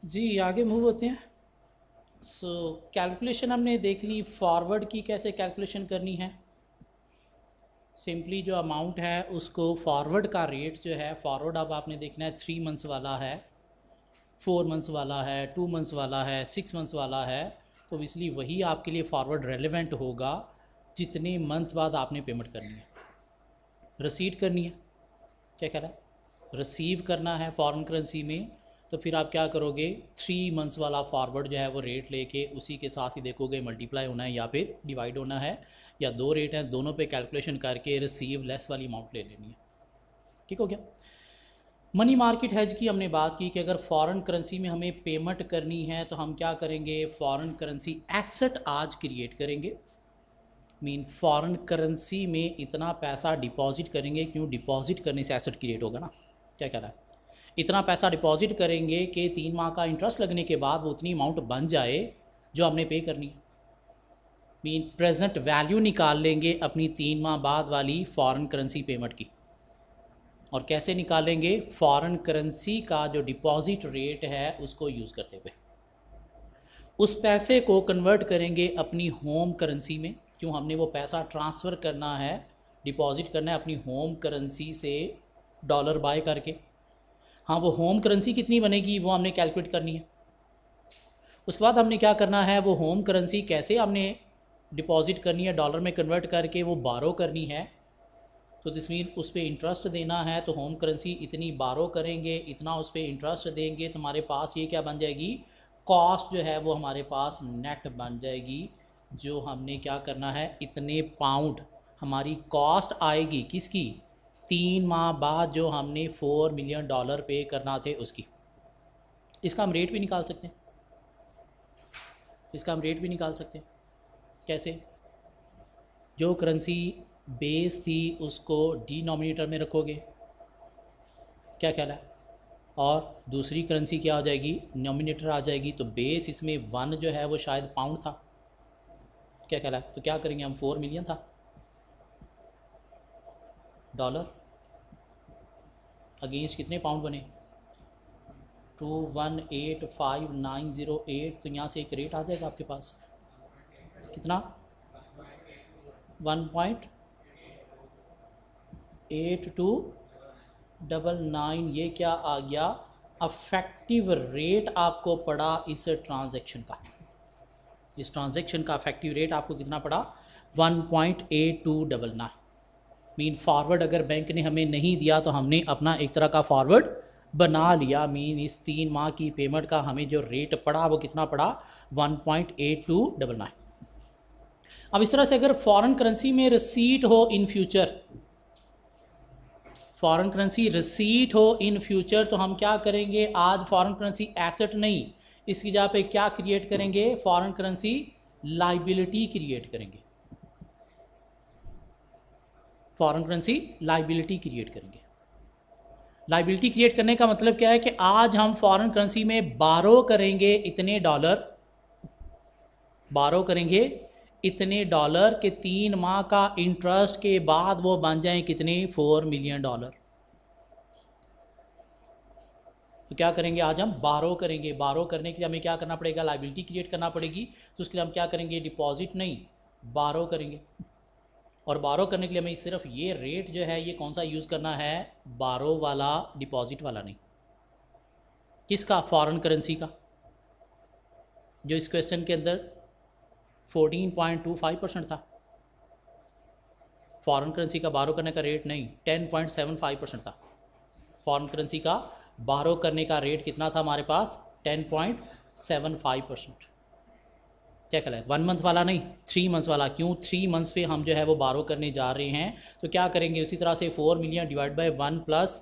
जी आगे मूव होते हैं। सो कैलकुलेशन हमने देख ली, फॉरवर्ड की कैसे कैलकुलेशन करनी है। सिंपली जो अमाउंट है उसको फॉरवर्ड का रेट जो है, फॉरवर्ड अब आपने देखना है 3 मंथ्स वाला है, 4 मंथ्स वाला है, 2 मंथ्स वाला है, 6 मंथ्स वाला है, तो इसलिए वही आपके लिए फॉरवर्ड रेलेवेंट होगा जितने मंथ बाद आपने पेमेंट करनी है। रिसीट करनी है, क्या कह रहा है, रिसीव करना है फॉरेन करेंसी में, तो फिर आप क्या करोगे, 3 मंथ्स वाला फॉरवर्ड जो है वो रेट लेके उसी के साथ ही देखोगे मल्टीप्लाई होना है या फिर डिवाइड होना है, या दो रेट हैं दोनों पे कैलकुलेशन करके रिसीव लेस वाली अमाउंट ले लेनी है। ठीक हो गया। मनी मार्केट हेज की हमने बात की कि अगर फॉरेन करेंसी में हमें पेमेंट करनी है तो हम क्या करेंगे, फॉरेन करेंसी एसेट आज क्रिएट करेंगे। मीन फॉरेन करेंसी में इतना पैसा डिपॉजिट करेंगे, क्यों, डिपॉजिट करने से एसेट क्रिएट होगा ना, क्या कह रहा है, इतना पैसा डिपॉजिट करेंगे कि 3 माह का इंटरेस्ट लगने के बाद वो उतनी अमाउंट बन जाए जो हमने पे करनी है। मीन प्रेजेंट वैल्यू निकाल लेंगे अपनी 3 माह बाद वाली फॉरेन करेंसी पेमेंट की। और कैसे निकालेंगे, फॉरेन करेंसी का जो डिपॉजिट रेट है उसको यूज़ करते हुए उस पैसे को कन्वर्ट करेंगे अपनी होम करेंसी में, क्यों, हमने वो पैसा ट्रांसफ़र करना है, डिपॉजिट करना है अपनी होम करेंसी से डॉलर बाय करके। हाँ, वो होम करेंसी कितनी बनेगी वो हमने कैलकुलेट करनी है। उसके बाद हमने क्या करना है, वो होम करेंसी कैसे हमने डिपॉजिट करनी है, डॉलर में कन्वर्ट करके वो बारो करनी है, तो दिस मीन उस पर इंटरेस्ट देना है, तो होम करेंसी इतनी बारो करेंगे, इतना उस पर इंटरेस्ट देंगे, तो हमारे पास ये क्या बन जाएगी, कॉस्ट जो है वो हमारे पास नेट बन जाएगी। जो हमने क्या करना है, इतने पाउंड हमारी कॉस्ट आएगी किसकी, 3 माह बाद जो हमने $4 मिलियन पे करना थे उसकी। इसका हम रेट भी निकाल सकते हैं, इसका हम रेट भी निकाल सकते हैं। कैसे, जो करेंसी बेस थी उसको डिनोमिनेटर में रखोगे, क्या ख्याल है, और दूसरी करेंसी क्या हो जाएगी, नोमिनेटर आ जाएगी, तो बेस इसमें 1 जो है वो शायद पाउंड था, क्या ख्याल है, तो क्या करेंगे हम, 4 मिलियन था डॉलर, अगेंस्ट कितने पाउंड बने, 2185,908, तो यहाँ से एक रेट आ जाएगा आपके पास, कितना, 1.8299, ये क्या आ गया, अफेक्टिव रेट आपको पड़ा इस ट्रांजैक्शन का, इस ट्रांजैक्शन का अफेक्टिव रेट आपको कितना पड़ा, 1.8299। मीन फॉरवर्ड अगर बैंक ने हमें नहीं दिया तो हमने अपना एक तरह का फॉरवर्ड बना लिया। मीन इस 3 माह की पेमेंट का हमें जो रेट पड़ा वो कितना पड़ा, 1.8299। अब इस तरह से अगर फॉरेन करेंसी में रिसीट हो in future, foreign currency receipt हो इन फ्यूचर, तो हम क्या करेंगे, आज फॉरेन करेंसी एसेट नहीं, इसकी जगह पे क्या क्रिएट करेंगे, फॉरेन करेंसी लाइबिलिटी क्रिएट करेंगे, फॉरेन करेंसी लाइबिलिटी क्रिएट करेंगे। लाइबिलिटी क्रिएट करने का मतलब क्या है कि आज हम फॉरेन करेंसी में बारो करेंगे इतने डॉलर, बारो करेंगे इतने डॉलर के 3 माह का इंटरेस्ट के बाद वो बन जाए कितने, $4 मिलियन। तो क्या करेंगे, आज हम बारो करेंगे, बारो करने के लिए हमें क्या करना पड़ेगा, लाइबिलिटी क्रिएट करना पड़ेगी, तो उसके लिए हम क्या करेंगे, डिपॉजिट नहीं बारो करेंगे। और बारो करने के लिए हमें सिर्फ ये रेट जो है ये कौन सा यूज़ करना है, बारो वाला, डिपॉजिट वाला नहीं। किसका, फॉरेन करेंसी का, जो इस क्वेश्चन के अंदर 14.25% था, फॉरेन करेंसी का बारो करने का रेट नहीं, 10.75% था। फॉरेन करेंसी का बारो करने का रेट कितना था हमारे पास, 10.75%। क्या कहला है, 1 मंथ वाला नहीं, 3 मंथ्स वाला। क्यों, 3 मंथ्स पे हम जो है वो बारो करने जा रहे हैं, तो क्या करेंगे, उसी तरह से 4 million divide by 1 plus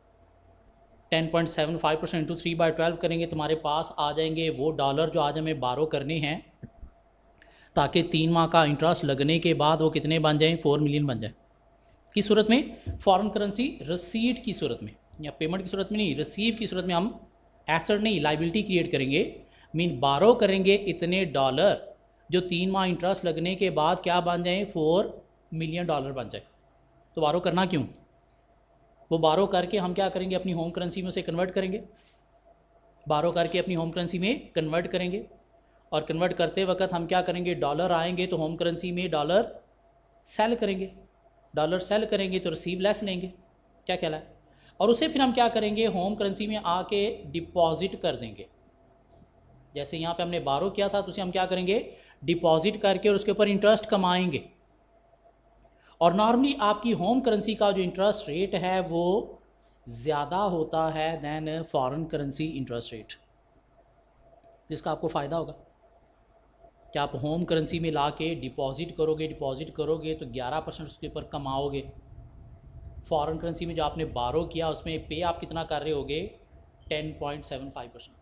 10.75% into 3/12 करेंगे, तुम्हारे पास आ जाएंगे वो डॉलर जो आज हमें बारो करने हैं, ताकि 3 माह का इंटरेस्ट लगने के बाद वो कितने बन जाएं, 4 मिलियन बन जाए। किस सूरत में, फॉरेन करेंसी रिसीट की सूरत में, या पेमेंट की सूरत में नहीं, रिसीव की सूरत में हम एसेट नहीं लाइबिलिटी क्रिएट करेंगे। मीन बारो करेंगे इतने डॉलर जो 3 माह इंटरेस्ट लगने के बाद क्या बन जाए, $4 मिलियन बन जाए। तो बारो करना क्यों, वो बारो करके हम क्या करेंगे, अपनी होम करेंसी में से कन्वर्ट करेंगे। बारो करके अपनी होम करेंसी में कन्वर्ट करेंगे, और कन्वर्ट करते वक्त हम क्या करेंगे, डॉलर आएंगे तो होम करेंसी में डॉलर सेल करेंगे, डॉलर सेल करेंगे तो रिसीव लेस लेंगे, क्या ख्याल है, और उसे फिर हम क्या करेंगे, होम करेंसी में आके डिपॉजिट कर देंगे। जैसे यहाँ पे हमने बारो किया था तो उसे हम क्या करेंगे, डिपॉजिट करके और उसके ऊपर इंटरेस्ट कमाएंगे। और नॉर्मली आपकी होम करेंसी का जो इंटरेस्ट रेट है वो ज़्यादा होता है than foreign currency interest rate, जिसका आपको फ़ायदा होगा कि आप होम करेंसी में ला के डिपॉजिट करोगे तो 11% उसके ऊपर कमाओगे। फॉरेन करेंसी में जो आपने बारो किया उसमें पे आप कितना कर रहे होगे, 10.75%।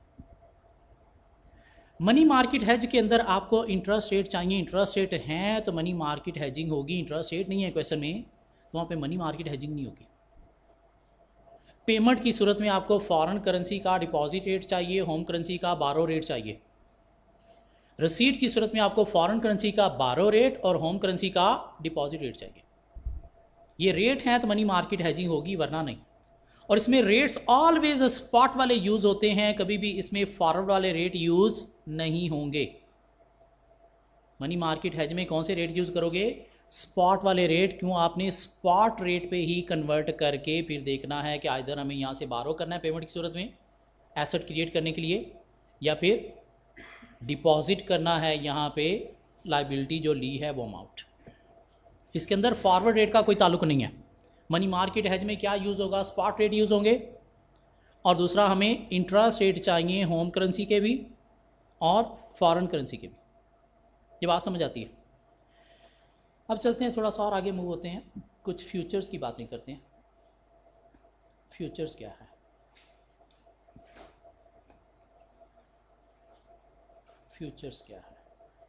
मनी मार्केट हेज के अंदर आपको इंटरेस्ट रेट चाहिए, इंटरेस्ट रेट हैं तो मनी मार्केट हेजिंग होगी, इंटरेस्ट रेट नहीं है क्वेश्चन में तो वहाँ पे मनी मार्केट हेजिंग नहीं होगी। पेमेंट की सूरत में आपको फॉरेन करेंसी का डिपॉजिट रेट चाहिए, होम करेंसी का बारो रेट चाहिए। रिसीट की सूरत में आपको फॉरेन करेंसी का बारो रेट और होम करेंसी का डिपॉजिट रेट चाहिए। ये रेट हैं तो मनी मार्केट हेजिंग होगी, वरना नहीं। और इसमें रेट्स ऑलवेज स्पॉट वाले यूज़ होते हैं, कभी भी इसमें फॉरवर्ड वाले रेट यूज़ नहीं होंगे। मनी मार्केट हेज में कौन से रेट यूज़ करोगे, स्पॉट वाले रेट। क्यों, आपने स्पॉट रेट पे ही कन्वर्ट करके फिर देखना है कि आइदर हमें यहाँ से बारो करना है पेमेंट की सूरत में एसेट क्रिएट करने के लिए, या फिर डिपॉजिट करना है यहाँ पे लाइबिलिटी जो ली है वो अमाउंट। इसके अंदर फॉरवर्ड रेट का कोई ताल्लुक नहीं है। मनी मार्केट हेज में क्या यूज़ होगा, स्पॉट रेट यूज़ होंगे, और दूसरा हमें इंटरेस्ट रेट चाहिए होम करेंसी के भी और फॉरेन करेंसी के भी। ये बात समझ आती है। अब चलते हैं थोड़ा सा और आगे मूव होते हैं, कुछ फ्यूचर्स की बातें करते हैं। फ्यूचर्स क्या है, फ्यूचर्स क्या है,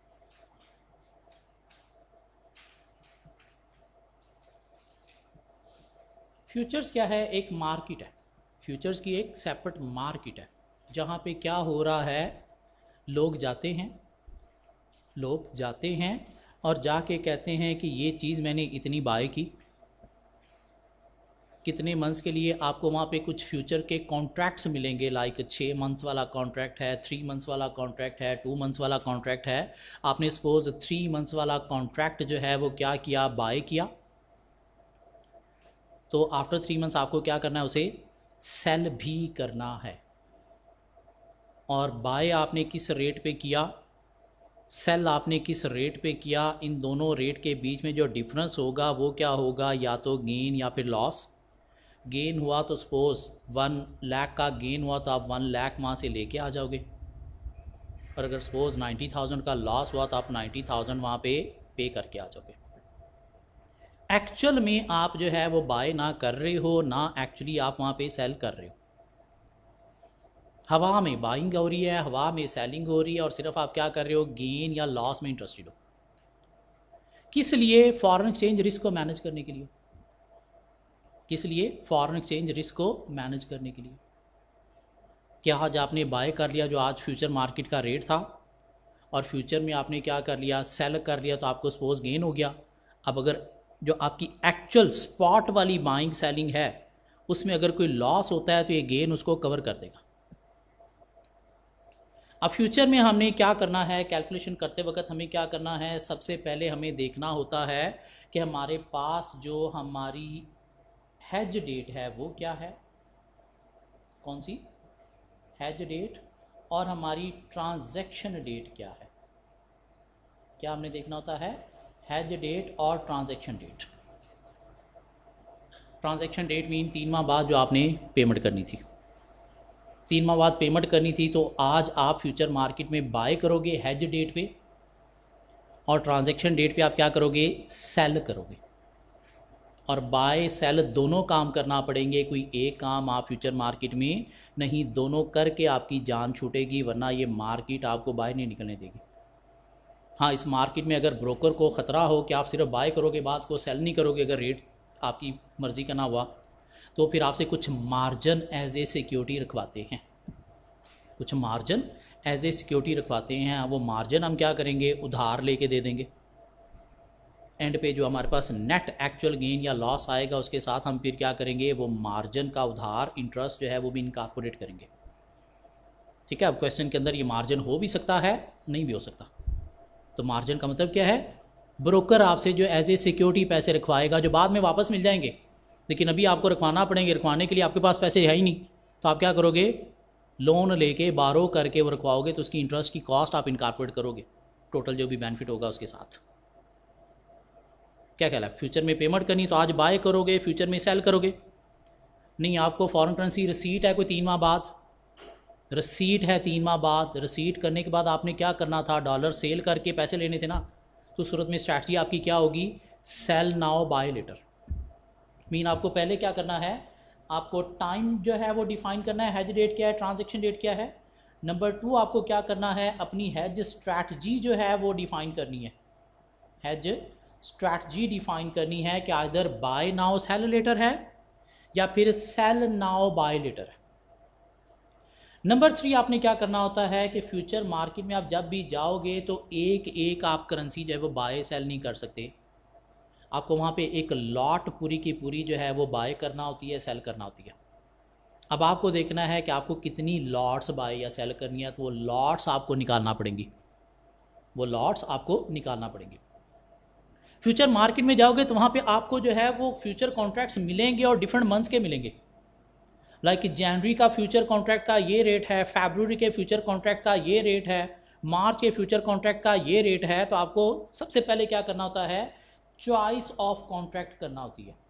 फ्यूचर्स क्या है, एक मार्केट है। फ्यूचर्स की एक सेपरेट मार्केट है जहाँ पे क्या हो रहा है, लोग जाते हैं और जाके कहते हैं कि ये चीज़ मैंने इतनी बाय की, कितने मंथ्स के लिए। आपको वहाँ पे कुछ फ्यूचर के कॉन्ट्रैक्ट्स मिलेंगे, लाइक 6 मंथ्स वाला कॉन्ट्रैक्ट है, 3 मंथ्स वाला कॉन्ट्रैक्ट है, 2 मंथ्स वाला कॉन्ट्रैक्ट है। आपने सपोज 3 मंथ्स वाला कॉन्ट्रैक्ट जो है वो क्या किया, बाय किया, तो आफ्टर 3 मंथ्स आपको क्या करना है, उसे सेल भी करना है। और बाय आपने किस रेट पे किया, सेल आपने किस रेट पे किया, इन दोनों रेट के बीच में जो डिफरेंस होगा वो क्या होगा, या तो गेन या फिर लॉस। गेन हुआ तो सपोज 1 लाख का गेन हुआ तो आप 1 लाख वहाँ से लेके आ जाओगे, और अगर सपोज 90,000 का लॉस हुआ तो आप 90,000 वहाँ पे करके आ जाओगे। एक्चुअल में आप जो है वो बाय ना कर रहे हो, ना एक्चुअली आप वहाँ पे सेल कर रहे हो। हवा में बाइंग हो रही है, हवा में सेलिंग हो रही है, और सिर्फ आप क्या कर रहे हो, गेन या लॉस में इंटरेस्टेड हो। किस लिए, फॉरेन एक्सचेंज रिस्क को मैनेज करने के लिए। किस लिए, फॉरेन एक्सचेंज रिस्क को मैनेज करने के लिए। क्या आज आपने बाय कर लिया जो आज फ्यूचर मार्केट का रेट था, और फ्यूचर में आपने क्या कर लिया, सेल कर लिया, तो आपको सपोज गेन हो गया। अब अगर जो आपकी एक्चुअल स्पॉट वाली बाइंग सेलिंग है उसमें अगर कोई लॉस होता है तो ये गेन उसको कवर कर देगा। अब फ्यूचर में हमने क्या करना है, कैलकुलेशन करते वक्त हमें क्या करना है, सबसे पहले हमें देखना होता है कि हमारे पास जो हमारी हेज डेट है वो क्या है, कौन सी हेज डेट, और हमारी ट्रांजैक्शन डेट क्या है। क्या हमने देखना होता है, हेज डेट और transaction date. Transaction date mean 3 माह बाद जो आपने पेमेंट करनी थी, 3 माह बाद पेमेंट करनी थी, तो आज आप फ्यूचर मार्केट में बाय करोगे हेज डेट पे, और ट्रांजैक्शन डेट पे आप क्या करोगे, सेल करोगे। और बाय सेल दोनों काम करना पड़ेंगे, कोई एक काम आप फ्यूचर मार्केट में नहीं, दोनों करके आपकी जान छूटेगी, वरना ये मार्केट आपको बाय नहीं निकलने देगी। हाँ, इस मार्केट में अगर ब्रोकर को ख़तरा हो कि आप सिर्फ बाय करोगे, बात को सेल नहीं करोगे, अगर रेट आपकी मर्ज़ी का ना हुआ, तो फिर आपसे कुछ मार्जिन एज ए सिक्योरिटी रखवाते हैं, कुछ मार्जिन एज ए सिक्योरिटी रखवाते हैं। वो मार्जिन हम क्या करेंगे, उधार लेके दे देंगे। एंड पे जो हमारे पास नेट एक्चुअल गेन या लॉस आएगा उसके साथ हम फिर क्या करेंगे, वो मार्जिन का उधार इंटरेस्ट जो है वो भी इनकॉर्पोरेट करेंगे। ठीक है, अब क्वेश्चन के अंदर ये मार्जिन हो भी सकता है, नहीं भी हो सकता। तो मार्जिन का मतलब क्या है? ब्रोकर आपसे जो एज ए सिक्योरिटी पैसे रखवाएगा जो बाद में वापस मिल जाएंगे, लेकिन अभी आपको रखवाना पड़ेंगे। रखवाने के लिए आपके पास पैसे है ही नहीं, तो आप क्या करोगे? लोन लेके बारो करके वो रखवाओगे, तो उसकी इंटरेस्ट की कॉस्ट आप इनकॉर्पोरेट करोगे, टोटल जो भी बेनिफिट होगा उसके साथ। क्या ख्याल है? फ्यूचर में पेमेंट करनी तो आज बाय करोगे, फ्यूचर में सेल करोगे। नहीं, आपको फॉरेन करेंसी रिसीट है कोई 3 माह बाद, रिसीट है 3 माह बाद, रिसीट करने के बाद आपने क्या करना था? डॉलर सेल करके पैसे लेने थे ना। तो सूरत में स्ट्रैटेजी आपकी क्या होगी? Sell now buy later. Mean आपको पहले क्या करना है? आपको टाइम जो है वो डिफाइन करना है, हेज डेट क्या है, ट्रांजैक्शन डेट क्या है। नंबर 2 आपको क्या करना है? अपनी हेज स्ट्रैटेजी जो है वो डिफाइन करनी है। हेज स्ट्रैटेजी डिफाइन करनी है कि either buy now sell later है या फिर सेल नाउ बाय लेटर है। नंबर 3 आपने क्या करना होता है कि फ्यूचर मार्केट में आप जब भी जाओगे तो एक एक आप करेंसी जो है वो बाय सेल नहीं कर सकते। आपको वहाँ पे एक लॉट पूरी की पूरी जो है वो बाय करना होती है, सेल करना होती है। अब आपको देखना है कि आपको कितनी लॉट्स बाय या सेल करनी है, तो वो लॉट्स आपको निकालना पड़ेंगी, वो लॉट्स आपको निकालना पड़ेंगे। फ्यूचर मार्केट में जाओगे तो वहाँ पे आपको जो है वो फ्यूचर कॉन्ट्रैक्ट्स मिलेंगे और डिफरेंट मंथ्स के मिलेंगे। लाइक जनवरी का फ्यूचर कॉन्ट्रैक्ट का ये रेट है, फरवरी के फ्यूचर कॉन्ट्रैक्ट का ये रेट है, मार्च के फ्यूचर कॉन्ट्रैक्ट का ये रेट है। तो आपको सबसे पहले क्या करना होता है? चॉइस ऑफ कॉन्ट्रैक्ट करना होती है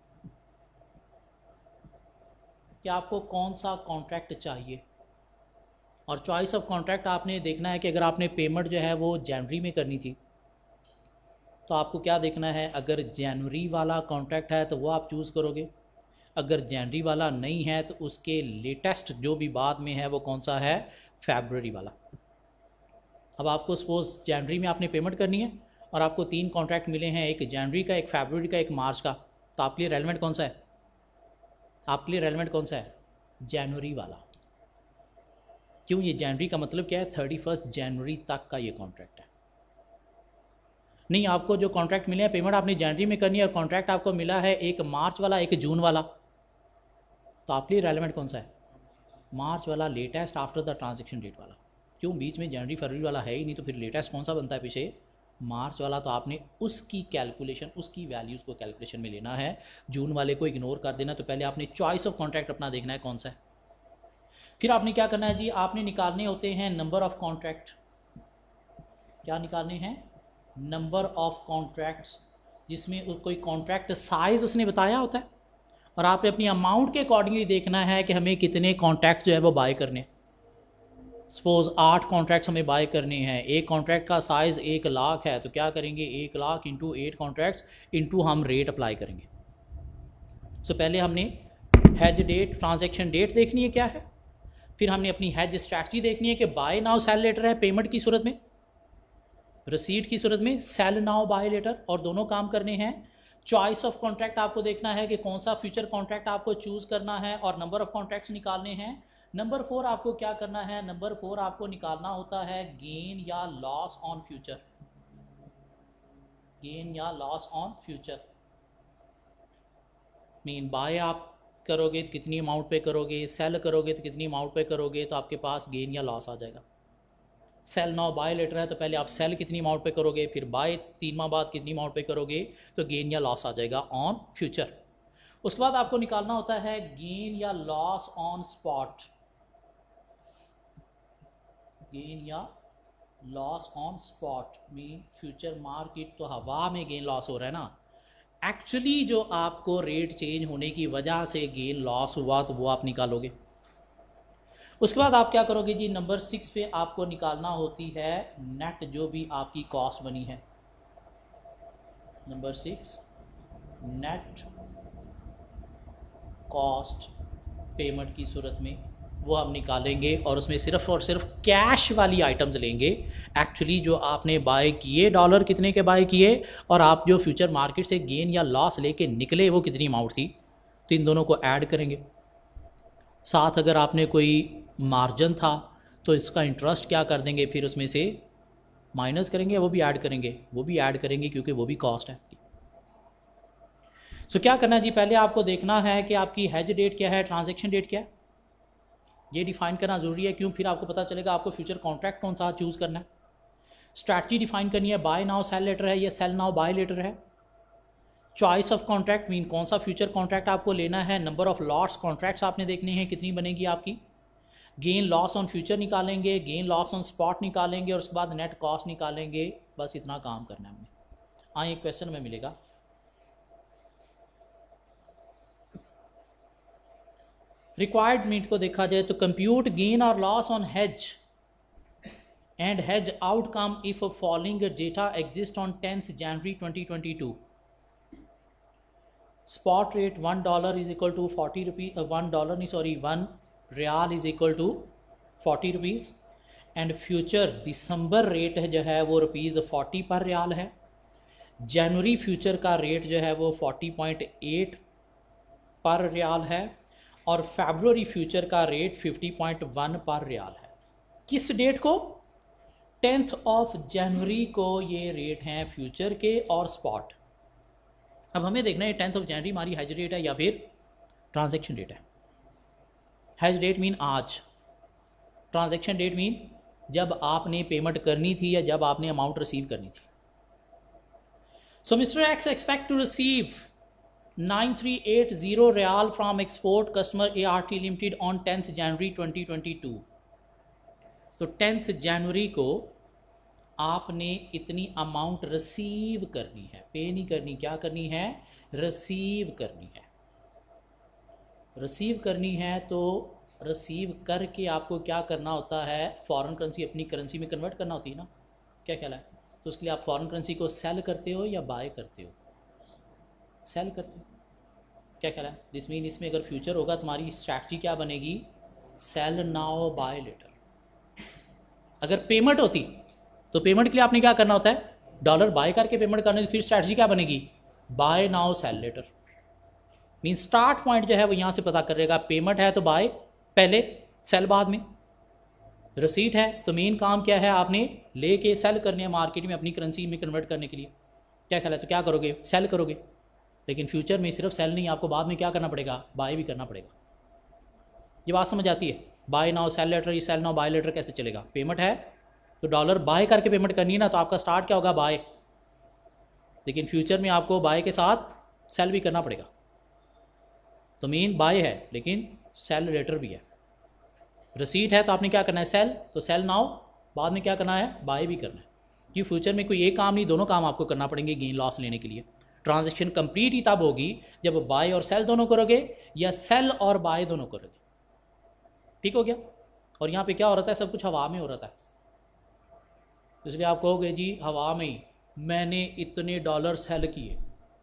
कि आपको कौन सा कॉन्ट्रैक्ट चाहिए। और चॉइस ऑफ कॉन्ट्रैक्ट आपने देखना है कि अगर आपने पेमेंट जो है वो जनवरी में करनी थी तो आपको क्या देखना है? अगर जनवरी वाला कॉन्ट्रैक्ट है तो वो आप चूज़ करोगे, अगर जनवरी वाला नहीं है तो उसके लेटेस्ट जो भी बाद में है वो कौन सा है? फरवरी वाला। अब आपको सपोज जनवरी में आपने पेमेंट करनी है और आपको 3 कॉन्ट्रैक्ट मिले हैं, एक जनवरी का, एक फरवरी का, एक मार्च का। तो आपके लिए रेलेवेंट कौन सा है? आपके लिए रेलेवेंट कौन सा है? जनवरी वाला। क्यों? ये जनवरी का मतलब क्या है? 31 जनवरी तक का ये कॉन्ट्रैक्ट है। नहीं, आपको जो कॉन्ट्रैक्ट मिले हैं पेमेंट आपने जनवरी में करनी है और कॉन्ट्रैक्ट आपको मिला है एक मार्च वाला, एक जून वाला, तो आपके लिए रेलेवेंट कौन सा है? मार्च वाला, latest after the transaction date वाला। क्यों? बीच में जनवरी फरवरी वाला है ही नहीं, तो फिर लेटेस्ट कौन सा बनता है पीछे? मार्च वाला। तो आपने उसकी कैलकुलेशन, उसकी वैल्यूज़ को कैलकुलेशन में लेना है, जून वाले को इग्नोर कर देना। तो पहले आपने चॉइस ऑफ कॉन्ट्रैक्ट अपना देखना है कौन सा है। फिर आपने क्या करना है जी? आपने निकालने होते हैं नंबर ऑफ कॉन्ट्रैक्ट। क्या निकालने हैं? नंबर ऑफ कॉन्ट्रैक्ट्स, जिसमें कोई कॉन्ट्रैक्ट साइज़ उसने बताया होता है और आपने अपनी अमाउंट के अकॉर्डिंगली देखना है कि हमें कितने कॉन्ट्रैक्ट जो है वो बाय करने। सपोज 8 कॉन्ट्रैक्ट्स हमें बाय करने हैं, एक कॉन्ट्रैक्ट का साइज़ 1 लाख है, तो क्या करेंगे? 1 लाख इंटू 8 कॉन्ट्रैक्ट्स इंटू हम रेट अप्लाई करेंगे। सो पहले हमने हेज डेट, ट्रांजैक्शन डेट देखनी है क्या है, फिर हमने अपनी हेज स्ट्रैटेजी देखनी है कि बाय नाउ सेल लेटर है पेमेंट की सूरत में, रिसीट की सूरत में सेल नाउ बाय लेटर, और दोनों काम करने हैं। चॉइस ऑफ कॉन्ट्रैक्ट आपको देखना है कि कौन सा फ्यूचर कॉन्ट्रैक्ट आपको चूज़ करना है और नंबर ऑफ कॉन्ट्रैक्ट्स निकालने हैं। नंबर 4 आपको क्या करना है? नंबर 4 आपको निकालना होता है गेन या लॉस ऑन फ्यूचर। गेन या loss on future mean buy आप करोगे तो कितनी अमाउंट पे करोगे, सेल करोगे तो कितनी अमाउंट पे करोगे, तो आपके पास गेन या लॉस आ जाएगा। सेल नाउ बाय लेटर है तो पहले आप सेल कितनी अमाउंट पे करोगे, फिर बाय 3 माह बाद कितनी अमाउंट पे करोगे, तो गेन या लॉस आ जाएगा ऑन फ्यूचर। उसके बाद आपको निकालना होता है गेन या लॉस ऑन स्पॉट। गेन या loss on spot mean future market तो हवा में गेन लॉस हो रहा है ना, एक्चुअली जो आपको रेट चेंज होने की वजह से गेन लॉस हुआ तो वो आप निकालोगे। उसके बाद आप क्या करोगे जी? नंबर 6 पे आपको निकालना होती है नेट जो भी आपकी कॉस्ट बनी है। नंबर 6 नेट कॉस्ट पेमेंट की सूरत में वो हम निकालेंगे और उसमें सिर्फ और सिर्फ कैश वाली आइटम्स लेंगे। एक्चुअली जो आपने बाय किए डॉलर कितने के बाय किए और आप जो फ्यूचर मार्केट से गेन या लॉस लेके निकले वो कितनी अमाउंट थी, तो इन दोनों को ऐड करेंगे। साथ अगर आपने कोई मार्जिन था तो इसका इंटरेस्ट क्या कर देंगे, फिर उसमें से माइनस करेंगे, वो भी ऐड करेंगे, वो भी ऐड करेंगे क्योंकि वो भी कॉस्ट है। सो क्या करना है जी? पहले आपको देखना है कि आपकी हेज डेट क्या है, ट्रांजैक्शन डेट क्या है। ये डिफाइन करना ज़रूरी है, क्यों? फिर आपको पता चलेगा आपको फ्यूचर कॉन्ट्रैक्ट कौन सा चूज़ करना है। स्ट्रैटजी डिफाइन करनी है, बाय नाउ सेल लेटर है या सेल नाउ बाय लेटर है। चॉइस ऑफ कॉन्ट्रैक्ट मीन कौन सा फ्यूचर कॉन्ट्रैक्ट आपको लेना है। नंबर ऑफ लॉट्स कॉन्ट्रैक्ट्स आपने देखने हैं, कितनी बनेगी आपकी। गेन लॉस ऑन फ्यूचर निकालेंगे, गेन लॉस ऑन स्पॉट निकालेंगे और उसके बाद नेट कॉस्ट निकालेंगे। बस इतना काम करना है हमने। हाँ, एक क्वेश्चन में मिलेगा। रिक्वायरमेंट को देखा जाए तो कंप्यूट गेन और loss on hedge and hedge outcome if following data exist on 10th January 2022। Spot rate $1 is equal to 40 rupees, $1 is equal to 40 rupees and future December rate जो है वो ₹40 पर रियाल है। जनवरी फ्यूचर का रेट जो है वो 40.8 पर रियाल है और फरवरी फ्यूचर का रेट 50.1 पर रियाल है। किस डेट को? 10th January को ये रेट हैं फ्यूचर के और स्पॉट। अब हमें देखना है 10th January हमारी हेज डेट है या फिर ट्रांजैक्शन डेट है। हेज डेट मीन आज, ट्रांजैक्शन डेट मीन जब आपने पेमेंट करनी थी या जब आपने अमाउंट रिसीव करनी थी। So mister X expect to receive 9380 riyal from export customer ART limited on 10th January 2022। तो 10th January को आपने इतनी अमाउंट रिसीव करनी है, पे नहीं करनी। क्या करनी है? रिसीव करनी है। रिसीव करनी है तो रिसीव करके आपको क्या करना होता है? फॉरेन करेंसी अपनी करेंसी में कन्वर्ट करना होती है ना। क्या ख्याल है? तो उसके लिए आप फॉरेन करेंसी को सेल करते हो या बाय करते हो? सेल करते हो। क्या ख्याल है? दिस मीन इसमें अगर फ्यूचर होगा तुम्हारी स्ट्रैटजी क्या बनेगी? Sell now buy later. अगर पेमेंट होती तो पेमेंट के लिए आपने क्या करना होता है? डॉलर बाय करके पेमेंट करने, फिर स्ट्रैटजी क्या बनेगी? Buy now sell later. Mean start point जो है वो यहाँ से पता करेगा। पेमेंट है तो बाय पहले, सेल बाद में। रिसीट है तो मेन काम क्या है? आपने लेके सेल करने हैं मार्केट में अपनी करेंसी में कन्वर्ट करने के लिए। क्या ख्याल है? तो क्या करोगे? सेल करोगे। लेकिन फ्यूचर में सिर्फ सेल नहीं, आपको बाद में क्या करना पड़ेगा? बाय भी करना पड़ेगा। ये बात समझ आती है? बाय नाउ सेल लेटर, ये सेल नाउ बाय लेटर कैसे चलेगा? पेमेंट है तो डॉलर बाय करके पेमेंट करनी है ना, तो आपका स्टार्ट क्या होगा? बाय। लेकिन फ्यूचर में आपको बाय के साथ सेल भी करना पड़ेगा। तो मेन बाय है लेकिन सेल लेटर भी है। रिसीट है तो आपने क्या करना है? सेल। तो सेल नाउ, बाद में क्या करना है? बाय भी करना है। क्योंकि फ्यूचर में कोई एक काम नहीं, दोनों काम आपको करना पड़ेंगे गेन लॉस लेने के लिए। ट्रांजैक्शन कंप्लीट ही तब होगी जब बाय और सेल दोनों करोगे या सेल और बाय दोनों करोगे। ठीक हो गया? और यहाँ पे क्या हो रहा है? सब कुछ हवा में हो रहा है। तो इसलिए आप कहोगे जी हवा में ही मैंने इतने डॉलर सेल किए,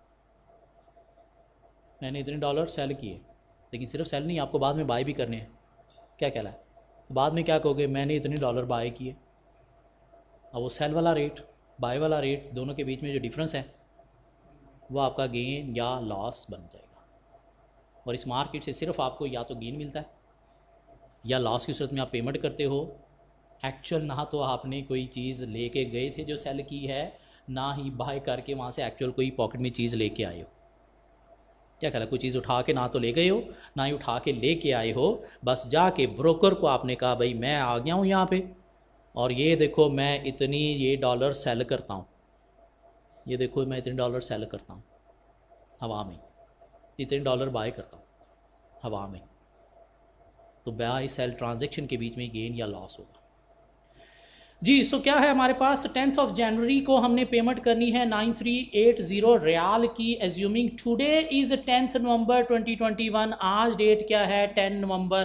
मैंने इतने डॉलर सेल किए। लेकिन सिर्फ सेल नहीं, आपको बाद में बाय भी करने हैं। क्या कहला है? तो बाद में क्या कहोगे? मैंने इतने डॉलर बाय किए। अब वो सेल वाला रेट, बाय वाला रेट, दोनों के बीच में जो डिफरेंस है वो आपका गेन या लॉस बन जाएगा। और इस मार्केट से सिर्फ आपको या तो गेन मिलता है या लॉस की सूरत में आप पेमेंट करते हो। एक्चुअल ना तो आपने कोई चीज़ लेके गए थे जो सेल की है, ना ही बाय करके वहाँ से एक्चुअल कोई पॉकेट में चीज़ लेके आए हो। क्या ख्याल है? कोई चीज़ उठा के ना तो ले गए हो, ना ही उठा के लेके आए हो। बस जाके ब्रोकर को आपने कहा भाई मैं आ गया हूँ यहाँ पे और ये देखो मैं इतनी ये डॉलर सेल करता हूँ, ये देखो मैं इतने डॉलर सेल करता हूँ हवा में, इतने डॉलर बाय करता हूँ हवा में। तो बाय सेल ट्रांजैक्शन के बीच में गेन या लॉस होगा जी। सो क्या है हमारे पास? 10th January को हमने पेमेंट करनी है 9380 रियाल की। Assuming today is 10th November 2021। आज डेट क्या है? 10 नवंबर।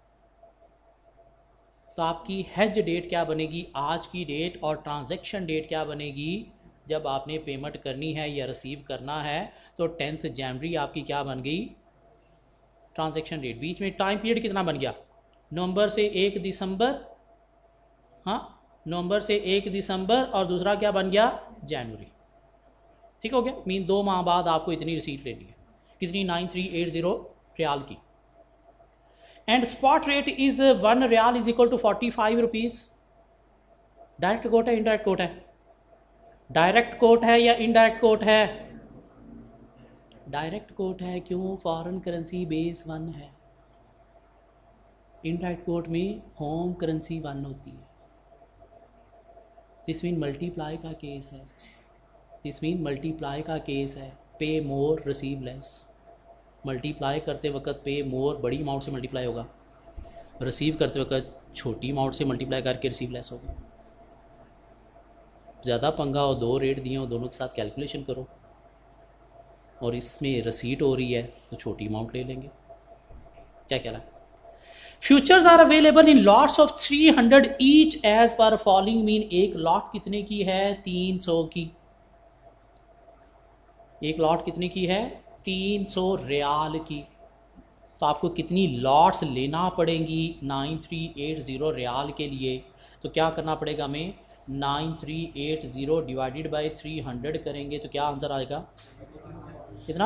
तो आपकी हेज डेट क्या बनेगी? आज की डेट। और ट्रांजैक्शन डेट क्या बनेगी? जब आपने पेमेंट करनी है या रिसीव करना है। तो 10th January आपकी क्या बन गई? Transaction date. बीच में टाइम पीरियड कितना बन गया? नवंबर से 1 दिसंबर। हाँ, नवंबर से 1 दिसंबर और दूसरा क्या बन गया? जनवरी। ठीक हो गया? मीन 2 माह बाद आपको इतनी रिसीट लेनी है। कितनी? 9380 रियाल की। And spot rate is 1 riyal is equal to 45 rupees. Direct quote है इनडायरेक्ट कोट है? डायरेक्ट कोट है या इनडायरेक्ट कोट है? डायरेक्ट कोट है। क्यों? फॉरेन करेंसी बेस 1 है। इनडायरेक्ट कोट में होम करेंसी 1 होती है। दिस मीन मल्टीप्लाई का केस है, दिस मीन मल्टीप्लाई का केस है। पे मोर रिसीव लेस, मल्टीप्लाई करते वक्त पे मोर बड़ी अमाउंट से मल्टीप्लाई होगा, रिसीव करते वक्त छोटी अमाउंट से मल्टीप्लाई करके रिसीव लेस होगा। ज़्यादा पंगा हो, 2 रेट दिए हो, दोनों के साथ कैलकुलेशन करो, और इसमें रसीट हो रही है तो छोटी अमाउंट ले लेंगे। क्या कह रहा है? Futures are available in lots of 300 each as per following mean. एक लॉट कितने की है? 300 की। एक लॉट कितने की है? 300 रियाल की। तो आपको कितनी लॉट्स लेना पड़ेंगी 9380 रियाल के लिए? तो क्या करना पड़ेगा हमें? 9380 डिवाइडेड बाय 300 करेंगे तो क्या आंसर आएगा? कितना?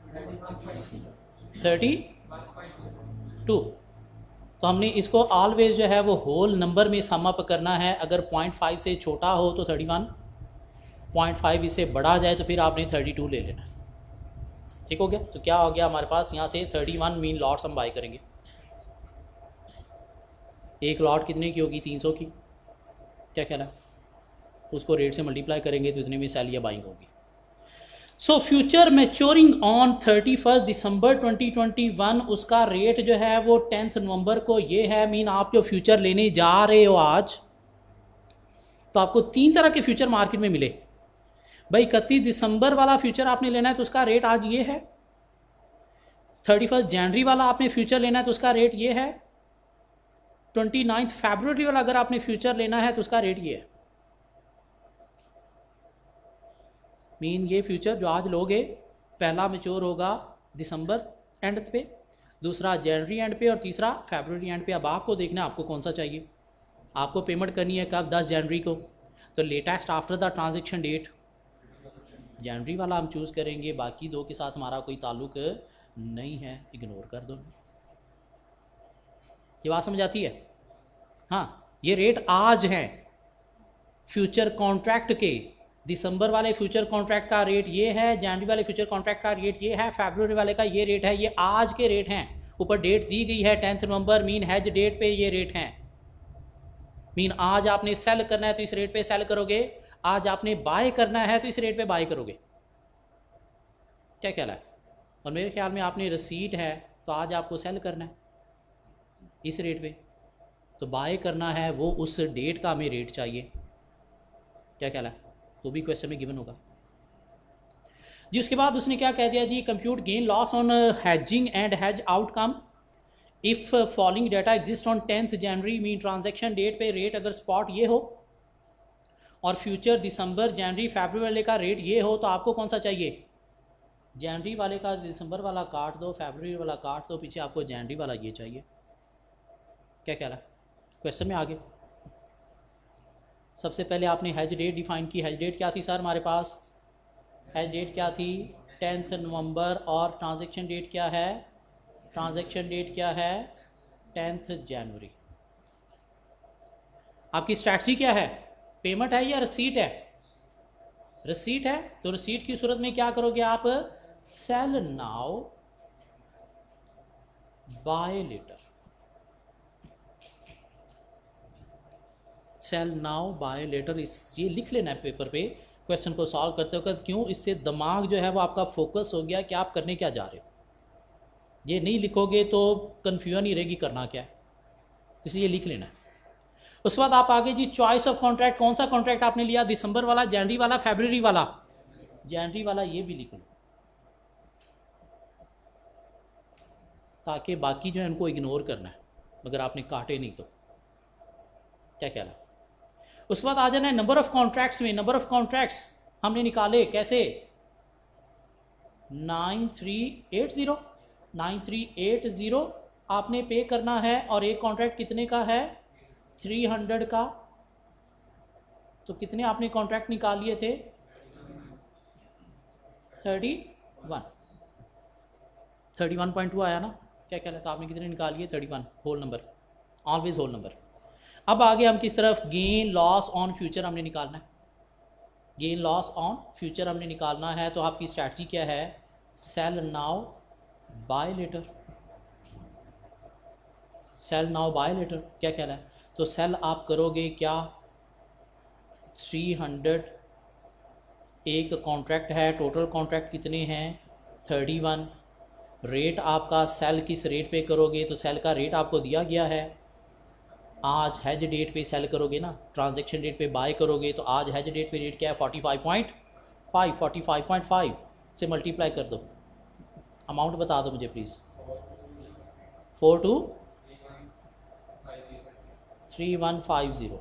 32। तो हमने इसको ऑलवेज जो है वो होल नंबर में सम अप करना है। अगर 0.5 से छोटा हो तो 31, 0.5 इससे बड़ा जाए तो फिर आपने 32 ले लेना। ठीक हो गया? तो क्या हो गया हमारे पास यहाँ से 31 मीन लॉट्स हम बाई करेंगे। एक लॉट कितने की होगी? 300 की। क्या ख्याल है? उसको रेट से मल्टीप्लाई करेंगे तो इतने में सेल या बाइंग होगी। So future maturing on 31 December 2021, उसका रेट जो है वो 10 नवंबर को ये है। मीन आप जो फ्यूचर लेने जा रहे हो आज, तो आपको 3 तरह के फ्यूचर मार्केट में मिले। भाई 31 दिसंबर वाला फ्यूचर आपने लेना है तो उसका रेट आज ये है। 31 जनवरी वाला आपने फ्यूचर लेना है तो उसका रेट ये है। 29 फरवरी वाला अगर आपने फ्यूचर लेना है तो उसका रेट ये है। मीन ये फ्यूचर जो आज लोगे, पहला मैच्योर होगा दिसंबर एंड पे, दूसरा जनवरी एंड पे और तीसरा फरवरी एंड पे। अब आपको देखना है आपको कौन सा चाहिए। आपको पेमेंट करनी है कब? 10 जनवरी को। तो latest after the transaction date जनवरी वाला हम चूज़ करेंगे। बाकी 2 के साथ हमारा कोई ताल्लुक नहीं है, इग्नोर कर दो। ये बात समझ आती है? हाँ, ये रेट आज हैं फ्यूचर कॉन्ट्रैक्ट के। दिसंबर वाले फ्यूचर कॉन्ट्रैक्ट का रेट ये है, जनवरी वाले फ्यूचर कॉन्ट्रैक्ट का रेट ये है, फरवरी वाले का ये रेट है। ये आज के रेट हैं। ऊपर डेट दी गई है 10 नवंबर, मीन हैज डेट पे ये रेट हैं। मीन आज आपने सेल करना है तो इस रेट पे सेल करोगे, आज आपने बाय करना है तो इस रेट पे बाय करोगे। क्या ख्याल है? और मेरे ख्याल में आपने रसीट है तो आज आपको सेल करना है इस रेट पे, तो बाय करना है वो उस डेट का हमें रेट चाहिए। क्या ख्याल है? तो भी क्वेश्चन में गिवन होगा जी। उसके बाद उसने क्या कह दिया जी? Compute gain loss on hedging and hedge outcome if following data exist on 10 January. Mean transaction date पे रेट अगर स्पॉट ये हो और फ्यूचर दिसंबर जनवरी फरवरी वाले का रेट ये हो, तो आपको कौन सा चाहिए? जनवरी वाले का दिसंबर वाला काट दो, फरवरी वाला काट दो, पीछे आपको जनवरी वाला ये चाहिए। क्या ख्याल है? क्वेश्चन में आगे सबसे पहले आपने हैज डेट डिफाइन की। हैज डेट क्या थी सर हमारे पास? हैज डेट क्या थी? 10 नवंबर। और ट्रांजैक्शन डेट क्या है? ट्रांजैक्शन डेट क्या है? 10 जनवरी। आपकी स्ट्रैटेजी क्या है? पेमेंट है या रसीट है? रसीट है, तो रसीट की सूरत में क्या करोगे आप? Sell now buy later. Sell now buy later, इस ये लिख लेना है पेपर पे क्वेश्चन को सॉल्व करते वक्त। क्यों? इससे दिमाग जो है वो आपका फोकस हो गया कि आप करने क्या जा रहे हो। ये नहीं लिखोगे तो कन्फ्यूजन ही रहेगी करना क्या है, इसलिए लिख लेना है। उसके बाद आप आगे जी, चॉइस ऑफ कॉन्ट्रैक्ट। कौन सा कॉन्ट्रैक्ट आपने लिया? दिसंबर वाला, जनवरी वाला, फरवरी वाला? जनवरी वाला। ये भी लिख लो ताकि बाकी जो है उनको इग्नोर करना है अगर आपने काटे नहीं तो। क्या ख्याल है? उसके बाद आ जाना है नंबर ऑफ कॉन्ट्रैक्ट्स में। नंबर ऑफ कॉन्ट्रैक्ट्स हमने निकाले कैसे? 9380 9380 आपने पे करना है। और एक कॉन्ट्रैक्ट कितने का है? 300 का। तो कितने आपने कॉन्ट्रैक्ट निकाल लिए थे? 31.2 आया ना? क्या ख्याल है? तो आपने कितने निकाल लिए? 31 whole number, always whole number. अब आगे हम किस तरफ? गेन लॉस ऑन फ्यूचर हमने निकालना है। गेन लॉस ऑन फ्यूचर हमने निकालना है। तो आपकी स्ट्रैटेजी क्या है? Sell now buy later. Sell now buy later, क्या कहना है? तो सेल आप करोगे क्या, 300 एक कॉन्ट्रैक्ट है, टोटल कॉन्ट्रैक्ट कितने हैं 31, रेट आपका सेल किस रेट पे करोगे, तो सेल का रेट आपको दिया गया है, आज हैज डेट पे सेल करोगे ना, ट्रांजैक्शन डेट पे बाय करोगे, तो आज हैज डेट पे रेट क्या है 45.5 से मल्टीप्लाई कर दो, अमाउंट बता दो मुझे प्लीज़। 423150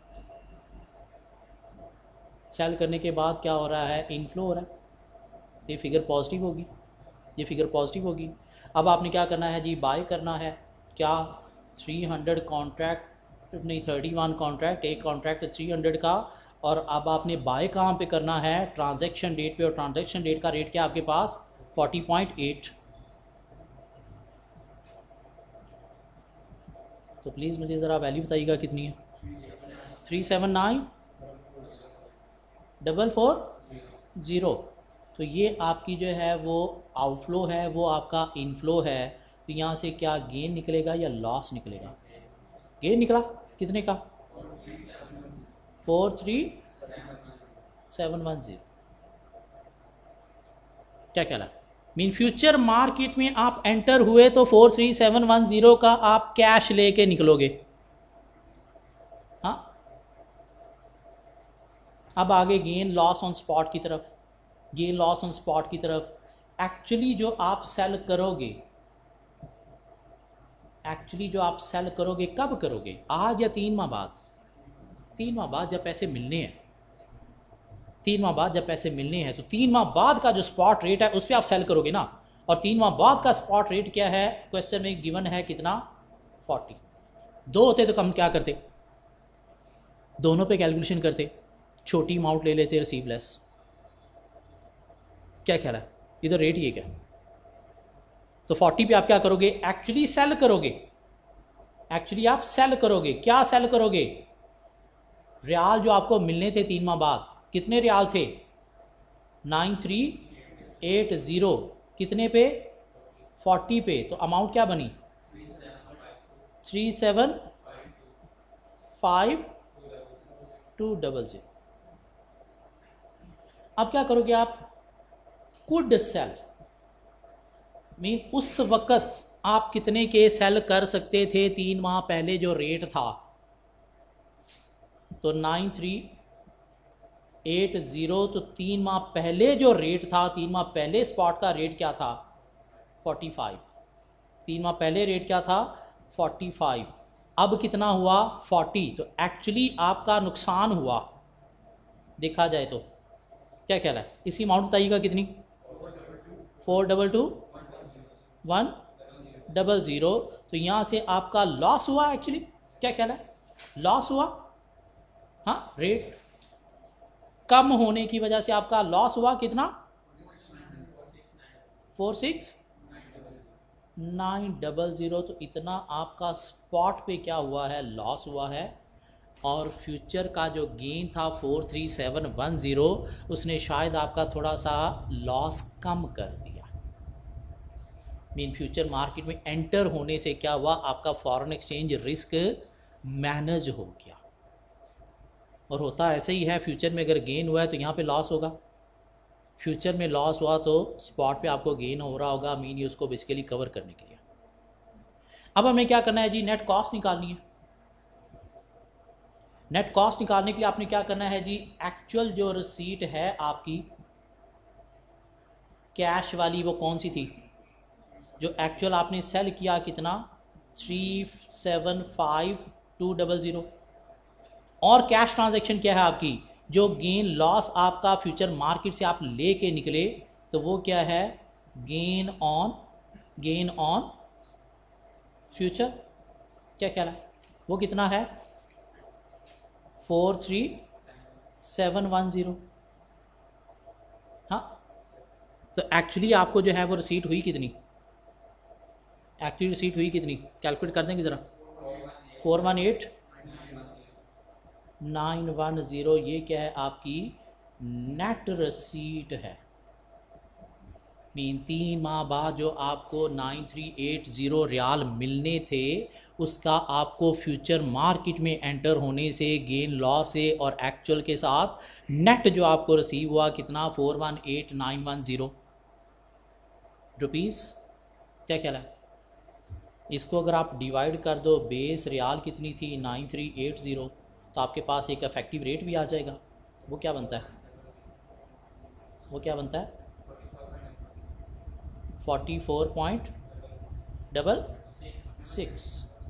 सेल करने के बाद क्या हो रहा है, इनफ्लो हो रहा है, तो ये फिगर पॉजिटिव होगी, ये फिगर पॉजिटिव होगी। अब आपने क्या करना है जी, बाय करना है क्या, 300 कॉन्ट्रैक्ट नहीं 31 कॉन्ट्रैक्ट, एक कॉन्ट्रैक्ट 300 का, और अब आपने बाय कहाँ पे करना है, ट्रांजैक्शन डेट पे, और ट्रांजैक्शन डेट का रेट क्या आपके पास 40.8। तो प्लीज़ मुझे ज़रा वैल्यू बताइएगा कितनी है, 379,440। तो ये आपकी जो है वो आउटफ्लो है, वो आपका इनफ्लो है, तो यहाँ से क्या गेन निकलेगा या लॉस निकलेगा, गेन निकला कितने का 43710। क्या कहला मीन फ्यूचर मार्केट में आप एंटर हुए तो 43710 का आप कैश लेके निकलोगे। हाँ, अब आगे गेन लॉस ऑन स्पॉट की तरफ, गेन लॉस ऑन स्पॉट की तरफ। एक्चुअली जो आप सेल करोगे, एक्चुअली जो आप सेल करोगे कब करोगे, आज या 3 माह बाद, 3 माह बाद जब पैसे मिलने हैं, 3 माह बाद जब पैसे मिलने हैं, तो 3 माह बाद का जो स्पॉट रेट है उस पर आप सेल करोगे ना, और 3 माह बाद का स्पॉट रेट क्या है, क्वेश्चन में गिवन है कितना 40। 2 होते तो हम क्या करते, दोनों पे कैलकुलेशन करते, छोटी अमाउंट ले लेते रिसीव लेस। क्या ख्याल है, इधर रेट ये क्या, तो 40 पे आप क्या करोगे, एक्चुअली सेल करोगे, एक्चुअली आप सेल करोगे, क्या सेल करोगे, रियाल जो आपको मिलने थे 3 माह बाद, कितने रियाल थे 9380, कितने पे 40 पे, तो अमाउंट क्या बनी 375,200। अब क्या करोगे आप, कुड सेल मीन उस वक्त आप कितने के सेल कर सकते थे, 3 माह पहले जो रेट था, तो 9380, तो 3 माह पहले जो रेट था, 3 माह पहले स्पॉट का रेट क्या था 45, 3 माह पहले रेट क्या था 45, अब कितना हुआ 40, तो एक्चुअली आपका नुकसान हुआ देखा जाए तो। क्या ख्याल है, इसकी अमाउंट बताइएगा कितनी, 422,100, तो यहाँ से आपका लॉस हुआ एक्चुअली। क्या ख्याल है, लॉस हुआ, हाँ, रेट कम होने की वजह से आपका लॉस हुआ कितना 46900, तो इतना आपका स्पॉट पे क्या हुआ है, लॉस हुआ है, और फ्यूचर का जो गेन था 43710 उसने शायद आपका थोड़ा सा लॉस कम कर दिया। मीन फ्यूचर मार्केट में एंटर होने से क्या हुआ, आपका फॉरेन एक्सचेंज रिस्क मैनेज हो गया, और होता ऐसे ही है, फ्यूचर में अगर गेन हुआ है तो यहाँ पे लॉस होगा, फ्यूचर में लॉस हुआ तो स्पॉट पे आपको गेन हो रहा होगा, मीन ये उसको बेसिकली कवर करने के लिए। अब हमें क्या करना है जी, नेट कॉस्ट निकालनी है। नेट कॉस्ट निकालने के लिए आपने क्या करना है जी, एक्चुअल जो रिसीट है आपकी कैश वाली, वो कौन सी थी, जो एक्चुअल आपने सेल किया कितना 375,200, और कैश ट्रांजैक्शन क्या है आपकी, जो गेन लॉस आपका फ्यूचर मार्केट से आप ले के निकले, तो वो क्या है, गेन ऑन फ्यूचर। क्या ख्याल है, वो कितना है 43710। हाँ, तो एक्चुअली आपको जो है वो रिसीट हुई कितनी, एक्चुअली रिसीट हुई कितनी, कैलकुलेट कर देंगे ज़रा, 418,910, ये क्या है आपकी नेट रिसीट है। मीन 3 माह बाद जो आपको 9380 रियाल मिलने थे उसका आपको फ्यूचर मार्केट में एंटर होने से, गेन लॉस से और एक्चुअल के साथ नेट जो आपको रिसीव हुआ कितना 418910 रुपीज़। क्या ख्याल है? इसको अगर आप डिवाइड कर दो, बेस रियाल कितनी थी 9380, तो आपके पास एक इफेक्टिव रेट भी आ जाएगा। वो क्या बनता है? वो क्या बनता है? 44.66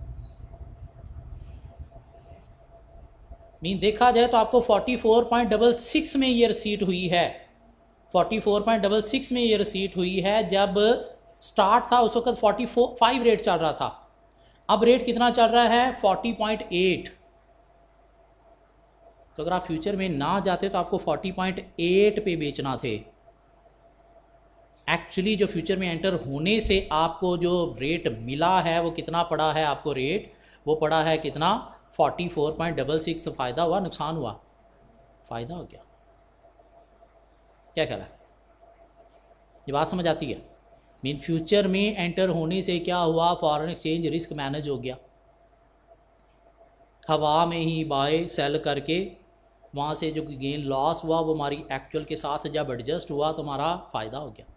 मीन देखा जाए तो आपको 44.66 में ये रिसीट हुई है। 44.66 में ये रिसीट हुई है। जब स्टार्ट था उस वक्त 45 रेट चल रहा था, अब रेट कितना चल रहा है 40.8। तो अगर आप फ्यूचर में ना जाते तो आपको 40.8 पे बेचना थे। एक्चुअली जो फ्यूचर में एंटर होने से आपको जो रेट मिला है वो कितना पड़ा है आपको रेट? वो पड़ा है कितना 44.66। तो फ़ायदा हुआ नुकसान हुआ? फ़ायदा हो गया। क्या ख्याल है? ये बात समझ आती है? मीन फ्यूचर में एंटर होने से क्या हुआ, फॉरेन एक्सचेंज रिस्क मैनेज हो गया। हवा में ही बाय सेल करके वहाँ से जो गेन लॉस हुआ वो हमारी एक्चुअल के साथ जब एडजस्ट हुआ तो हमारा फ़ायदा हो गया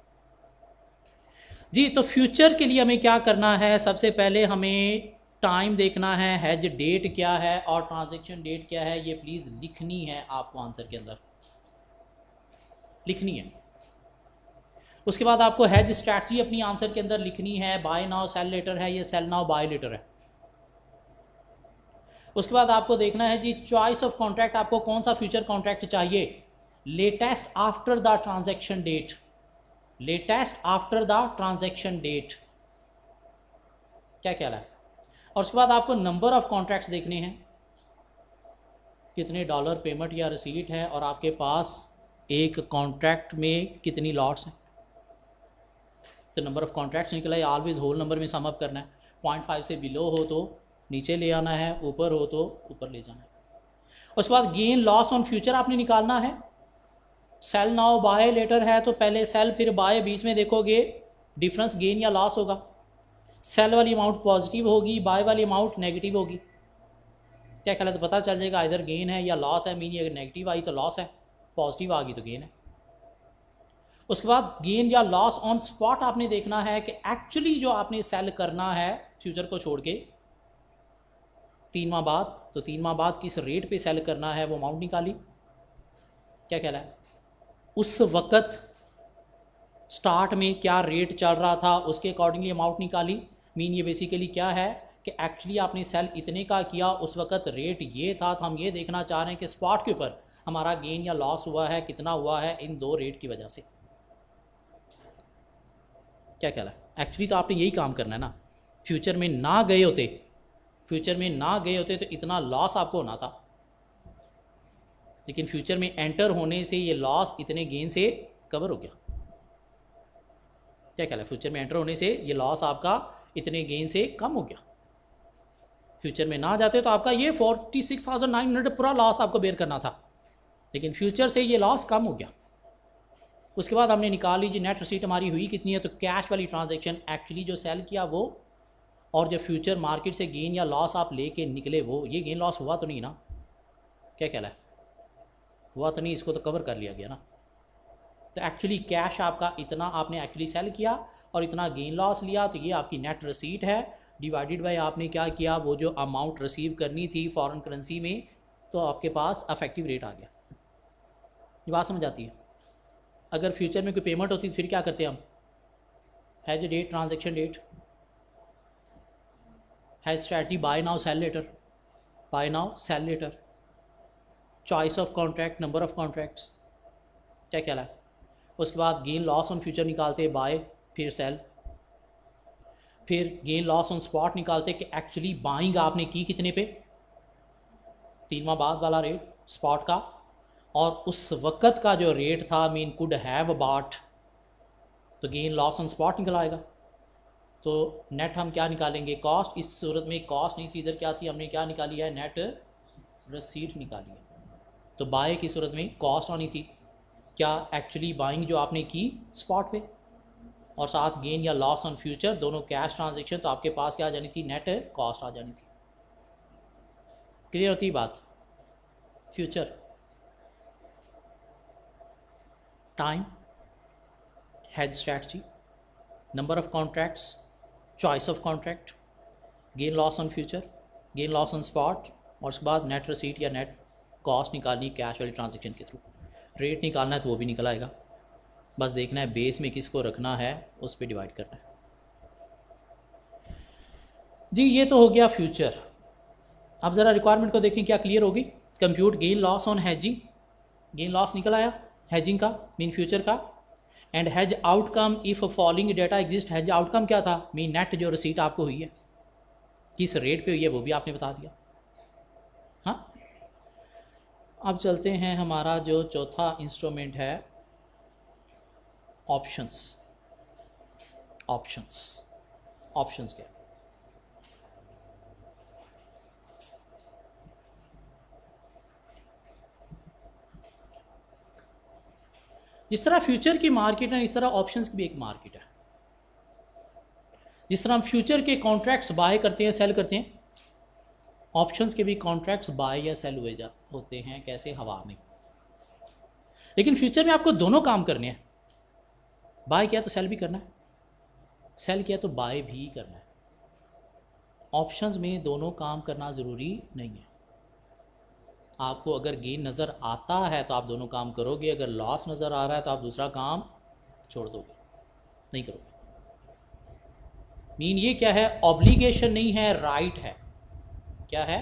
जी। तो फ्यूचर के लिए हमें क्या करना है? सबसे पहले हमें टाइम देखना है, हेज डेट क्या है और ट्रांजैक्शन डेट क्या है, ये प्लीज़ लिखनी है आपको, आंसर के अंदर लिखनी है। उसके बाद आपको हेज स्ट्रैटेजी अपनी आंसर के अंदर लिखनी है। बाय नाउ सेल लेटर है, ये सेल नाउ बाय लेटर है। उसके बाद आपको देखना है जी चॉइस ऑफ कॉन्ट्रैक्ट, आपको कौन सा फ्यूचर कॉन्ट्रैक्ट चाहिए। Latest after the transaction date, latest after the transaction date. क्या ख्याल है? और उसके बाद आपको नंबर ऑफ कॉन्ट्रैक्ट्स देखने हैं, कितने डॉलर पेमेंट या रिसीट है और आपके पास एक कॉन्ट्रैक्ट में कितनी लॉट्स हैं। तो नंबर ऑफ कॉन्ट्रैक्ट्स निकला है, ऑलवेज होल नंबर में सम अप करना है। 0.5 से बिलो हो तो नीचे ले आना है, ऊपर हो तो ऊपर ले जाना है। उसके बाद गेन लॉस ऑन फ्यूचर आपने निकालना है। सेल नाउ बाय लेटर है तो पहले सेल फिर बाय, बीच में देखोगे डिफरेंस गेन या लॉस होगा। सेल वाली अमाउंट पॉजिटिव होगी, बाय वाली अमाउंट नेगेटिव होगी। क्या ख्याल है? तो पता चल जाएगा इधर गेन है या लॉस है। मीन अगर नेगेटिव आई तो लॉस है, पॉजिटिव आ गई तो गेन है। उसके बाद गेन या लॉस ऑन स्पॉट आपने देखना है कि एक्चुअली जो आपने सेल करना है फ्यूचर को छोड़ के 3 माह बाद, तो 3 माह बाद किस रेट पे सेल करना है वो अमाउंट निकाली। क्या ख्याल है? उस वक़्त स्टार्ट में क्या रेट चल रहा था उसके अकॉर्डिंगली अमाउंट निकाली। मीन ये बेसिकली क्या है कि एक्चुअली आपने सेल इतने का किया, उस वक़्त रेट ये था, तो हम ये देखना चाह रहे हैं कि स्पॉट के ऊपर हमारा गेन या लॉस हुआ है, कितना हुआ है इन दो रेट की वजह से। क्या ख्याल है? एक्चुअली तो आपने यही काम करना है ना। फ्यूचर में ना गए होते, फ्यूचर में ना गए होते तो इतना लॉस आपको होना था, लेकिन फ्यूचर में एंटर होने से ये लॉस इतने गेन से कवर हो गया। क्या ख्याल है? फ्यूचर में एंटर होने से ये लॉस आपका इतने गेन से कम हो गया। फ्यूचर में ना जाते तो आपका ये 46,900 पूरा लॉस आपको बेयर करना था, लेकिन फ्यूचर से ये लॉस कम हो गया। उसके बाद हमने निकाल लीजिए नेट रिसीट हमारी हुई कितनी है। तो कैश वाली ट्रांजैक्शन एक्चुअली जो सेल किया वो, और जो फ्यूचर मार्केट से गेन या लॉस आप लेके निकले वो, ये गेन लॉस हुआ तो नहीं ना? क्या ख्याल है? हुआ तो नहीं, इसको तो कवर कर लिया गया ना। तो एक्चुअली कैश आपका इतना आपने एक्चुअली सेल किया और इतना गेन लॉस लिया, तो ये आपकी नेट रिसीट है। डिवाइडेड बाय आपने क्या किया, वो जो अमाउंट रिसीव करनी थी फॉरेन करेंसी में, तो आपके पास अफेक्टिव रेट आ गया। ये बात समझ आती है? अगर फ्यूचर में कोई पेमेंट होती तो फिर क्या करते हम? Hedge date, transaction date, hedge strategy, buy now sell later, buy now sell later, choice of contract, number of contracts. क्या ख्याल है? उसके बाद गेन लॉस ऑन फ्यूचर निकालते, बाय फिर सेल, फिर गेन लॉस ऑन स्पॉट निकालते कि एक्चुअली बाइंग आपने की कितने पे, 3 माह बाद वाला रेट स्पॉट का, और उस वक़्त का जो रेट था मीन कुड हैव बॉट, तो गेन लॉस ऑन स्पॉट निकल आएगा। तो नेट हम क्या निकालेंगे? कॉस्ट। इस सूरत में कॉस्ट नहीं थी, इधर क्या थी? हमने क्या निकाली है? नेट रिसीट निकाली है। तो बाय की सूरत में कॉस्ट आनी थी, क्या एक्चुअली बाइंग जो आपने की स्पॉट पे, और साथ गेन या लॉस ऑन फ्यूचर दोनों कैश ट्रांजेक्शन, तो आपके पास क्या आ जानी थी, नेट कॉस्ट आ जानी थी। क्लियर होती बात। Future, time, hedge strategy, number of contracts, choice of contract, gain loss on future, gain loss on spot, और उसके बाद नेट रिसीट या नेट कॉस्ट निकालनी कैश वाली ट्रांजेक्शन के थ्रू। रेट निकालना है तो वो भी निकल आएगा, बस देखना है बेस में किसको रखना है, उस पर डिवाइड करना है जी। ये तो हो गया फ्यूचर। अब ज़रा रिक्वायरमेंट को देखें, क्या क्लियर होगी। Compute gain loss on hedging, gain loss निकल आया हैजिंग का, मीन फ्यूचर का। And hedge outcome if following data exist, hedge outcome क्या था, मीन नेट जो रिसीट आपको हुई है, किस रेट पे हुई है वो भी आपने बता दिया। हाँ, अब चलते हैं हमारा जो चौथा इंस्ट्रूमेंट है, ऑप्शंस। ऑप्शंस, ऑप्शंस क्या, जिस तरह फ्यूचर की मार्केट है इस तरह ऑप्शंस की भी एक मार्केट है। जिस तरह हम फ्यूचर के कॉन्ट्रैक्ट्स बाय करते हैं, सेल करते हैं, ऑप्शंस के भी कॉन्ट्रैक्ट्स बाय या सेल हुए होते हैं। कैसे, हवा में। लेकिन फ्यूचर में आपको दोनों काम करने हैं, बाय किया तो सेल भी करना है, सेल किया तो बाय भी करना है। ऑप्शंस में दोनों काम करना ज़रूरी नहीं है। आपको अगर गेन नज़र आता है तो आप दोनों काम करोगे, अगर लॉस नज़र आ रहा है तो आप दूसरा काम छोड़ दोगे, नहीं करोगे। मीन ये क्या है, ऑब्लिगेशन नहीं है, राइट है। क्या है,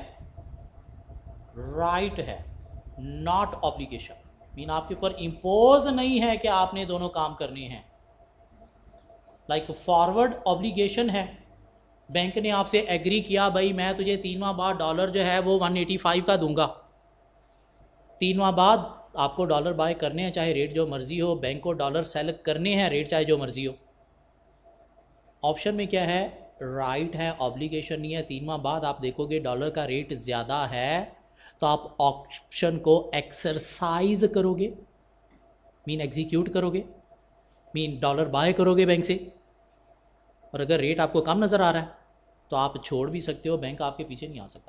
राइट है, नॉट ऑब्लिगेशन। मीन आपके ऊपर इम्पोज नहीं है कि आपने दोनों काम करने हैं। लाइक फॉरवर्ड ऑब्लिगेशन है, बैंक ने आपसे एग्री किया, भाई मैं तुझे 3 माह बाद डॉलर जो है वो 185 का दूंगा। 3 माह बाद आपको डॉलर बाय करने हैं, चाहे रेट जो मर्जी हो, बैंक को डॉलर सेल करने हैं, रेट चाहे जो मर्जी हो। ऑप्शन में क्या है, राइट है, ऑब्लिगेशन नहीं है। 3 माह बाद आप देखोगे डॉलर का रेट ज़्यादा है तो आप ऑप्शन को एक्सरसाइज करोगे, मीन एग्जीक्यूट करोगे, मीन डॉलर बाय करोगे बैंक से। और अगर रेट आपको कम नज़र आ रहा है तो आप छोड़ भी सकते हो, बैंक आपके पीछे नहीं आ सकता।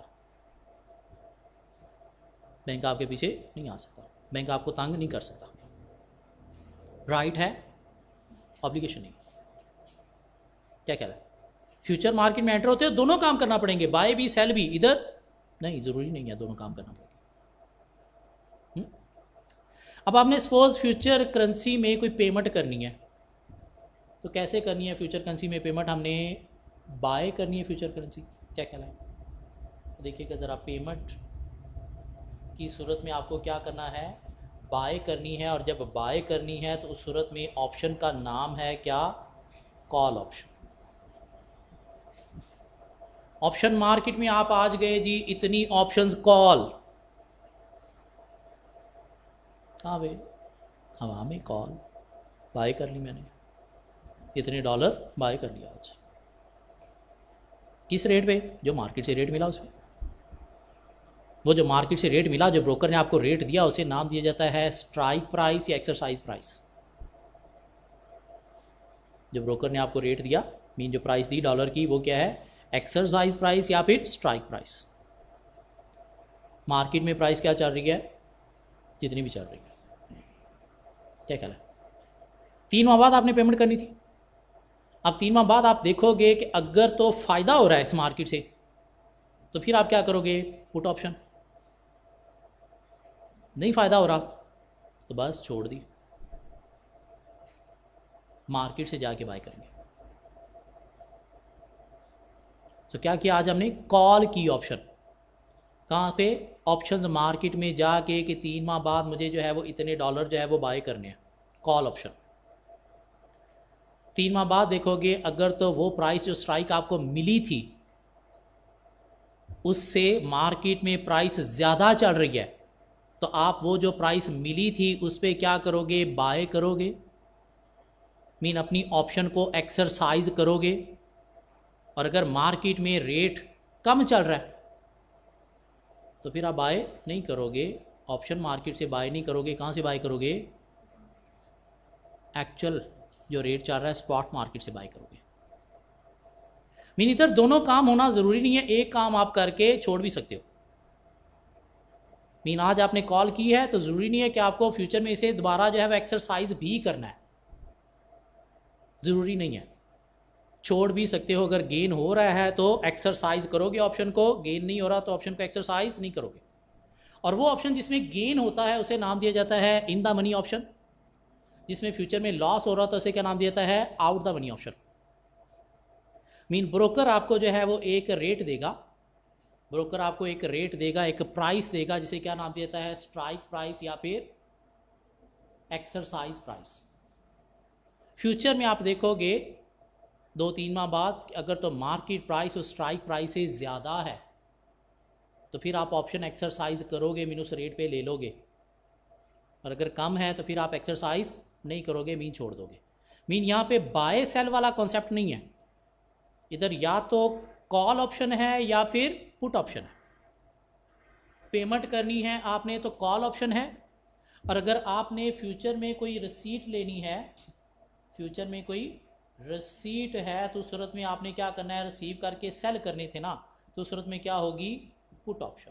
बैंक आपके पीछे नहीं आ सकता, बैंक आपको तंग नहीं कर सकता। राइट है, ऑब्लिगेशन नहीं। क्या कह रहा है, फ्यूचर मार्केट में एंटर होते हो दोनों काम करना पड़ेंगे, बाय भी सेल भी। इधर नहीं, ज़रूरी नहीं है दोनों काम करना पड़ेगा। अब आपने सपोज फ्यूचर करेंसी में कोई पेमेंट करनी है, तो कैसे करनी है फ्यूचर करेंसी में पेमेंट, हमने बाय करनी है फ्यूचर करेंसी। क्या ख्याल है, तो देखिएगा ज़रा, पेमेंट की सूरत में आपको क्या करना है, बाय करनी है। और जब बाय करनी है तो उस सूरत में ऑप्शन का नाम है क्या, कॉल ऑप्शन। ऑप्शन मार्केट में आप आज गए जी, इतनी ऑप्शंस कॉल, हाँ भाई हवा में कॉल, बाय कर ली मैंने, इतने डॉलर बाय कर लिया आज। किस रेट पे, जो मार्केट से रेट मिला उस पर। वो जो मार्केट से रेट मिला, जो ब्रोकर ने आपको रेट दिया, उसे नाम दिया जाता है स्ट्राइक प्राइस या एक्सरसाइज प्राइस। जो ब्रोकर ने आपको रेट दिया, मीन जो प्राइस दी डॉलर की, वो क्या है, एक्सरसाइज प्राइस या फिर स्ट्राइक प्राइस। मार्केट में प्राइस क्या चल रही है, जितनी भी चल रही है। क्या ख्याल है, 3 माह बाद आपने पेमेंट करनी थी। अब 3 माह बाद आप देखोगे कि अगर तो फ़ायदा हो रहा है इस मार्केट से, तो फिर आप क्या करोगे, पुट ऑप्शन। नहीं फ़ायदा हो रहा तो बस छोड़ दी, मार्केट से जाके बाय करेंगे। तो क्या किया आज हमने, कॉल की ऑप्शन। कहाँ पे, ऑप्शंस मार्केट में जाके कि 3 माह बाद मुझे जो है वो इतने डॉलर जो है वो बाय करने हैं, कॉल ऑप्शन। 3 माह बाद देखोगे अगर तो वो प्राइस जो स्ट्राइक आपको मिली थी उससे मार्केट में प्राइस ज़्यादा चल रही है, तो आप वो जो प्राइस मिली थी उस पर क्या करोगे, बाय करोगे, मीन अपनी ऑप्शन को एक्सरसाइज करोगे। और अगर मार्केट में रेट कम चल रहा है तो फिर आप बाय नहीं करोगे, ऑप्शन मार्केट से बाय नहीं करोगे। कहाँ से बाय करोगे, एक्चुअल जो रेट चल रहा है स्पॉट मार्केट से बाय करोगे। मीन इधर दोनों काम होना ज़रूरी नहीं है, एक काम आप करके छोड़ भी सकते हो। मीन आज आपने कॉल की है तो ज़रूरी नहीं है कि आपको फ्यूचर में इसे दोबारा जो है वो एक्सरसाइज भी करना है, ज़रूरी नहीं है, छोड़ भी सकते हो। अगर गेन हो रहा है तो एक्सरसाइज करोगे ऑप्शन को, गेन नहीं हो रहा तो ऑप्शन को एक्सरसाइज नहीं करोगे। और वो ऑप्शन जिसमें गेन होता है उसे नाम दिया जाता है इन द मनी ऑप्शन, जिसमें फ्यूचर में लॉस हो रहा तो उसे क्या नाम दिया जाता है out the money option. Mean broker आपको जो है वो एक रेट देगा, ब्रोकर आपको एक रेट देगा, एक प्राइस देगा, जिसे क्या नाम देता है स्ट्राइक प्राइस या फिर एक्सरसाइज प्राइस। फ्यूचर में आप देखोगे 2-3 माह बाद अगर तो मार्केट प्राइस और स्ट्राइक प्राइस से ज़्यादा है तो फिर आप ऑप्शन एक्सरसाइज करोगे, मीन उस रेट पे ले लोगे। और अगर कम है तो फिर आप एक्सरसाइज नहीं करोगे, मीन छोड़ दोगे। मीन यहाँ पे बाय सेल वाला कॉन्सेप्ट नहीं है, इधर या तो कॉल ऑप्शन है या फिर पुट ऑप्शन है। पेमेंट करनी है आपने तो कॉल ऑप्शन है, और अगर आपने फ्यूचर में कोई रसीट लेनी है, फ्यूचर में कोई रसीट है तो उस सूरत में आपने क्या करना है, रिसीव करके सेल करने थे ना, तो उस सूरत में क्या होगी पुट ऑप्शन।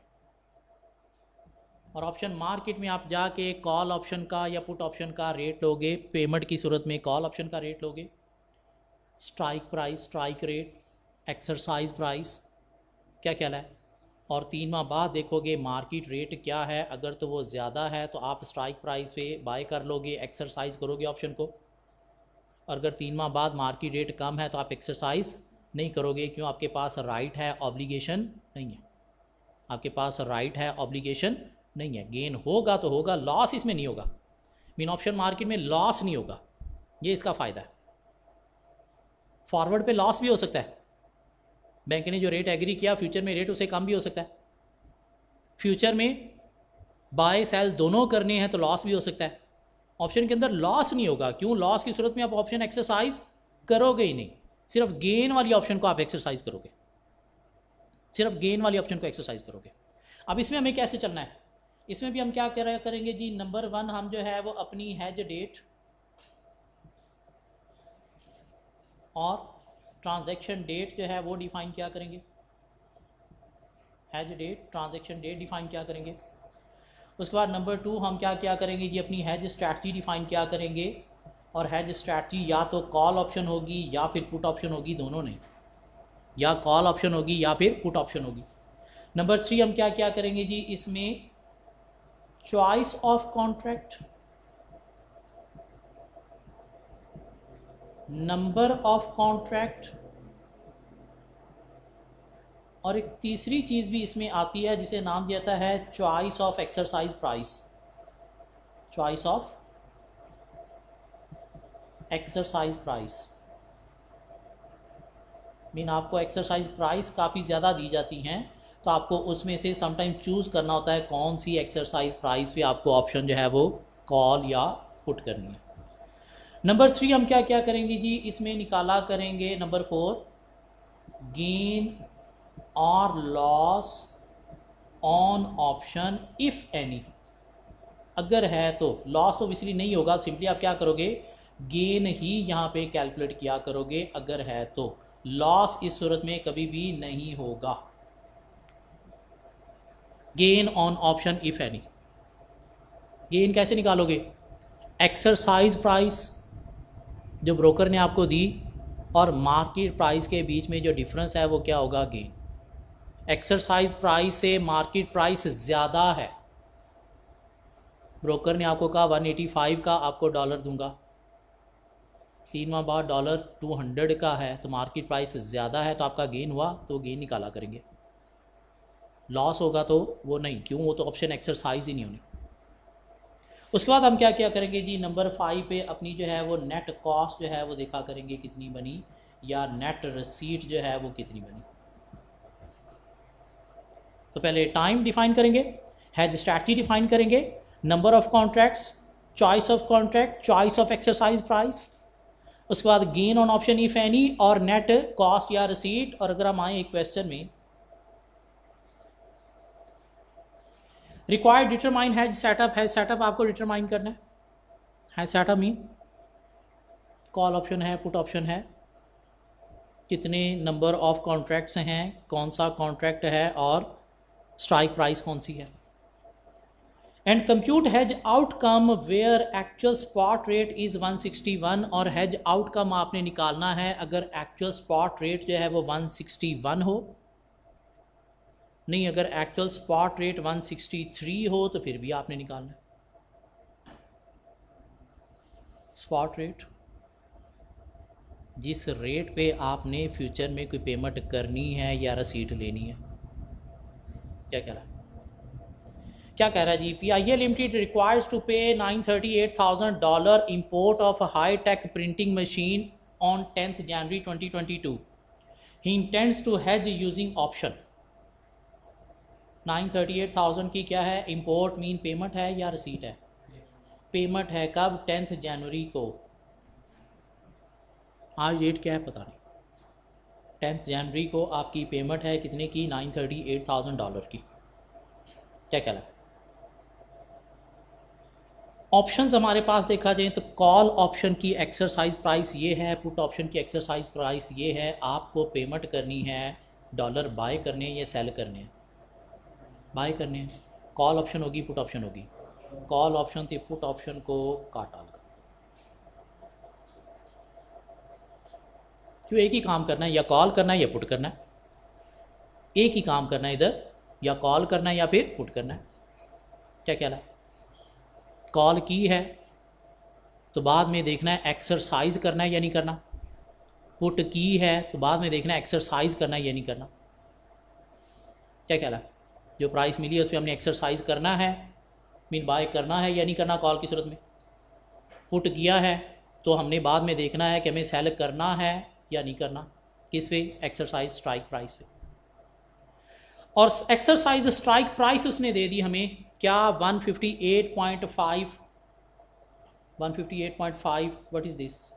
और ऑप्शन मार्केट में आप जाके कॉल ऑप्शन का या पुट ऑप्शन का रेट लोगे, पेमेंट की सूरत में कॉल ऑप्शन का रेट लोगे, strike price, strike rate, exercise price क्या कहलाए। और 3 माह बाद देखोगे मार्केट रेट क्या है, अगर तो वो ज़्यादा है तो आप स्ट्राइक प्राइस पे बाय कर लोगे, एक्सरसाइज करोगे ऑप्शन को। और अगर 3 माह बाद मार्केट रेट कम है तो आप एक्सरसाइज नहीं करोगे, क्यों, आपके पास राइट है, ऑब्लिगेशन नहीं है, आपके पास राइट है, ऑब्लिगेशन नहीं है। गेन होगा तो होगा, लॉस इसमें नहीं होगा। मीन ऑप्शन मार्केट में लॉस नहीं होगा, ये इसका फ़ायदा है। फॉरवर्ड पे लॉस भी हो सकता है, बैंक ने जो रेट एग्री किया फ्यूचर में रेट उसे कम भी हो सकता है। फ्यूचर में बाय सेल दोनों करने हैं तो लॉस भी हो सकता है। ऑप्शन के अंदर लॉस नहीं होगा, क्यों, लॉस की सूरत में आप ऑप्शन एक्सरसाइज करोगे ही नहीं, सिर्फ गेन वाली ऑप्शन को आप एक्सरसाइज करोगे, सिर्फ गेन वाली ऑप्शन को एक्सरसाइज करोगे। अब इसमें हमें कैसे चलना है, इसमें भी हम क्या करेंगे जी, नंबर 1 हम जो है वो अपनी हैज डेट और ट्रांजैक्शन डेट जो है वो डिफाइन क्या करेंगे, hedge date, transaction date define क्या करेंगे। उसके बाद नंबर 2 हम क्या करेंगे जी, अपनी हैज स्ट्रैटेजी डिफाइन क्या करेंगे। और हैज स्ट्रैटेजी या तो कॉल ऑप्शन होगी या फिर पुट ऑप्शन होगी, दोनों नहीं, या कॉल ऑप्शन होगी या फिर पुट ऑप्शन होगी। नंबर 3 हम क्या करेंगे जी, इसमें choice of contract, number of contract, और एक तीसरी चीज़ भी इसमें आती है जिसे नाम दिया जाता है choice of exercise price, choice of exercise price. Mean आपको एक्सरसाइज प्राइस काफ़ी ज़्यादा दी जाती हैं तो आपको उसमें से समटाइम चूज़ करना होता है कौन सी एक्सरसाइज प्राइस पे आपको ऑप्शन जो है वो कॉल या पुट करनी है। नंबर 3 हम क्या करेंगे जी, इसमें निकाला करेंगे नंबर 4 गेन और loss on option if any. अगर है तो लॉस तो ऑब्वियसली नहीं होगा, सिंपली आप क्या करोगे, गेन ही यहाँ पे कैलकुलेट किया करोगे। अगर है तो लॉस इस सूरत में कभी भी नहीं होगा। Gain on option if any, gain कैसे निकालोगे, एक्सरसाइज प्राइस जो ब्रोकर ने आपको दी और मार्केट प्राइस के बीच में जो डिफरेंस है वो क्या होगा, गेन। एक्सरसाइज प्राइस से मार्केट प्राइस ज़्यादा है, ब्रोकर ने आपको कहा 185 का आपको डॉलर दूंगा, 3 माह बाद डॉलर 200 का है तो मार्केट प्राइस ज़्यादा है तो आपका गेन हुआ, तो गेन निकाला करेंगे। लॉस होगा तो वो नहीं, क्यों, वो तो ऑप्शन एक्सरसाइज ही नहीं होनी। उसके बाद हम क्या करेंगे जी, नंबर 5 पे अपनी जो है वो नेट कॉस्ट जो है वो देखा करेंगे कितनी बनी, या नेट रसीट जो है वो कितनी बनी। तो पहले टाइम डिफाइन करेंगे, हैज स्ट्रैटेजी डिफाइन करेंगे, number of contracts, choice of contract, choice of exercise price, उसके बाद gain on option if any और नेट कॉस्ट या रसीट। और अगर हम आए एक क्वेश्चन में, रिक्वायर्ड डिटरमाइन हैज सेटअप, है सेटअप आपको डिटरमाइन करना है सेटअप मीन कॉल ऑप्शन है, पुट ऑप्शन है, कितने नंबर ऑफ कॉन्ट्रैक्ट्स हैं, कौन सा कॉन्ट्रैक्ट है और स्ट्राइक प्राइस कौन सी है। And compute hedge outcome where actual spot rate is 161 और हैज आउटकम आपने निकालना है अगर एक्चुअल स्पॉट रेट जो है वो 161 हो, नहीं अगर एक्चुअल स्पॉट रेट 163 हो तो फिर भी आपने निकालना है स्पॉट रेट, जिस रेट पे आपने फ्यूचर में कोई पेमेंट करनी है या रसीट लेनी है। क्या कह रहा है, क्या कह रहा है जी, PIL limited requires to pay $938,000 import of high tech printing machine on 10th January 2022। He intends to hedge using option. 938,000 की क्या है, इम्पोर्ट मीन पेमेंट है या रसीट है, पेमेंट है कब, 10th जनवरी को। आज डेट क्या है पता नहीं, 10th जनवरी को आपकी पेमेंट है कितने की, $938,000 की। क्या कह रहा है, ऑप्शंस हमारे पास देखा जाए तो कॉल ऑप्शन की एक्सरसाइज प्राइस ये है, पुट ऑप्शन की एक्सरसाइज प्राइस ये है। आपको पेमेंट करनी है डॉलर, बाय करने हैं या सेल करने हैं, बाय करने हैं। कॉल ऑप्शन होगी, पुट ऑप्शन होगी, कॉल ऑप्शन थी, पुट ऑप्शन को काटा लगा, क्यों एक ही काम करना है, या कॉल करना है या पुट करना है, एक ही काम करना है इधर, या कॉल करना है या फिर पुट करना है। क्या कह रहा है, कॉल की है तो बाद में देखना है एक्सरसाइज करना है या नहीं करना, पुट की है तो बाद में देखना है एक्सरसाइज करना है या नहीं करना। क्या कह रहा है, जो प्राइस मिली है उस पर हमने एक्सरसाइज करना है, मीन बाय करना है या नहीं करना कॉल की सूरत में। पुट किया है तो हमने बाद में देखना है कि हमें सेल करना है या नहीं करना, किस पे, एक्सरसाइज स्ट्राइक प्राइस पे। और एक्सरसाइज स्ट्राइक प्राइस उसने दे दी हमें क्या, 158.5, 158.5, व्हाट इज़ दिस,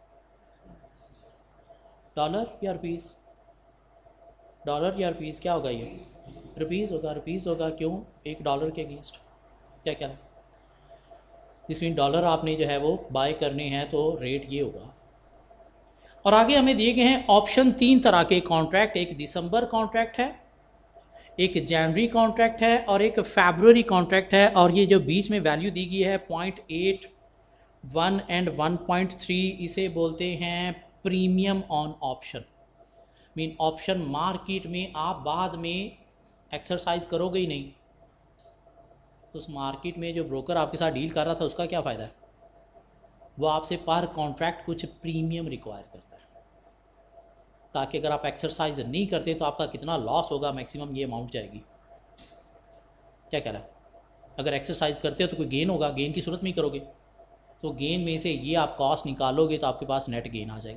डॉलर या रुपीज़, डॉलर या रुपीज़, क्या होगा ये, रुपीज़ होगा, रुपीज़ होगा, क्यों, $1 के अगेंस्ट। क्या क्या इसमें डॉलर आपने जो है वो बाय करने हैं तो रेट ये होगा। और आगे हमें दिए गए हैं ऑप्शन, 3 तरह के कॉन्ट्रैक्ट, एक दिसंबर कॉन्ट्रैक्ट है, एक जनवरी कॉन्ट्रैक्ट है और एक फरवरी कॉन्ट्रैक्ट है। और ये जो बीच में वैल्यू दी गई है 0.8, 1 एंड 1.3, इसे बोलते हैं premium on option. Mean option market में आप बाद में एक्सरसाइज करोगे ही नहीं तो उस मार्केट में जो ब्रोकर आपके साथ डील कर रहा था उसका क्या फ़ायदा है, वो आपसे पर कॉन्ट्रैक्ट कुछ प्रीमियम रिक्वायर करता है, ताकि अगर आप एक्सरसाइज नहीं करते तो आपका कितना लॉस होगा, मैक्सिमम ये अमाउंट जाएगी। क्या कह रहा है, अगर एक्सरसाइज करते हो तो कोई गेन होगा, गेन की सूरत में ही करोगे, तो गेन में से ये आप कॉस्ट निकालोगे तो आपके पास नेट गेन आ जाएगा।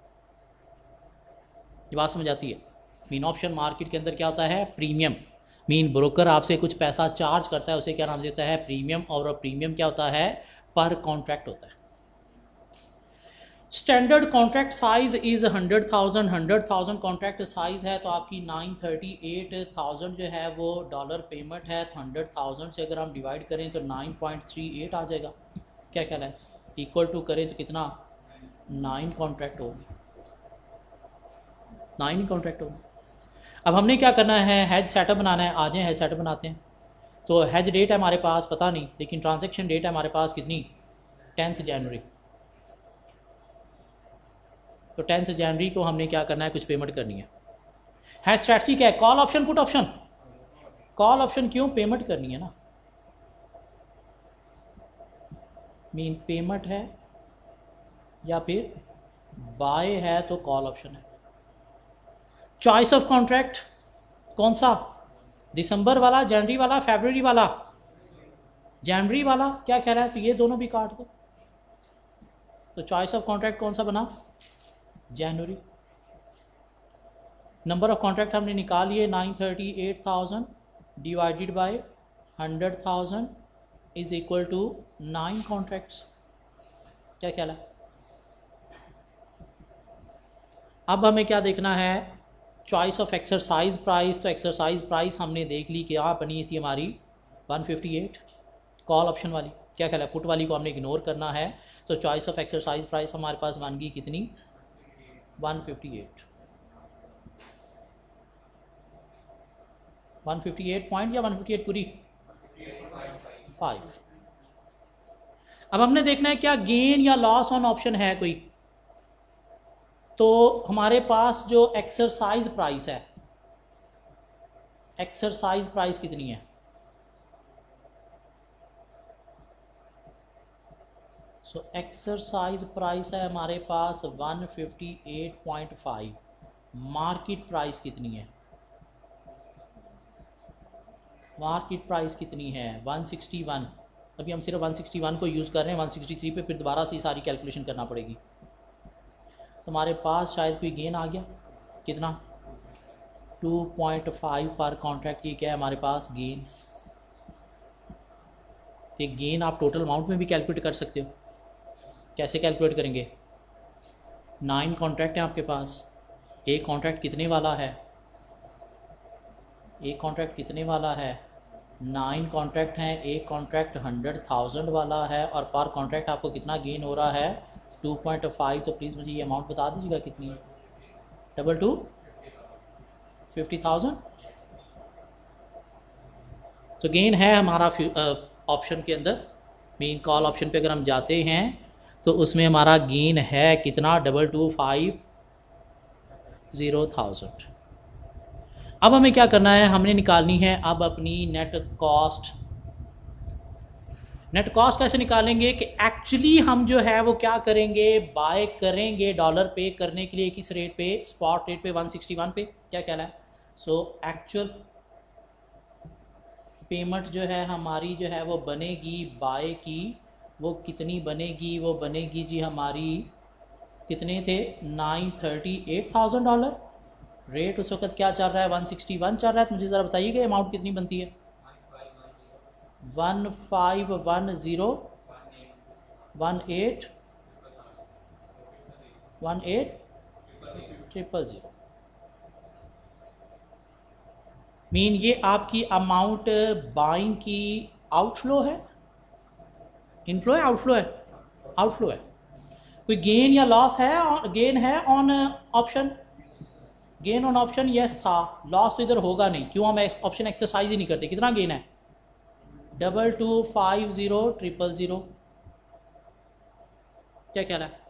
ये बात समझ आती है। मीन ऑप्शन मार्केट के अंदर क्या होता है, प्रीमियम, मीन ब्रोकर आपसे कुछ पैसा चार्ज करता है, उसे क्या नाम देता है, प्रीमियम। और प्रीमियम क्या होता है, पर कॉन्ट्रैक्ट होता है। Standard contract size is 100,000 contract size है तो आपकी 938,000 जो है वो डॉलर पेमेंट है। तो 100,000 से अगर हम डिवाइड करें तो 9.38 आ जाएगा। क्या कहना है, इक्वल टू करें तो कितना, 9 कॉन्ट्रैक्ट होगी, 9 कॉन्ट्रैक्ट होगी। अब हमने क्या करना है, हैज सेटअप बनाना है। आ जाए हैज सेटअप बनाते हैं। तो हैज डेट है हमारे पास पता नहीं, लेकिन ट्रांजैक्शन डेट है हमारे पास कितनी, 10th जनवरी। तो 10th जनवरी को हमने क्या करना है, कुछ पेमेंट करनी है। हैज स्ट्रैटेजी क्या है, call option put option, call option क्यों, पेमेंट करनी है ना, मीन पेमेंट है या फिर बाय है तो कॉल ऑप्शन है। चॉइस ऑफ कॉन्ट्रैक्ट कौन सा, दिसंबर वाला, जनवरी वाला, फरवरी वाला, जनवरी वाला। क्या कह रहा है, तो ये दोनों भी काट दो। तो चॉइस ऑफ कॉन्ट्रैक्ट कौन सा बना, जनवरी। नंबर ऑफ कॉन्ट्रैक्ट हमने निकाल लिए, 938,000 divided by 100,000 is equal to 9 contracts. क्या कहला, अब हमें क्या देखना है, चॉइस ऑफ एक्सरसाइज प्राइस। तो एक्सरसाइज प्राइस हमने देख ली, क्या बनी थी हमारी 158, कॉल ऑप्शन वाली। क्या ख्याल है, पुट वाली को हमने इग्नोर करना है, तो चॉइस ऑफ एक्सरसाइज प्राइस हमारे पास बन गई कितनी, 158 पॉइंट या 158 पूरी 5। अब हमने देखना है क्या गेन या लॉस ऑन ऑप्शन है कोई, तो हमारे पास जो एक्सरसाइज प्राइस है, एक्सरसाइज प्राइस कितनी है, सो एक्सरसाइज प्राइस है हमारे पास 158.5। मार्केट प्राइस कितनी है, मार्केट प्राइस कितनी है 161। अभी हम सिर्फ 161 को यूज़ कर रहे हैं, 163 पे फिर दोबारा से सारी कैलकुलेशन करना पड़ेगी। तो हमारे पास शायद कोई गेन आ गया, कितना 2.5 पर कॉन्ट्रैक्ट। ये क्या है हमारे पास गेन, तो गेन आप टोटल अमाउंट में भी कैलकुलेट कर सकते हो। कैसे कैलकुलेट करेंगे, 9 कॉन्ट्रैक्ट हैं आपके पास, एक कॉन्ट्रैक्ट कितने वाला है, एक कॉन्ट्रैक्ट कितने वाला है, 9 कॉन्ट्रैक्ट हैं, एक कॉन्ट्रैक्ट 100,000 वाला है, और पर कॉन्ट्रैक्ट आपको कितना गेन हो रहा है 2.5। तो प्लीज़ मुझे ये अमाउंट बता दीजिएगा कितनी है, 50,000। तो गेन है हमारा ऑप्शन के अंदर, मेन कॉल ऑप्शन पे अगर हम जाते हैं तो उसमें हमारा गेन है कितना 225,000। अब हमें क्या करना है, हमने निकालनी है अब अपनी नेट कॉस्ट। नेट कॉस्ट कैसे निकालेंगे कि एक्चुअली हम जो है वो क्या करेंगे, बाय करेंगे डॉलर पे करने के लिए किस रेट पे, स्पॉट रेट पे 161 पे, क्या कहला है। सो एक्चुअल पेमेंट जो है हमारी जो है वो बनेगी बाय की, वो कितनी बनेगी, वो बनेगी जी हमारी, कितने थे 938,000 डॉलर। रेट उस वक्त क्या चल रहा है 161 चल रहा है, तो मुझे ज़रा बताइएगा अमाउंट कितनी बनती है, 151018 मीन ये आपकी अमाउंट बाइंग की आउटफ्लो है, इनफ्लो है, आउटफ्लो है, आउटफ्लो है। कोई गेन या लॉस है, गेन है on option, gain on option yes था, लॉस तो इधर होगा नहीं, क्यों हम ऑप्शन एक्सरसाइज ही नहीं करते। कितना गेन है 2250,000। क्या कह रहा है,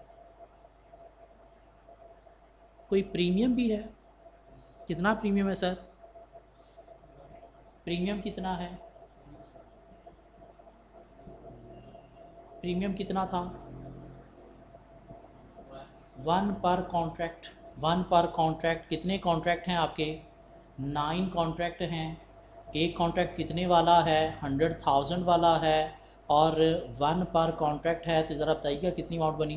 कोई प्रीमियम भी है, कितना प्रीमियम है सर, प्रीमियम कितना है, प्रीमियम कितना था 1 पर कॉन्ट्रैक्ट, 1 पर कॉन्ट्रैक्ट। कितने कॉन्ट्रैक्ट हैं आपके 9 कॉन्ट्रैक्ट हैं, एक कॉन्ट्रैक्ट कितने वाला है 100,000 वाला है, और 1 पर कॉन्ट्रैक्ट है, तो ज़रा बताइएगा कितनी अमाउंट बनी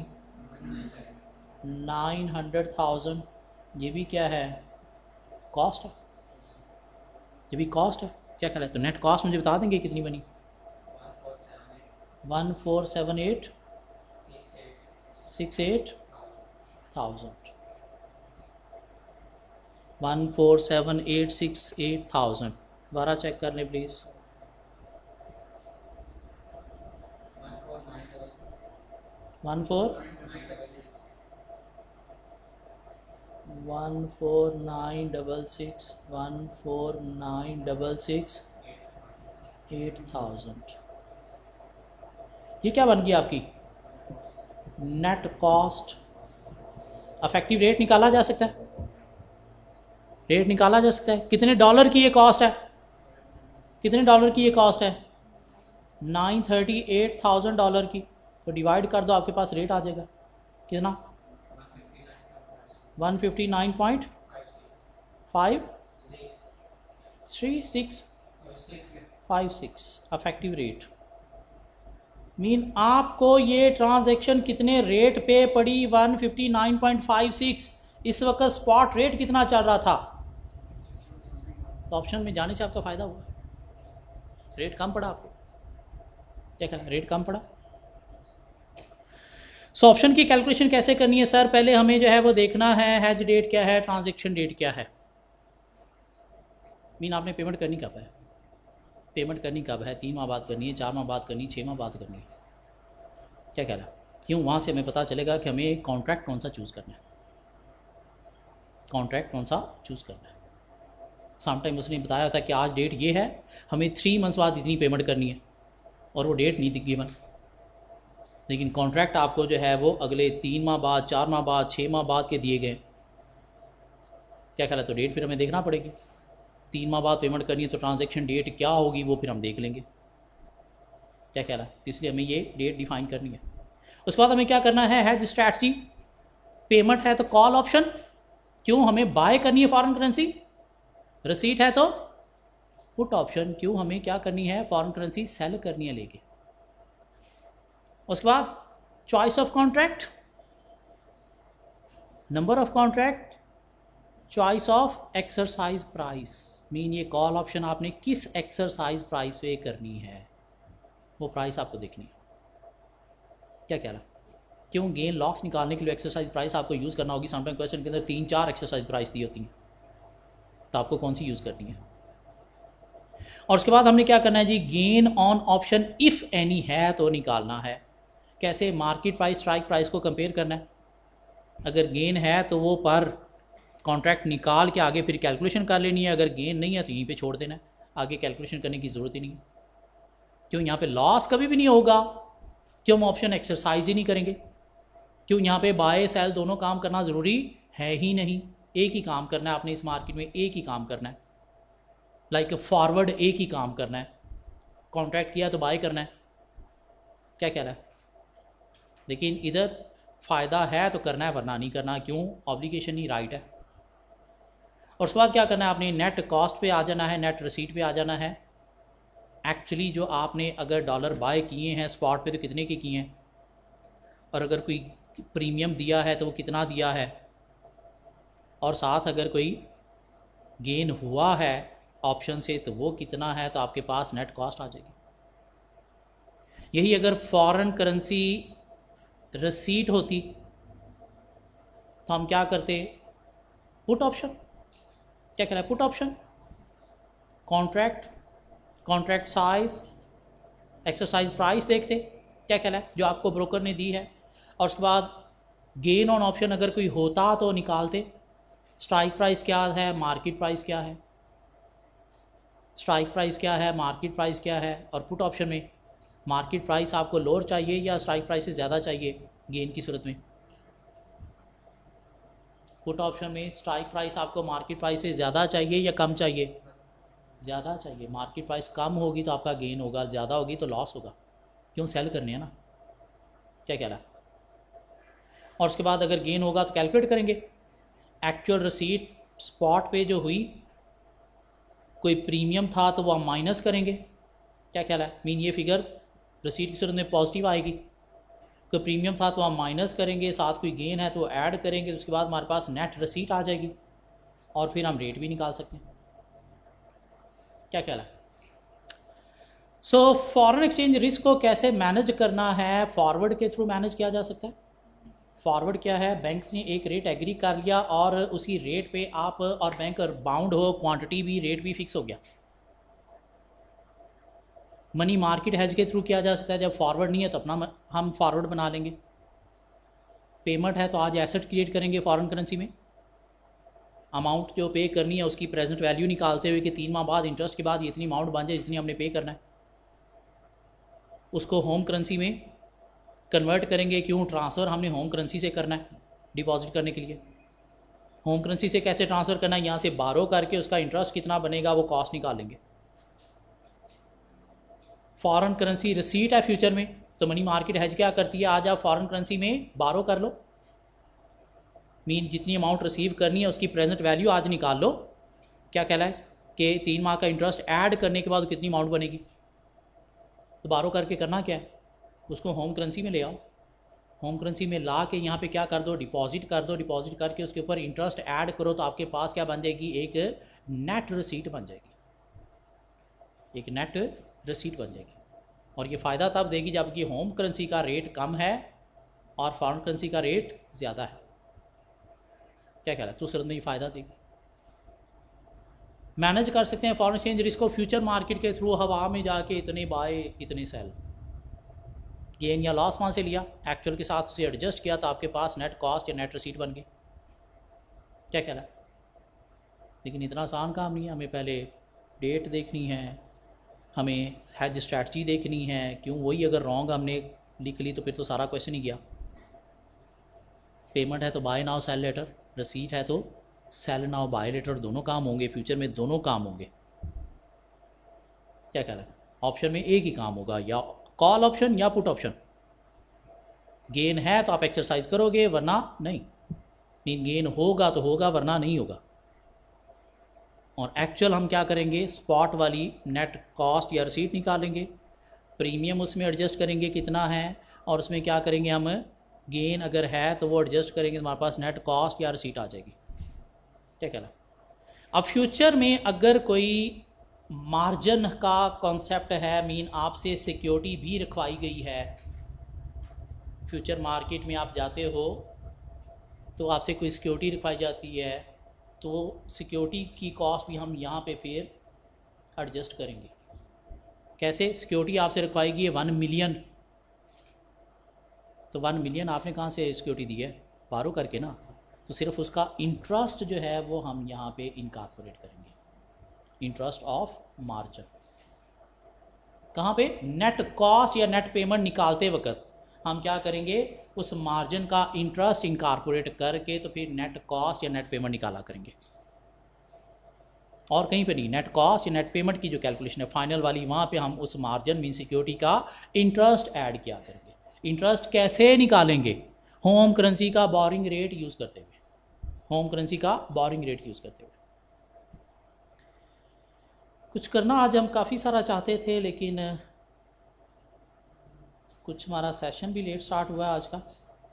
900,000। ये भी क्या है कॉस्ट है, ये भी कॉस्ट है, क्या ख्याल है। तो नेट कॉस्ट मुझे बता देंगे कितनी बनी 1478,000, 147868,000। दोबारा चेक कर लें प्लीज़, 14,966,8,000। ये क्या बन गई आपकी नेट कॉस्ट। अफेक्टिव रेट निकाला जा सकता है, रेट निकाला जा सकता है। कितने डॉलर की ये कॉस्ट है, कितने डॉलर की ये कॉस्ट है 938,000 डॉलर की। तो डिवाइड कर दो, आपके पास रेट आ जाएगा कितना 159.53656 अफेक्टिव रेट। मीन आपको ये ट्रांजैक्शन कितने रेट पे पड़ी 159.56। इस वक्त स्पॉट रेट कितना चल रहा था, तो ऑप्शन में जाने से आपका फ़ायदा हुआ, रेट कम पड़ा आपको, क्या कहना रेट कम पड़ा। सो ऑप्शन की कैलकुलेशन कैसे करनी है सर, पहले हमें जो है वो देखना है हैज डेट क्या है, ट्रांजैक्शन डेट क्या है। मीन आपने पेमेंट करनी कब है, पेमेंट करनी कब है, 3 माह बाद करनी है, 4 माह बाद करनी है, 6 माह बाद करनी है, क्या कह रहा है? क्यों? वहाँ से हमें पता चलेगा कि हमें कॉन्ट्रैक्ट कौन सा चूज़ करना है, कॉन्ट्रैक्ट कौन सा चूज़ करना है। समटाइम उसने बताया था कि आज डेट ये है, हमें 3 मंथ्स बाद इतनी पेमेंट करनी है, और वो डेट नहीं गिवन, लेकिन कॉन्ट्रैक्ट आपको जो है वो अगले 3 माह बाद, 4 माह बाद, 6 माह बाद के दिए गए, क्या ख्याल है? तो डेट फिर हमें देखना पड़ेगी। 3 माह बाद पेमेंट करनी है तो ट्रांजैक्शन डेट क्या होगी वो फिर हम देख लेंगे, क्या ख्याल है? तो इसलिए हमें ये डेट डिफाइन करनी है। उसके बाद हमें क्या करना है, हेज स्ट्रैटेजी। पेमेंट है तो कॉल ऑप्शन, क्यों हमें बाय करनी है फॉरेन करेंसी। रिसीट है तो पुट ऑप्शन, क्यों हमें क्या करनी है, फॉरेन करेंसी सेल करनी है लेके। उसके बाद choice of contract, number of contract, choice of exercise price. Mean ये कॉल ऑप्शन आपने किस एक्सरसाइज प्राइस पे करनी है, वो प्राइस आपको देखनी है, क्या कह रहा है? क्यों? गेन लॉस निकालने के लिए एक्सरसाइज प्राइस आपको यूज़ करना होगी। समटाइम क्वेश्चन के अंदर 3-4 एक्सरसाइज प्राइस दी होती हैं, तो आपको कौन सी यूज़ करनी है। और उसके बाद हमने क्या करना है जी, gain on option if any है तो निकालना है। कैसे? मार्केट प्राइस स्ट्राइक प्राइस को कंपेयर करना है। अगर गेन है तो वो पर कॉन्ट्रैक्ट निकाल के आगे फिर कैलकुलेशन कर लेनी है, अगर गेन नहीं है तो यहीं पे छोड़ देना है, आगे कैलकुलेशन करने की ज़रूरत ही नहीं है। क्यों? यहाँ पे लॉस कभी भी नहीं होगा, क्यों हम ऑप्शन एक्सरसाइज ही नहीं करेंगे। क्यों? यहाँ पे बाय सेल दोनों काम करना ज़रूरी है ही नहीं, एक ही काम करना है आपने इस मार्केट में, एक ही काम करना है। लाइक फॉरवर्ड एक ही काम करना है, कॉन्ट्रैक्ट किया तो बाय करना है, क्या कह रहा है? लेकिन इधर फ़ायदा है तो करना है, वरना नहीं करना। क्यों? ऑब्लिगेशन ही राइट है। और उसके बाद क्या करना है आपने, नेट कॉस्ट पे आ जाना है, नेट रिसीट पे आ जाना है। एक्चुअली जो आपने अगर डॉलर बाय किए हैं स्पॉट पे तो कितने के किए हैं, और अगर कोई प्रीमियम दिया है तो वो कितना दिया है, और साथ अगर कोई गेन हुआ है ऑप्शन से तो वो कितना है, तो आपके पास नेट कॉस्ट आ जाएगी। यही अगर फॉरेन करेंसी रिसीट होती तो हम क्या करते, पुट ऑप्शन, क्या कह रहा है, put option, contract, contract size, exercise price देखते, क्या कह रहा है, जो आपको ब्रोकर ने दी है। और उसके बाद गेन ऑन ऑप्शन अगर कोई होता तो निकालते, स्ट्राइक प्राइस क्या है, मार्केट प्राइस क्या है, स्ट्राइक प्राइस क्या है, मार्केट प्राइस क्या है। और पुट ऑप्शन में मार्केट प्राइस आपको लोअर चाहिए या स्ट्राइक प्राइस से ज़्यादा चाहिए गेन की सूरत में। पुट ऑप्शन में स्ट्राइक प्राइस आपको मार्केट प्राइस से ज़्यादा चाहिए या कम चाहिए, ज़्यादा चाहिए। मार्केट प्राइस कम होगी तो आपका गेन होगा, ज़्यादा होगी तो लॉस होगा, क्यों? सेल करने है ना, क्या कह रहा है। और उसके बाद अगर गेन होगा तो कैलकुलेट करेंगे, एक्चुअल रिसीट स्पॉट पे जो हुई, कोई प्रीमियम था तो वो हम माइनस करेंगे, क्या ख्याल है। मीन ये फिगर रिसीट की सूरत में पॉजिटिव आएगी, कोई प्रीमियम था तो हम माइनस करेंगे, साथ कोई गेन है तो ऐड करेंगे, उसके बाद हमारे पास नेट रिसीट आ जाएगी, और फिर हम रेट भी निकाल सकते हैं, क्या ख्याल है। सो फॉरेन एक्सचेंज रिस्क को कैसे मैनेज करना है, फॉरवर्ड के थ्रू मैनेज किया जा सकता है। फॉरवर्ड क्या है, बैंक्स ने एक रेट एग्री कर लिया और उसी रेट पे आप और बैंक बाउंड हो, क्वांटिटी भी, रेट भी फिक्स हो गया। मनी मार्केट हेज के थ्रू किया जा सकता है, जब फॉरवर्ड नहीं है तो अपना हम फॉरवर्ड बना लेंगे। पेमेंट है तो आज एसेट क्रिएट करेंगे फॉरेन करेंसी में, अमाउंट जो पे करनी है उसकी प्रेजेंट वैल्यू निकालते हुए कि 3 माह बाद इंटरेस्ट के बाद इतनी अमाउंट बन जाए जितनी हमने पे करना है, उसको होम करेंसी में कन्वर्ट करेंगे। क्यों? ट्रांसफ़र हमने होम करेंसी से करना है डिपॉजिट करने के लिए। होम करेंसी से कैसे ट्रांसफ़र करना है, यहाँ से बारो करके उसका इंटरेस्ट कितना बनेगा वो कॉस्ट निकालेंगे। फॉरेन करेंसी रिसीट है फ्यूचर में, तो मनी मार्केट हेज क्या करती है, आज आप फॉरेन करेंसी में बारो कर लो, मीन जितनी अमाउंट रिसीव करनी है उसकी प्रेजेंट वैल्यू आज निकाल लो, क्या कहला है कि 3 माह का इंटरेस्ट ऐड करने के बाद कितनी अमाउंट बनेगी। तो बारो करके करना क्या है, उसको होम करेंसी में ले आओ, होम करेंसी में ला के यहाँ पे क्या कर दो, डिपॉजिट कर दो, डिपॉजिट करके उसके ऊपर इंटरेस्ट ऐड करो, तो आपके पास क्या बन जाएगी, एक नेट रिसीट बन जाएगी, एक नेट रिसीट बन जाएगी। और ये फ़ायदा तब देगी जबकि होम करेंसी का रेट कम है और फॉरेन करेंसी का रेट ज़्यादा है, क्या कह रहा है, तो सूरत में ये फ़ायदा देगी। मैनेज कर सकते हैं फॉरेन एक्सचेंज रिस्क को फ्यूचर मार्केट के थ्रू, हवा में जाके इतने बाय इतने सेल, गेन या लॉस वहाँ से लिया, एक्चुअल के साथ उसे एडजस्ट किया तो आपके पास नेट कॉस्ट या नेट रिसीट बन गई। क्या कह रहा है? लेकिन इतना आसान काम नहीं है, हमें पहले डेट देखनी है, हमें हैज स्ट्रैटेजी देखनी है। क्यों? वही अगर रॉन्ग हमने लिख ली तो फिर तो सारा क्वेश्चन ही गया। पेमेंट है तो buy now sell later, receipt है तो सेल नाउ बाय लेटर, दोनों काम होंगे फ्यूचर में, दोनों काम होंगे। क्या कह रहा है? ऑप्शन में एक ही काम होगा, या कॉल ऑप्शन या पुट ऑप्शन। गेन है तो आप एक्सरसाइज करोगे, वरना नहीं। मीन गेन होगा तो होगा, वरना नहीं होगा। और एक्चुअल हम क्या करेंगे, स्पॉट वाली नेट कॉस्ट या रसीट निकालेंगे, प्रीमियम उसमें एडजस्ट करेंगे कितना है, और उसमें क्या करेंगे हम, गेन अगर है तो वो एडजस्ट करेंगे, तो हमारे पास नेट कॉस्ट या रसीट आ जाएगी। क्या कह रहा है? अब फ्यूचर में अगर कोई मार्जिन का कॉन्सेप्ट है, मीन आपसे सिक्योरिटी भी रखवाई गई है, फ्यूचर मार्केट में आप जाते हो तो आपसे कोई सिक्योरिटी रखवाई जाती है, तो सिक्योरिटी की कॉस्ट भी हम यहाँ पे फिर एडजस्ट करेंगे। कैसे? सिक्योरिटी आपसे रखवाएगी 1 मिलियन, तो 1 मिलियन आपने कहाँ से सिक्योरिटी दी है? बारो करके ना। तो सिर्फ उसका इंटरेस्ट जो है वो हम यहाँ पे इनकॉर्पोरेट करेंगे, इंटरेस्ट ऑफ मार्जिन। कहाँ पे? नेट कॉस्ट या नेट पेमेंट निकालते वक्त हम क्या करेंगे, उस मार्जिन का इंटरेस्ट इनकॉर्पोरेट करके तो फिर नेट कॉस्ट या नेट पेमेंट निकाला करेंगे, और कहीं पे नहीं। नेट कॉस्ट या नेट पेमेंट की जो कैलकुलेशन है फाइनल वाली, वहाँ पे हम उस मार्जिन मीन सिक्योरिटी का इंटरेस्ट ऐड किया करेंगे। इंटरेस्ट कैसे निकालेंगे? होम करेंसी का बोरिंग रेट यूज़ करते हुए, होम करेंसी का बोरिंग रेट यूज़ करते हुए। कुछ करना आज हम काफ़ी सारा चाहते थे, लेकिन कुछ हमारा सेशन भी लेट स्टार्ट हुआ है आज का,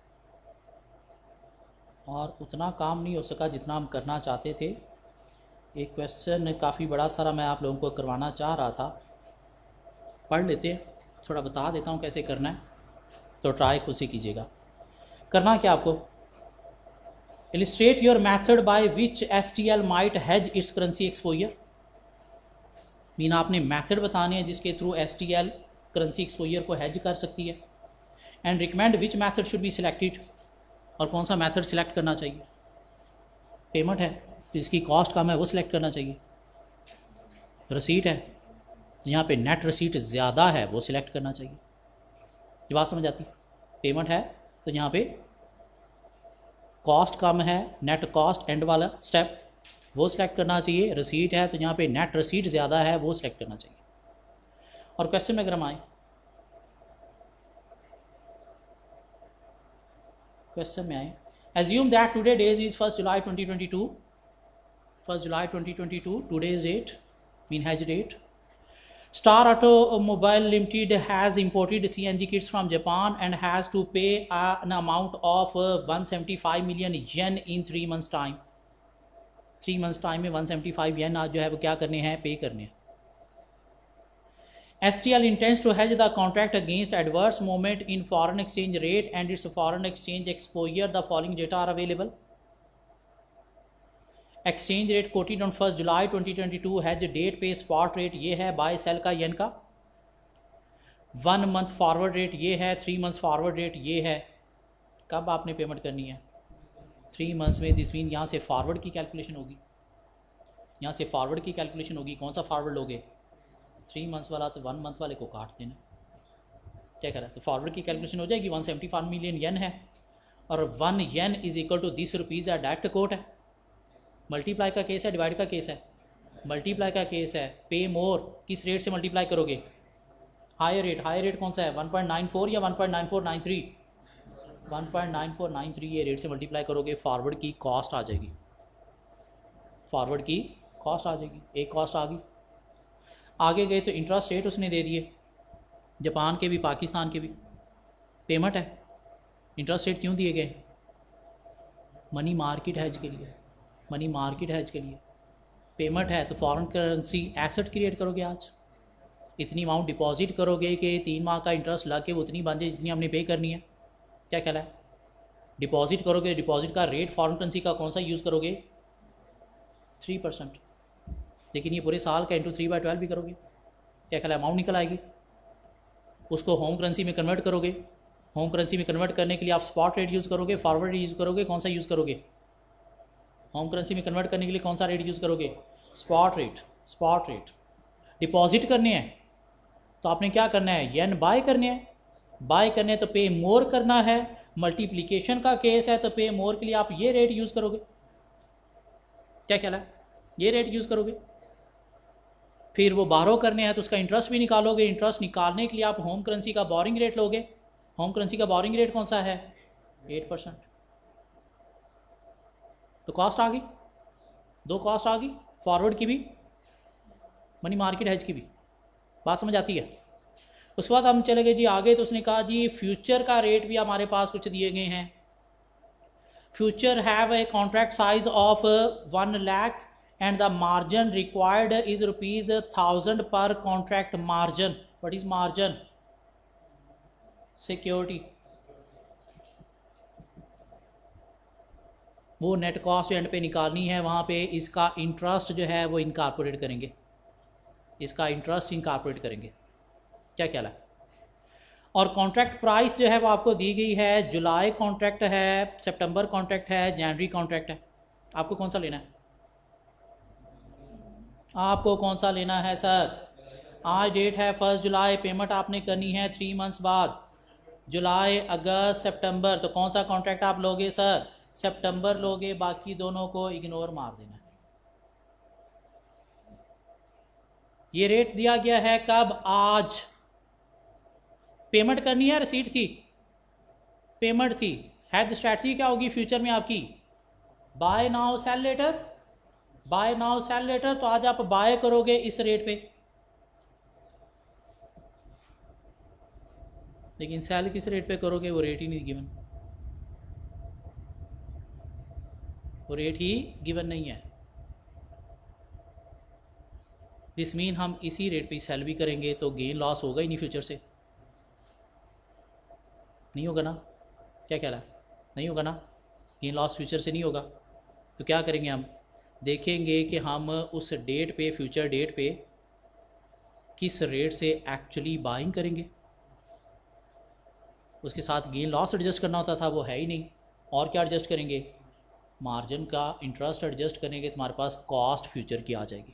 और उतना काम नहीं हो सका जितना हम करना चाहते थे। एक क्वेश्चन काफ़ी बड़ा सारा मैं आप लोगों को करवाना चाह रहा था, पढ़ लेते हैं, थोड़ा बता देता हूँ कैसे करना है, तो ट्राई खुद से कीजिएगा। करना क्या आपको, illustrate your method by which STL might hedge its currency exposure. Mean आपने मेथड बताने हैं जिसके थ्रू STL करेंसी एक्सपोजर को हैज कर सकती है, and recommend which method should be selected, और कौन सा मेथड सिलेक्ट करना चाहिए। पेमेंट है तो इसकी कॉस्ट कम है, वो सिलेक्ट करना चाहिए। रसीट है तो यहाँ पे नेट रसीट ज़्यादा है, वो सिलेक्ट करना चाहिए। ये बात समझ आती? पेमेंट है तो यहाँ पे कॉस्ट कम है, नेट कॉस्ट एंड वाला स्टेप वो सिलेक्ट करना चाहिए। रसीट है तो यहाँ पे नेट रसीट ज़्यादा है, वो सिलेक्ट करना चाहिए। और क्वेश्चन में अगर हम आए, क्वेश्चन में आए, assume that today days is 1 July 2022, 1 July 2022, today's date, mean hedge date. Star Automobile Limited has imported CNG kits from Japan and has to pay an amount of 175 million yen in 3 months time. 3 months time में 175 yen आज जो है वो क्या करने हैं, पे करने हैं। STL intends to hedge the contract against adverse movement in foreign exchange rate and its foreign exchange exposure. The following data are available. Exchange rate quoted on 1 July 2022, hedge date पे spot rate ये है bye cell का येन का, 1 month forward rate ये है, 3 months forward rate ये है। कब आपने पेमेंट करनी है? 3 months में। दिस मीन यहाँ से फॉरवर्ड की कैलकुलेशन होगी, यहाँ से फॉरवर्ड की कैलकुलेशन होगी। कौन सा फॉरवर्ड लोगे? 3 months वाला, तो 1 month वाले को काट देना। क्या कह रहा है? तो फॉरवर्ड की कैलकुलेशन हो जाएगी, 175 मिलियन येन है, और 1 yen is equal to 10 rupees है। डायरेक्ट कोट है, मल्टीप्लाई का केस है, डिवाइड का केस है, मल्टीप्लाई का केस है। पे मोर किस रेट से मल्टीप्लाई करोगे? Higher rate. हायर रेट कौन सा है? 1.94 या 1.9493? 1.9493 ये रेट से मल्टीप्लाई करोगे, फॉरवर्ड की कॉस्ट आ जाएगी, फॉरवर्ड की कॉस्ट आ जाएगी। एक कॉस्ट आ गई। आगे गए तो इंटरेस्ट रेट उसने दे दिए, जापान के भी पाकिस्तान के भी। पेमेंट है, इंटरेस्ट रेट क्यों दिए गए? मनी मार्केट हैज के लिए, मनी मार्केट हैज के लिए। पेमेंट है तो फॉरेन करेंसी एसेट क्रिएट करोगे, आज इतनी अमाउंट डिपॉजिट करोगे कि 3 माह का इंटरेस्ट ला के वो उतनी बन जाए जितनी हमने पे करनी है। क्या कहला है? डिपॉजिट करोगे, डिपॉजिट का रेट फॉरेन करेंसी का कौन सा यूज़ करोगे? 3%। लेकिन ये पूरे साल का इंटू 3/12 भी करोगे, क्या ख्याल है, अमाउंट निकल आएगी। उसको होम करेंसी में कन्वर्ट करोगे, होम करेंसी में कन्वर्ट करने के लिए आप स्पॉट रेट यूज़ करोगे, फॉरवर्ड यूज़ करोगे, कौन सा यूज़ करोगे? होम करेंसी में कन्वर्ट करने के लिए कौन सा रेट यूज़ करोगे? Spot rate. Spot rate. Deposit करने हैं तो आपने क्या करना है, येन बाय करने हैं, बाय करने तो पे मोर करना है, मल्टीप्लिकेशन का केस है तो पे मोर के लिए आप ये रेट यूज़ करोगे, क्या ख्याल है, ये रेट यूज़ करोगे। फिर वो बारो करने हैं तो उसका इंटरेस्ट भी निकालोगे, इंटरेस्ट निकालने के लिए आप होम करेंसी का बोरिंग रेट लोगे, होम करेंसी का बोरिंग रेट कौन सा है, 8%। तो कॉस्ट आ गई, दो कॉस्ट आ गई, फॉरवर्ड की भी, मनी मार्केट हेज की भी। बात समझ आती है। उसके बाद हम चले गए जी आगे, तो उसने कहा जी फ्यूचर का रेट भी हमारे पास कुछ दिए गए हैं। Future have a contract size of 1 lakh and the margin required is ₹1000 per contract margin. What is margin? Security. वो नेट कॉस्ट एंड पे निकालनी है, वहाँ पे इसका इंटरेस्ट जो है वो इनकॉर्पोरेट करेंगे, इसका इंटरेस्ट इनकॉर्पोरेट करेंगे, क्या ख्याल है। और कॉन्ट्रैक्ट प्राइस जो है वो आपको दी गई है, जुलाई कॉन्ट्रैक्ट है, सितंबर कॉन्ट्रैक्ट है, जनवरी कॉन्ट्रैक्ट है। आपको कौन सा लेना है? आपको कौन सा लेना है सर? आज डेट है 1 जुलाई, पेमेंट आपने करनी है 3 मंथ्स बाद, जुलाई, अगस्त, सितंबर। तो कौन सा कॉन्ट्रैक्ट आप लोगे सर? सितंबर लोगे, बाकी दोनों को इग्नोर मार देना है। ये रेट दिया गया है कब? आज। पेमेंट करनी है, रिसीट थी, पेमेंट थी। हेज स्ट्रैटेजी क्या होगी फ्यूचर में आपकी? Buy now sell later, buy now sell later. तो आज आप बाय करोगे इस रेट पे, लेकिन सेल किस रेट पे करोगे वो रेट ही नहीं गिवन, वो रेट ही गिवन नहीं है। दिस मीन हम इसी रेट पे सेल भी करेंगे तो गेन लॉस होगा ही नहीं फ्यूचर से, नहीं होगा ना, क्या कह रहा है, नहीं होगा ना, गेन लॉस फ्यूचर से नहीं होगा। तो क्या करेंगे, हम देखेंगे कि हम उस डेट पे, फ्यूचर डेट पे किस रेट से एक्चुअली बाइंग करेंगे। उसके साथ गेन लॉस एडजस्ट करना होता था, वो है ही नहीं। और क्या एडजस्ट करेंगे? मार्जिन का इंटरेस्ट एडजस्ट करेंगे तो हमारे पास कॉस्ट फ्यूचर की आ जाएगी,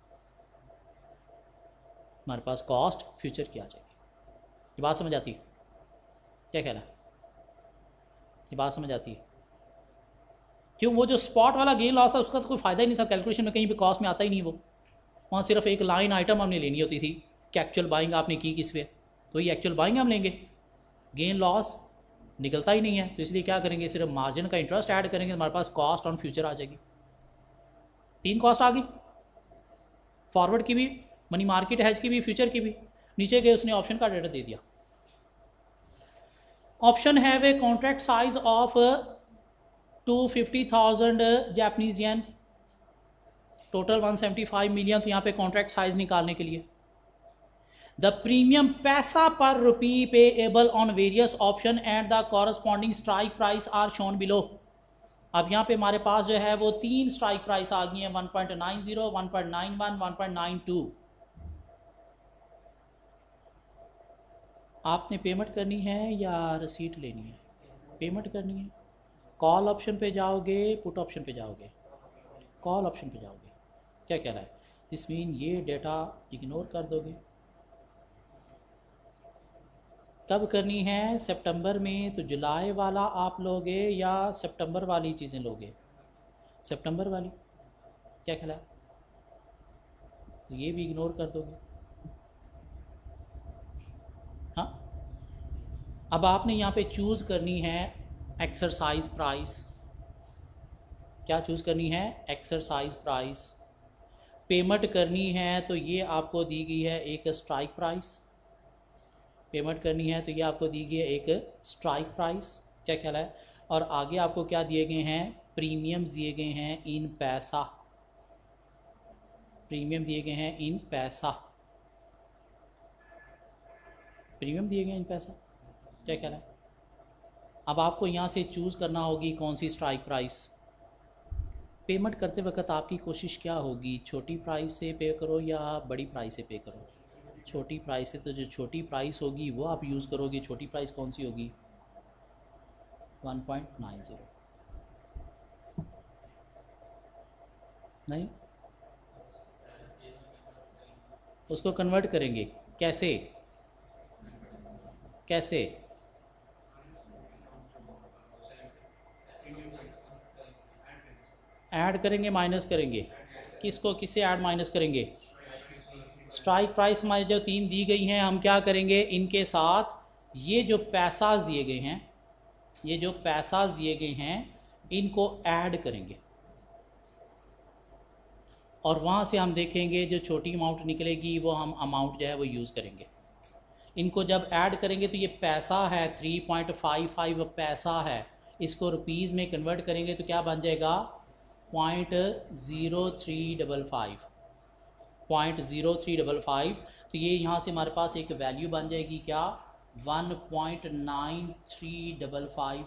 हमारे पास कॉस्ट फ्यूचर की आ जाएगी। ये बात समझ आती है, क्या कहना है, ये बात समझ आती है। क्यों? वो जो स्पॉट वाला गेन लॉस है उसका तो कोई फ़ायदा ही नहीं था, कैलकुलेशन में कहीं पे कॉस्ट में आता ही नहीं वो। वहाँ सिर्फ एक लाइन आइटम हमने लेनी होती थी कि एक्चुअल बाइंग आपने की किस पे, तो ये एक्चुअल बाइंग हम लेंगे, गेन लॉस निकलता ही नहीं है। तो इसलिए क्या करेंगे, सिर्फ मार्जिन का इंटरेस्ट ऐड करेंगे, हमारे पास कॉस्ट ऑन फ्यूचर आ जाएगी। 3 कॉस्ट आ गई, फॉरवर्ड की भी, मनी मार्केट हेज की भी, फ्यूचर की भी। नीचे गए, उसने ऑप्शन का डेटा दे दिया। Option have a contract size of 250,000 Japanese yen, total 175 million. तो यहाँ पे कॉन्ट्रैक्ट साइज निकालने के लिए the premium paisa per rupee payable on various option and the corresponding strike price are shown below. अब यहाँ पे हमारे पास जो है वो 3 स्ट्राइक प्राइस आ गई हैं, 1.90, 1.91, 1.92। आपने पेमेंट करनी है या रसीट लेनी है? पेमेंट करनी है। कॉल ऑप्शन पे जाओगे, पुट ऑप्शन पे जाओगे, कॉल ऑप्शन पे जाओगे, क्या कह रहा है, दिस मीन ये डेटा इग्नोर कर दोगे। कब करनी है? सितंबर में। तो जुलाई वाला आप लोगे या सितंबर वाली चीज़ें लोगे? सितंबर वाली, क्या ख्याल है, तो ये भी इग्नोर कर दोगे। हाँ, अब आपने यहाँ पे चूज़ करनी है एक्सरसाइज प्राइस। क्या चूज़ करनी है? Exercise price. पेमेंट करनी है तो ये आपको दी गई है एक स्ट्राइक प्राइस, पेमेंट करनी है तो ये आपको दी गई है एक स्ट्राइक प्राइस, क्या ख्याल है। और आगे आपको क्या दिए गए हैं? प्रीमियम्स दिए गए हैं इन पैसा, प्रीमियम दिए गए हैं इन पैसा, प्रीमियम दिए गए इन पैसा, क्या ख्याल है। अब आपको यहाँ से चूज़ करना होगी कौन सी स्ट्राइक प्राइस। पेमेंट करते वक्त आपकी कोशिश क्या होगी, छोटी प्राइस से पे करो या बड़ी प्राइस से पे करो? छोटी प्राइस से, तो जो छोटी प्राइस होगी वो आप यूज़ करोगे। छोटी प्राइस कौन सी होगी? 1.90। नहीं, उसको कन्वर्ट करेंगे कैसे? कैसे? ऐड करेंगे, माइनस करेंगे? किसको किससे ऐड माइनस करेंगे? स्ट्राइक प्राइस हमारी जो 3 दी गई हैं, हम क्या करेंगे, इनके साथ ये जो पैसाज दिए गए हैं, ये जो पैसाज दिए गए हैं इनको ऐड करेंगे और वहाँ से हम देखेंगे जो छोटी अमाउंट निकलेगी वो हम अमाउंट जो है वो यूज़ करेंगे। इनको जब ऐड करेंगे तो ये पैसा है 3.55 पैसा है, इसको रुपीज़ में कन्वर्ट करेंगे तो क्या बन जाएगा? 0.0355। तो ये यहाँ से हमारे पास एक वैल्यू बन जाएगी क्या? 1.9355।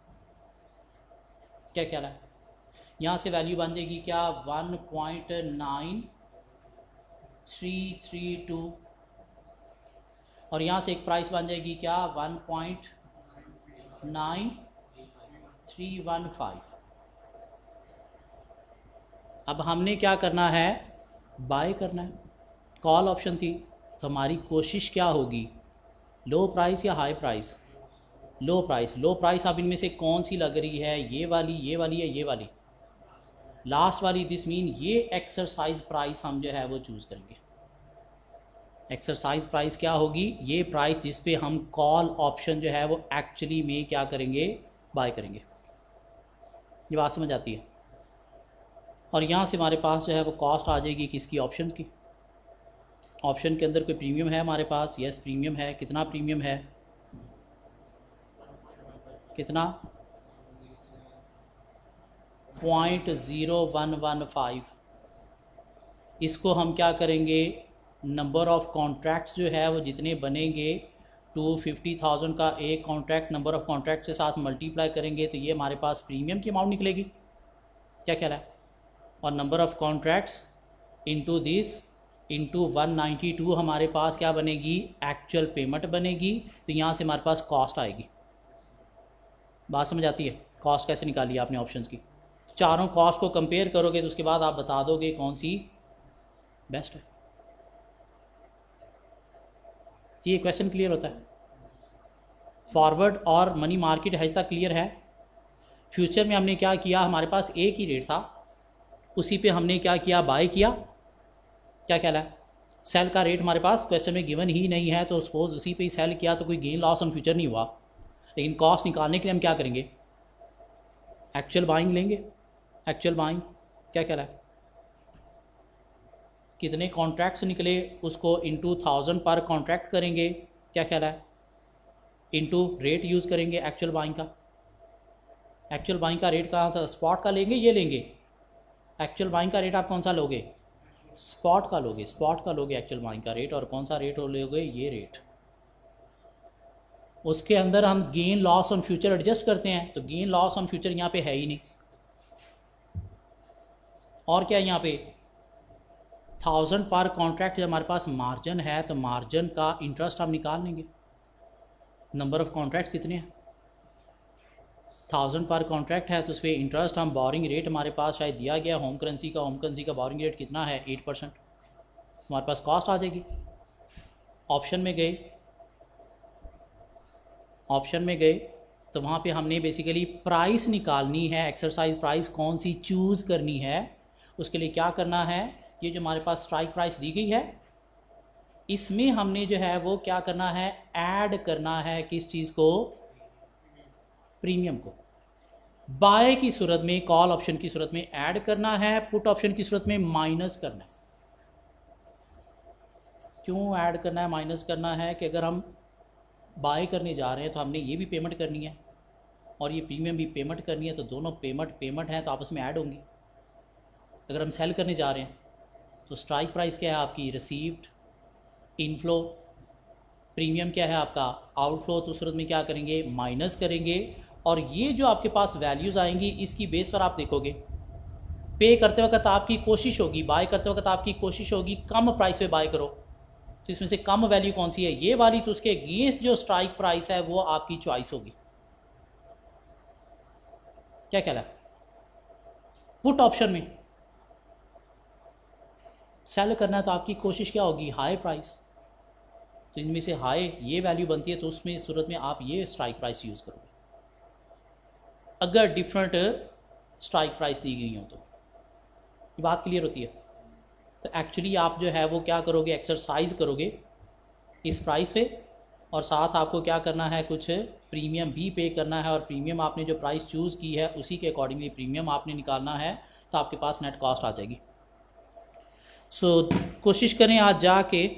क्या ख्याल है? यहाँ से वैल्यू बन जाएगी क्या? 1.9332 और यहाँ से एक प्राइस बन जाएगी क्या? 1.9315। अब हमने क्या करना है? बाय करना है। कॉल ऑप्शन थी तो हमारी कोशिश क्या होगी? लो प्राइस या high price? Low price. Low price अब इनमें से कौन सी लग रही है? ये वाली या ये वाली? लास्ट वाली। दिस मीन ये एक्सरसाइज प्राइस हम जो है वो चूज़ करेंगे। एक्सरसाइज प्राइस क्या होगी? ये प्राइस जिस पे हम कॉल ऑप्शन जो है वो एक्चुअली में क्या करेंगे? बाय करेंगे। ये बात समझ आती है? और यहाँ से हमारे पास जो है वो कॉस्ट आ जाएगी किसकी? ऑप्शन की। ऑप्शन के अंदर कोई प्रीमियम है हमारे पास? यस, प्रीमियम है। कितना प्रीमियम है? कितना? 0.0115। इसको हम क्या करेंगे? नंबर ऑफ़ कॉन्ट्रैक्ट्स जो है वो जितने बनेंगे 250,000 का एक कॉन्ट्रैक्ट नंबर ऑफ़ कॉन्ट्रैक्ट के साथ मल्टीप्लाई करेंगे तो ये हमारे पास प्रीमियम की अमाउंट निकलेगी। क्या ख्याल है? और number of contracts into this into 192 हमारे पास क्या बनेगी? एक्चुअल पेमेंट बनेगी। तो यहाँ से हमारे पास कॉस्ट आएगी। बात समझ आती है? कॉस्ट कैसे निकाली आपने ऑप्शंस की? चारों कॉस्ट को कंपेयर करोगे तो उसके बाद आप बता दोगे कौन सी बेस्ट है। ये क्वेश्चन क्लियर होता है? फॉरवर्ड और मनी मार्केट हज तक क्लियर है। फ्यूचर में हमने क्या किया? हमारे पास एक ही रेट था, उसी पे हमने क्या किया? बाय किया। क्या ख्याल है? सेल का रेट हमारे पास क्वेश्चन में गिवन ही नहीं है तो सपोज उसी पे ही सेल किया तो कोई गेन लॉस ऑन फ्यूचर नहीं हुआ। लेकिन कॉस्ट निकालने के लिए हम क्या करेंगे? एक्चुअल बाइंग लेंगे। Actual buying. क्या ख्याल है? कितने कॉन्ट्रैक्ट्स निकले उसको इंटू 1000 पर कॉन्ट्रैक्ट करेंगे। क्या ख्याल है? इंटू रेट यूज़ करेंगे एक्चुअल बाइंग का। एक्चुअल बाइंग का रेट कहाँ से? स्पॉट का लेंगे? ये लेंगे। एक्चुअल बाइंग का रेट आप कौन सा लोगे? स्पॉट का लोगे। स्पॉट का लोगे एक्चुअल बाइंग का रेट। और कौन सा रेट लोगे? ये रेट। उसके अंदर हम gain loss on future adjust करते हैं तो गेन लॉस ऑन फ्यूचर यहाँ पे है ही नहीं। और क्या यहाँ पे 1000 पर कॉन्ट्रैक्ट हमारे पास मार्जिन है तो मार्जिन का इंटरेस्ट हम निकाल लेंगे। नंबर ऑफ़ कॉन्ट्रैक्ट कितने हैं? 1000 पर कॉन्ट्रैक्ट है तो उस पर इंटरेस्ट हम बोरिंग रेट हमारे पास शायद दिया गया होम करेंसी का। होम करेंसी का बोरिंग रेट कितना है? 8%। हमारे पास कॉस्ट आ जाएगी। ऑप्शन में गए, ऑप्शन में गए तो वहाँ पे हमने बेसिकली प्राइस निकालनी है। एक्सरसाइज प्राइस कौन सी चूज़ करनी है उसके लिए क्या करना है? ये जो हमारे पास स्ट्राइक प्राइस दी गई है इसमें हमने जो है वो क्या करना है? ऐड करना है किस चीज़ को? प्रीमियम को। बाय की सूरत में, कॉल ऑप्शन की सूरत में ऐड करना है, पुट ऑप्शन की सूरत में माइनस करना है। क्यों ऐड करना है, माइनस करना है? कि अगर हम बाय करने जा रहे हैं तो हमने ये भी पेमेंट करनी है और ये प्रीमियम भी पेमेंट करनी है तो दोनों पेमेंट हैं तो आपस में ऐड होंगी। अगर हम सेल करने जा रहे हैं तो स्ट्राइक प्राइस क्या है आपकी? रिसीव्ड। इनफ्लो प्रीमियम क्या है आपका? आउटफ्लो। तो उस सूरत में क्या करेंगे? माइनस करेंगे। और ये जो आपके पास वैल्यूज़ आएंगी इसकी बेस पर आप देखोगे पे करते वक्त आपकी कोशिश होगी, बाय करते वक्त आपकी कोशिश होगी कम प्राइस पे बाय करो, तो इसमें से कम वैल्यू कौन सी है, ये वाली, तो उसके अगेंस्ट जो स्ट्राइक प्राइस है वो आपकी चॉइस होगी। क्या ख्याल है? पुट ऑप्शन में सेल करना है तो आपकी कोशिश क्या होगी, हाई प्राइस, तो इनमें से हाई ये वैल्यू बनती है, तो उसमें सूरत में आप ये स्ट्राइक प्राइस यूज़ करोगे। अगर डिफरेंट स्ट्राइक प्राइस दी गई हो तो ये बात क्लियर होती है। तो एक्चुअली आप जो है वो क्या करोगे, एक्सरसाइज करोगे इस प्राइस पे, और साथ आपको क्या करना है, कुछ प्रीमियम भी पे करना है, और प्रीमियम आपने जो प्राइस चूज़ की है उसी के अकॉर्डिंगली प्रीमियम आपने निकालना है, तो आपके पास नेट कॉस्ट आ जाएगी। सो कोशिश करें आज जाके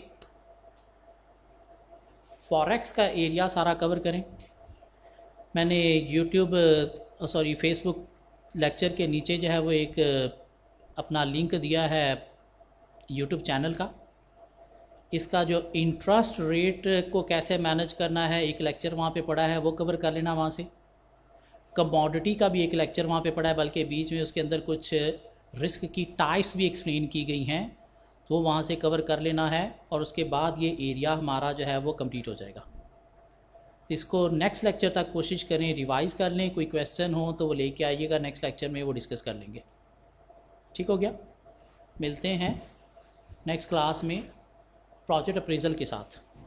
फॉरेक्स का एरिया सारा कवर करें। मैंने फेसबुक लेक्चर के नीचे जो है वो एक अपना लिंक दिया है यूट्यूब चैनल का। इसका जो इंटरेस्ट रेट को कैसे मैनेज करना है एक लेक्चर वहाँ पे पड़ा है, वो कवर कर लेना वहाँ से। कमोडिटी का भी एक लेक्चर वहाँ पे पड़ा है, बल्कि बीच में उसके अंदर कुछ रिस्क की टाइप्स भी एक्सप्लेन की गई हैं, तो वो वहाँ से कवर कर लेना है, और उसके बाद ये एरिया हमारा जो है वो कंप्लीट हो जाएगा। इसको नेक्स्ट लेक्चर तक कोशिश करें रिवाइज़ कर लें, कोई क्वेश्चन हो तो वो लेके आइएगा, नेक्स्ट लेक्चर में वो डिस्कस कर लेंगे। ठीक हो गया? मिलते हैं नेक्स्ट क्लास में प्रोजेक्ट अप्रेजल के साथ।